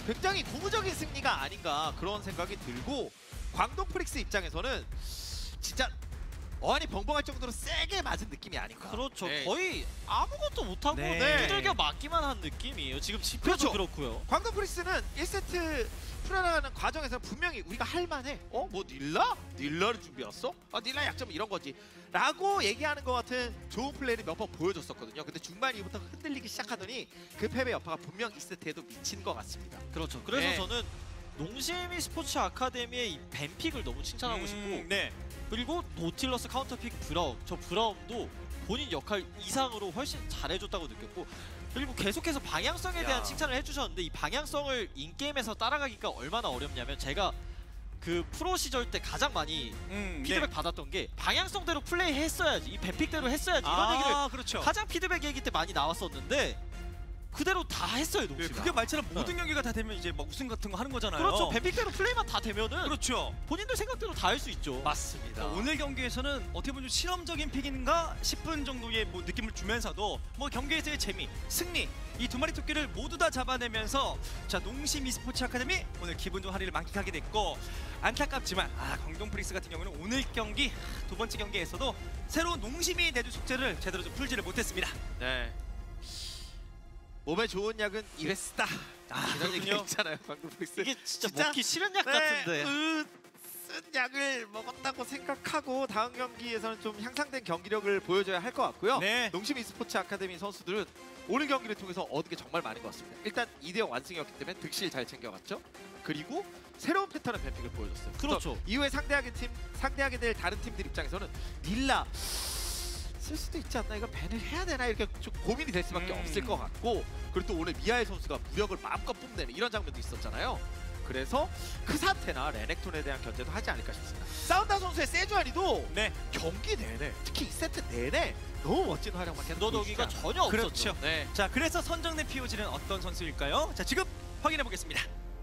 굉장히 고무적인 승리가 아닌가 그런 생각이 들고 광동 프릭스 입장에서는 진짜 어안이 벙벙할 정도로 세게 맞은 느낌이 아닌가. 그렇죠. 네. 거의 아무것도 못하고 네. 두들겨 맞기만 한 느낌이에요. 지금 지표도 그렇죠. 그렇고요. 광동 프릭스는 일 세트 풀어나가는 과정에서 분명히 우리가 할만해. 어? 뭐 닐라? 닐라를 준비했어? 아 닐라 약점 이런 거지. 라고 얘기하는 것 같은 좋은 플레이를 몇 번 보여줬었거든요. 근데 중반 이후부터 흔들리기 시작하더니 그 패배 여파가 분명 이 세트에도 미친 것 같습니다. 그렇죠. 그래서 네. 저는 농심이 스포츠 아카데미의 이 뱀픽을 너무 칭찬하고 음, 싶고 네. 그리고 노틸러스 카운터픽 브라움 저 브라움도 본인 역할 이상으로 훨씬 잘해줬다고 느꼈고 그리고 계속해서 방향성에 대한 야. 칭찬을 해주셨는데 이 방향성을 인게임에서 따라가기가 얼마나 어렵냐면 제가 그 프로 시절 때 가장 많이 음, 피드백 네. 받았던 게 방향성대로 플레이 했어야지 이 뱀픽대로 했어야지 이런 아, 얘기를 그렇죠. 가장 피드백 얘기 때 많이 나왔었는데 그대로 다 했어요 네, 농심이. 그게 말처럼 모든 경기가 다 되면 이제 막 우승 같은 거 하는 거잖아요. 그렇죠. 뱀픽대로 플레이만 다 되면은 그렇죠. 본인들 생각대로 다 할 수 있죠. 맞습니다. 오늘 경기에서는 어떻게 보면 좀 실험적인 픽인가 싶은 정도의 뭐 느낌을 주면서도 뭐 경기에서의 재미, 승리 이 두 마리 토끼를 모두 다 잡아내면서 자 농심 e스포츠 아카데미 오늘 기분 좋은 하루를 만끽하게 됐고 안타깝지만 아 광동 프릭스 같은 경우는 오늘 경기 두 번째 경기에서도 새로운 농심이 내준 숙제를 제대로 좀 풀지를 못했습니다. 네. 몸에 좋은 약은 이랬다. 아, 이런 얘기 그렇군요. 있잖아요. 광동 프릭스. 이게 진짜, 진짜? 먹기 싫은 약 네, 같은데. 으, 쓴 약을 먹었다고 생각하고 다음 경기에서는 좀 향상된 경기력을 보여줘야 할 것 같고요. 네. 농심 e스포츠 아카데미 선수들은 오늘 경기를 통해서 얻은 게 정말 많은 것 같습니다. 일단 이 대 영 완승이었기 때문에 득실 잘 챙겨갔죠. 그리고 새로운 패턴의 뱀픽을 보여줬어요. 그렇죠. 그래서 이후에 상대하게 팀 상대하게 될 다른 팀들 입장에서는 닐라 쓸 수도 있지 않나 이거 밴을 해야 되나 이렇게 좀 고민이 될 수밖에 음. 없을 것 같고 그리고 또 오늘 미하엘 선수가 무력을 마음껏 뽐내는 이런 장면도 있었잖아요. 그래서 그 사태나 레넥톤에 대한 견제도 하지 않을까 싶습니다. 사운다 선수의 세주아니도 네. 경기 내내 특히 이 세트 내내 너무 멋진 활약만 계속 너더기가 보여주지 전혀 없었죠. 그렇죠. 네. 자 그래서 선정된 피오지는 어떤 선수일까요? 자 지금 확인해 보겠습니다.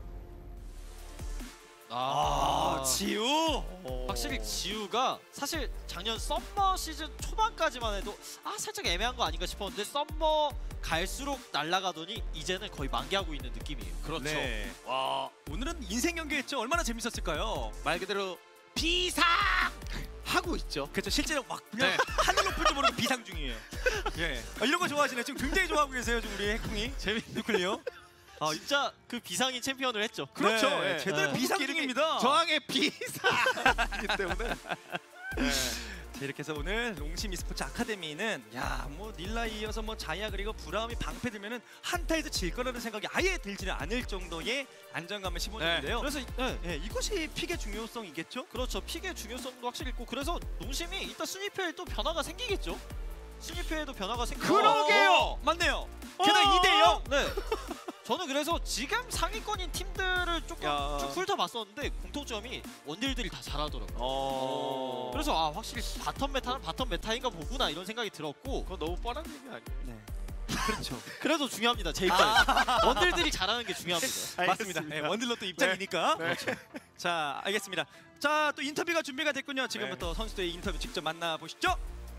아, 지우. 확실히 지우가 사실 작년 썸머 시즌 초반까지만 해도 아 살짝 애매한 거 아닌가 싶었는데 썸머 갈수록 날아가더니 이제는 거의 만개하고 있는 느낌이에요. 그렇죠. 네. 와, 오늘은 인생 경기였죠. 얼마나 재밌었을까요? 말 그대로 비상 하고 있죠. 그렇죠. 실제로 막 그냥 네. 하늘 높은 줄 모르고 비상 중이에요. 예. 아, 이런 거 좋아하시네. 지금 굉장히 좋아하고 계세요. 지금 우리 해콩이. 재밌. 누클리어. 아 진짜 그 비상이 챔피언을 했죠. 그렇죠. 네, 예. 제대로 네. 비상 이름이 중입니다. 저항의 비상이기 때문에. 네. 자, 이렇게 해서 오늘 농심 e스포츠 아카데미는 야 뭐 닐라 이어서 뭐 자야 그리고 브라움이 방패 들면은 한타에서 질 거라는 생각이 아예 들지는 않을 정도의 안정감을 심어주는데요. 그래서 이- 네. 예, 이것이 픽의 중요성이겠죠? 그렇죠. 픽의 중요성도 확실히 있고 그래서 농심이 이따 순위표에 또 변화가 생기겠죠. 순위표에도 변화가 생기고 그러게요. 어, 맞네요. 게다가 이 대 영. 네. 저는 그래서 지금 상위권인 팀들을 조금 야. 쭉 훑어봤었는데 공통점이 원딜들이 다 잘하더라고요. 어. 그래서 아 확실히 바텀 메타는 바텀 메타인가 보구나 이런 생각이 들었고 그건 너무 뻔한 얘기 아니에요? 네. 그렇죠. 그래도 중요합니다. 제 입장에서 원딜들이 잘하는 게 중요합니다. 맞습니다. 네, 원딜러 또 입장이니까. 네. 자, 알겠습니다. 자, 또 인터뷰가 준비가 됐군요. 지금부터 선수들의 인터뷰 직접 만나보시죠.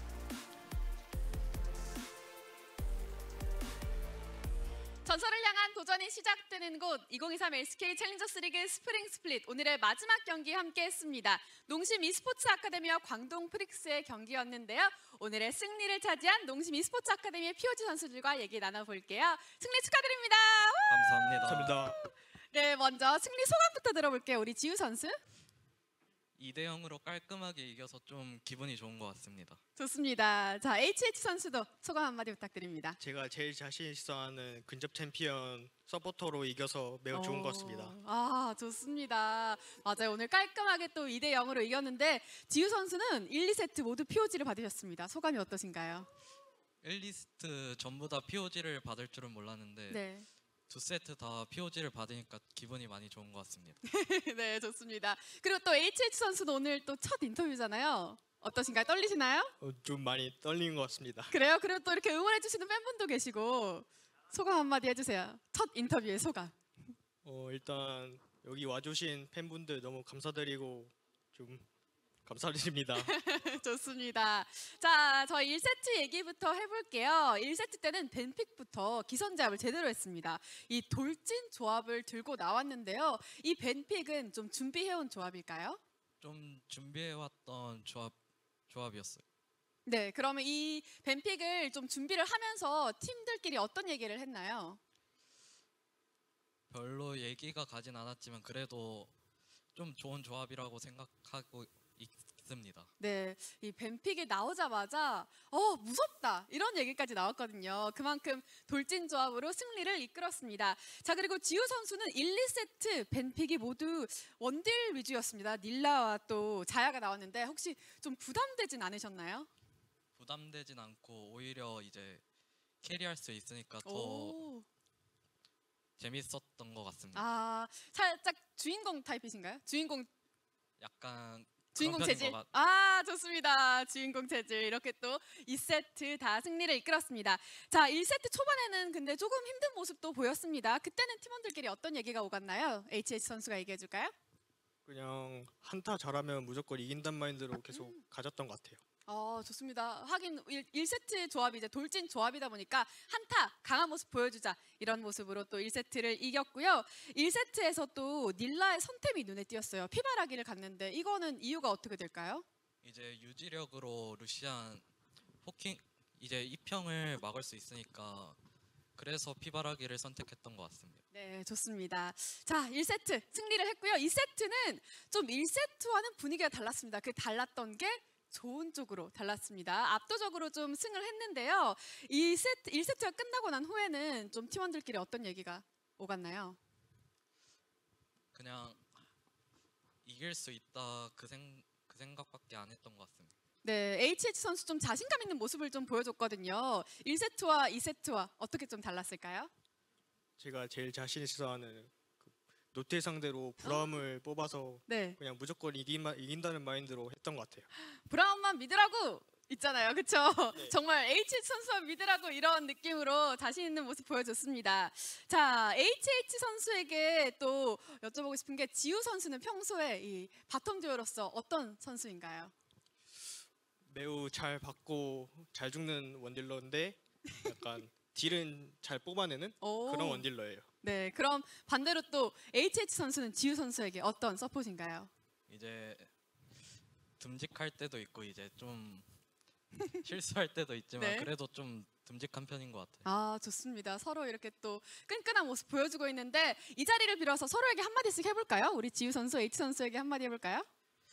전설을 향한 도전이 시작되는 곳 이천이십삼 엘씨케이 챌린저스 리그 스프링 스플릿 오늘의 마지막 경기 함께했습니다. 농심 e스포츠 아카데미와 광동 프릭스의 경기였는데요. 오늘의 승리를 차지한 농심 e스포츠 아카데미의 피오지 선수들과 얘기 나눠볼게요. 승리 축하드립니다. 감사합니다. 네, 먼저 승리 소감부터 들어볼게요. 우리 지우 선수. 이 대 영으로 깔끔하게 이겨서 좀 기분이 좋은 것 같습니다. 좋습니다. 자, 에이치에이치 선수도 소감 한마디 부탁드립니다. 제가 제일 자신 있어하는 근접 챔피언 서포터로 이겨서 매우 좋은 것 같습니다. 아, 좋습니다. 맞아요. 오늘 깔끔하게 또 이 대 영으로 이겼는데 지우 선수는 일, 이 세트 모두 피오지를 받으셨습니다. 소감이 어떠신가요? 일, 이 세트 전부 다 피오지를 받을 줄은 몰랐는데 네. 두 세트 다 피오지를 받으니까 기분이 많이 좋은 것 같습니다. 네, 좋습니다. 그리고 또 에이치에이치 선수도 오늘 또 첫 인터뷰잖아요. 어떠신가요? 떨리시나요? 어, 좀 많이 떨리는 것 같습니다. 그래요? 그리고 또 이렇게 응원해 주시는 팬분도 계시고 소감 한마디 해주세요. 첫 인터뷰의 소감. 어, 일단 여기 와주신 팬분들 너무 감사드리고 좀 감사드립니다. 좋습니다. 자, 저희 일 세트 얘기부터 해볼게요. 일 세트 때는 벤픽부터 기선제압을 제대로 했습니다. 이 돌진 조합을 들고 나왔는데요. 이 벤픽은 좀 준비해온 조합일까요? 좀 준비해왔던 조합 조합이었어요. 네, 그러면 이 벤픽을 좀 준비를 하면서 팀들끼리 어떤 얘기를 했나요? 별로 얘기가 가진 않았지만 그래도 좀 좋은 조합이라고 생각하고 있습니다. 네, 이 벤픽이 나오자마자 어 무섭다 이런 얘기까지 나왔거든요. 그만큼 돌진 조합으로 승리를 이끌었습니다. 자, 그리고 지우 선수는 일, 이 세트 벤픽이 모두 원딜 위주였습니다. 닐라와 또 자야가 나왔는데 혹시 좀 부담되진 않으셨나요? 부담되진 않고 오히려 이제 캐리할 수 있으니까 더 오. 재밌었던 것 같습니다. 아, 살짝 주인공 타입이신가요? 주인공 약간 주인공 그런 편인 체질. 것 같- 아, 좋습니다. 주인공 체질. 이렇게 또 이 세트 다 승리를 이끌었습니다. 자, 일 세트 초반에는 근데 조금 힘든 모습도 보였습니다. 그때는 팀원들끼리 어떤 얘기가 오갔나요? 에이치에이치 선수가 얘기해 줄까요? 그냥 한타 잘하면 무조건 이긴단 마인드로 계속 가졌던 것 같아요. 어, 좋습니다. 하긴 일 세트 조합이 이제 돌진 조합이다 보니까 한타 강한 모습 보여주자 이런 모습으로 또 일 세트를 이겼고요. 일 세트에서 또 닐라의 선템이 눈에 띄었어요. 피바라기를 갔는데 이거는 이유가 어떻게 될까요? 이제 유지력으로 루시안 포킹 이제 이평을 막을 수 있으니까 그래서 피바라기를 선택했던 것 같습니다. 네, 좋습니다. 자, 일 세트 승리를 했고요. 이 세트는 좀 일 세트와는 분위기가 달랐습니다. 그 달랐던 게 좋은 쪽으로 달랐습니다. 압도적으로 좀 승을 했는데요. 이 세트 일 세트가 끝나고 난 후에는 좀 팀원들끼리 어떤 얘기가 오갔나요? 그냥 이길 수 있다 그, 생, 그 생각밖에 안 했던 것 같습니다. 네, 에이치에이치 선수 좀 자신감 있는 모습을 좀 보여줬거든요. 일 세트와 이 세트와 어떻게 좀 달랐을까요? 제가 제일 자신 있어 하는 그 노태 상대로 브라움을 뽑아서 네, 그냥 무조건 이기마, 이긴다는 마인드로 했던 것 같아요. 브라운만 믿으라고 있잖아요, 그렇죠? 네. 정말 에이치에이치 선수만 믿으라고 이런 느낌으로 자신 있는 모습 보여줬습니다. 자, 에이치에이치 선수에게 또 여쭤보고 싶은 게 지우 선수는 평소에 이 바텀 듀오로서 어떤 선수인가요? 매우 잘 받고 잘 죽는 원딜러인데 약간 딜은 잘 뽑아내는 오. 그런 원딜러예요. 네, 그럼 반대로 또 에이치에이치 선수는 지우 선수에게 어떤 서폿인가요? 이제 듬직할 때도 있고 이제 좀 실수할 때도 있지만 네. 그래도 좀 듬직한 편인 것 같아요. 아, 좋습니다. 서로 이렇게 또 끈끈한 모습 보여주고 있는데 이 자리를 빌어서 서로에게 한마디씩 해볼까요? 우리 지우 선수, H 선수에게 한마디 해볼까요?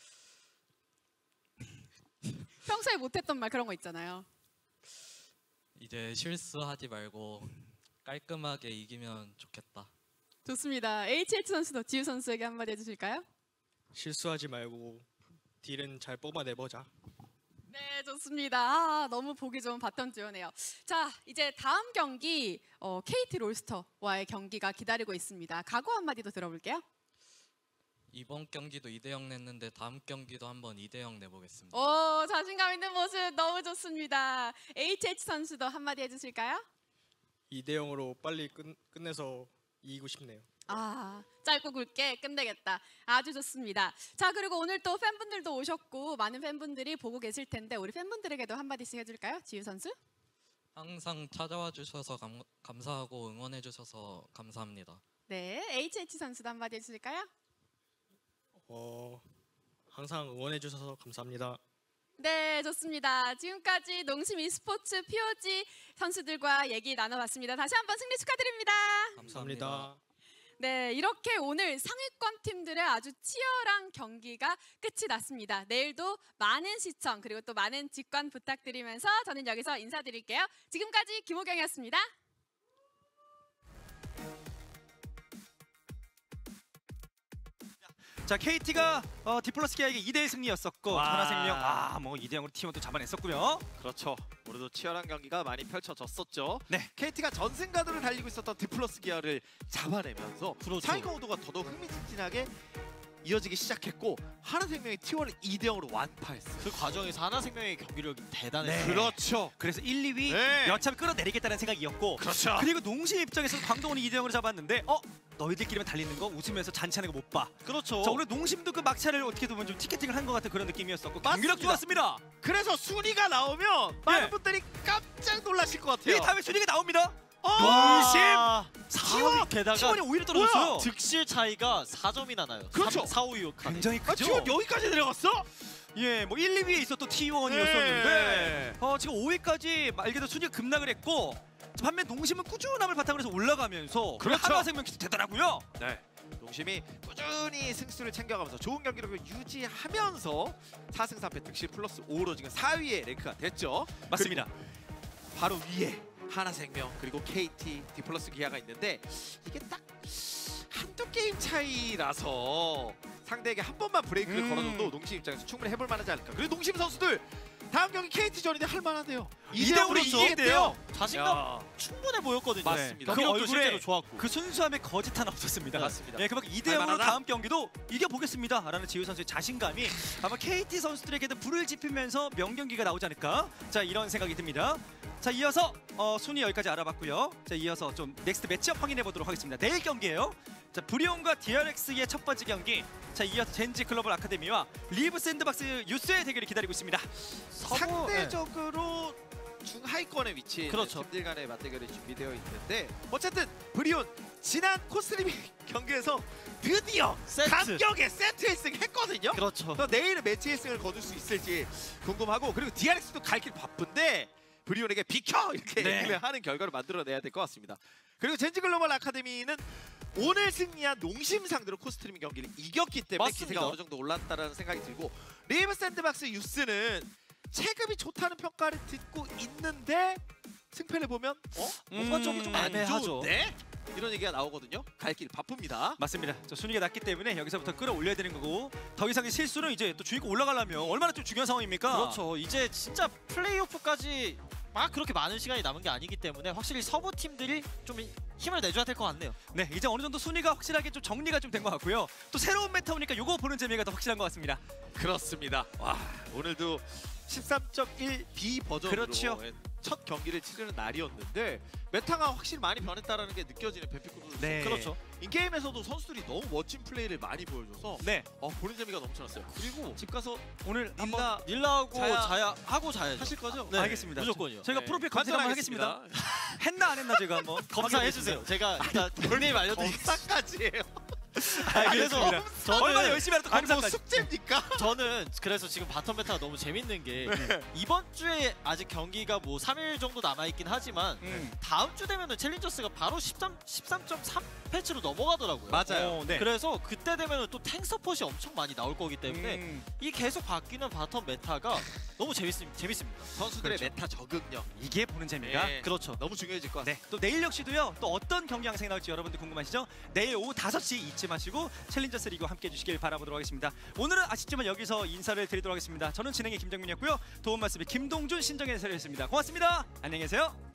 평소에 못했던 말 그런 거 있잖아요. 이제 실수하지 말고 깔끔하게 이기면 좋겠다. 좋습니다. 에이치에이치 선수도 지우 선수에게 한마디 해주실까요? 실수하지 말고 딜은 잘 뽑아내보자. 네, 좋습니다. 아, 너무 보기 좋은 바텀 듀오네요. 자, 이제 다음 경기 어, 케이티 롤스터와의 경기가 기다리고 있습니다. 각오 한마디도 들어볼게요. 이번 경기도 이 대 영 냈는데 다음 경기도 한번 이 대 영 내보겠습니다. 오, 자신감 있는 모습 너무 좋습니다. 에이치에이치 선수도 한마디 해주실까요? 이 대 영으로 빨리 끝, 끝내서 이기고 싶네요. 아, 짧고 굵게 끝내겠다. 아주 좋습니다. 자, 그리고 오늘 또 팬분들도 오셨고 많은 팬분들이 보고 계실 텐데 우리 팬분들에게도 한마디씩 해줄까요? 지우 선수? 항상 찾아와 주셔서 감, 감사하고 응원해 주셔서 감사합니다. 네, 에이치에이치 선수도 한마디 해주실까요? 어, 항상 응원해 주셔서 감사합니다. 네, 좋습니다. 지금까지 농심 e스포츠 피오지 선수들과 얘기 나눠봤습니다. 다시 한번 승리 축하드립니다. 감사합니다. 네, 이렇게 오늘 상위권 팀들의 아주 치열한 경기가 끝이 났습니다. 내일도 많은 시청 그리고 또 많은 직관 부탁드리면서 저는 여기서 인사드릴게요. 지금까지 김호경이었습니다. 자, 케이티가 어, 디플러스 기아에게 이 대 일 승리였었고 와. 하나생명 아뭐 이 대 영으로 티원도 잡아냈었고요. 그렇죠. 오늘도 치열한 경기가 많이 펼쳐졌었죠. 네. 케이티가 전승가도를 달리고 있었던 디플러스 기아를 잡아내면서 그렇죠. 상위권 구도가 더더욱 흥미진진하게 이어지기 시작했고 하나생명이 티원을 이 대 영으로 완파했어요. 그 과정에서 하나생명의 경기력이 대단했어요. 네. 그렇죠. 그래서 일, 이 위 네. 여차하면 끌어내리겠다는 생각이었고 그렇죠. 그리고 농심 입장에서 광동원이 이 대 영으로 잡았는데 어? 너희들끼리만 달리는 거 웃으면서 잔치하는 거 못 봐. 그렇죠. 자 오늘 농심도 그 막차를 어떻게 보면 좀 티켓팅을 한 것 같은 그런 느낌이었었고 맞습니다. 경기력 좋았습니다. 그래서 순위가 나오면 많은 네. 분들이 깜짝 놀라실 것 같아요. 이 다음에 순위가 나옵니다. 어! 농심 사 티원! 위 게다가 티원이 오히려 떨어졌어요. 득실 차이가 사 점이나 나요. 그렇죠. 사, 오, 육 칸. 굉장히 아, 크죠. 지금 여기까지 내려갔어? 예, 뭐 일, 이 위에 있었던 티원이었었는데 어, 지금 오 위까지 말 그대로 순위가 급락을 했고 반면 농심은 꾸준함을 바탕으로 해서 올라가면서 그렇죠. 하나생명도 되더라고요. 네. 농심이 꾸준히 승수를 챙겨가면서 좋은 경기력을 유지하면서 사 승 삼 패 득실 플러스 오로 지금 사 위에 랭크가 됐죠. 맞습니다. 그리고 바로 위에 하나생명 그리고 케이티, 디플러스 기아가 있는데 이게 딱 한두 게임 차이라서 상대에게 한 번만 브레이크를 음. 걸어줘도 농심 입장에서 충분히 해볼 만하지 않을까. 그리고 농심 선수들 다음 경기 케이티전인데 할만한데요. 이 대 영으로 이기겠대요. 자신감 야. 충분해 보였거든요. 맞습니다. 그 경기력도 얼굴에 실제로 좋았고. 그 순수함에 거짓 하나 없었습니다. 맞습니다. 예, 그만큼 이 대 영으로 할만하다. 다음 경기도 이겨보겠습니다라는 지우 선수의 자신감이 아마 케이티 선수들에게도 불을 지피면서 명경기가 나오지 않을까? 자 이런 생각이 듭니다. 자 이어서 어, 순위 여기까지 알아봤고요. 자 이어서 좀 넥스트 매치업 확인해 보도록 하겠습니다. 내일 경기예요. 자 브리온과 디알엑스의 첫 번째 경기. 자 이어서 젠지 글로벌 아카데미와 리브 샌드박스 유스의 대결이 기다리고 있습니다. 상대적으로 중하위권에 위치해 그렇죠. 팀들 간의 맞대결이 준비되어 있는데 어쨌든 브리온 지난 코스리미 경기에서 드디어 세트. 감격의 세트 일 승 했거든요. 그렇죠. 또 내일은 매치 일 승을 거둘 수 있을지 궁금하고 그리고 디알엑스도 갈 길 바쁜데 브리온에게 비켜 이렇게 네. 얘기를 하는 결과를 만들어내야 될 것 같습니다. 그리고 젠지 글로벌 아카데미는 오늘 승리한 농심 상대로 코스트리밍 경기를 이겼기 때문에 맞습니다. 기세가 어느 정도 올랐다는 생각이 들고 리브 샌드박스 유스는 체급이 좋다는 평가를 듣고 있는데 승패를 보면 어? 뭔가 음, 저기 좀 안 애매하죠. 좋은데? 이런 얘기가 나오거든요. 갈 길 바쁩니다. 맞습니다. 저 순위가 낮기 때문에 여기서부터 끌어올려야 되는 거고 더 이상의 실수는 이제 또 주의고 올라가려면 얼마나 좀 중요한 상황입니까? 그렇죠. 이제 진짜 플레이오프까지 막 그렇게 많은 시간이 남은 게 아니기 때문에 확실히 서부 팀들이 좀 힘을 내줘야 될 것 같네요. 네, 이제 어느 정도 순위가 확실하게 좀 정리가 좀 된 것 같고요. 또 새로운 메타 오니까 요거 보는 재미가 더 확실한 것 같습니다. 그렇습니다. 와 오늘도 십삼 점 일 비 버전으로 그렇죠. 첫 경기를 치르는 날이었는데 메타가 확실히 많이 변했다라는 게 느껴지는 뱀픽구도 네. 그렇죠. 인게임에서도 선수들이 너무 멋진 플레이를 많이 보여줘서 네, 어, 보는 재미가 넘쳐났어요. 그리고 집 가서 오늘 한번 닐라 닐라하고 자야- 자야, 하고 자야죠. 하실 거죠? 네, 알겠습니다. 무조건이요. 저희가 네, 프로필 검색 한번 하겠습니다. 관전하겠습니다. 했나 안 했나 제가 한번 검사해 주세요. 제가 일단 닉네임 알려드리겠습니다. 검사까지예요. 알겠습니다. 저는 얼마나 열심히 하다 또 아니 뭐 검사까지. 숙제입니까? 저는 그래서 지금 바텀 메타가 너무 재밌는 게 네. 이번 주에 아직 경기가 뭐 삼 일 정도 남아 있긴 하지만 음. 다음 주 되면은 챌린저스가 바로 십삼 점 삼 패치로 넘어가더라고요. 맞아요. 어, 네. 그래서 그때 되면은 또 탱 서폿이 엄청 많이 나올 거기 때문에 음. 이 계속 바뀌는 바텀 메타가 너무 재밌, 재밌습니다. 선수들의 그렇죠. 메타 적응력 이게 보는 재미가. 네. 그렇죠. 너무 중요해질 것 같습니다. 네, 또 내일 역시도요. 또 어떤 경기 양상이 나올지 여러분들 궁금하시죠? 내일 오후 다섯 시 잊지 마시고 챌린저스 리그 함께 해주시길 바라보도록 하겠습니다. 오늘은 아쉽지만 여기서 인사를 드리도록 하겠습니다. 저는 진행의 김정민이었고요. 도움 말씀에 김동준, 신정의 해설이었습니다. 고맙습니다. 안녕히 계세요.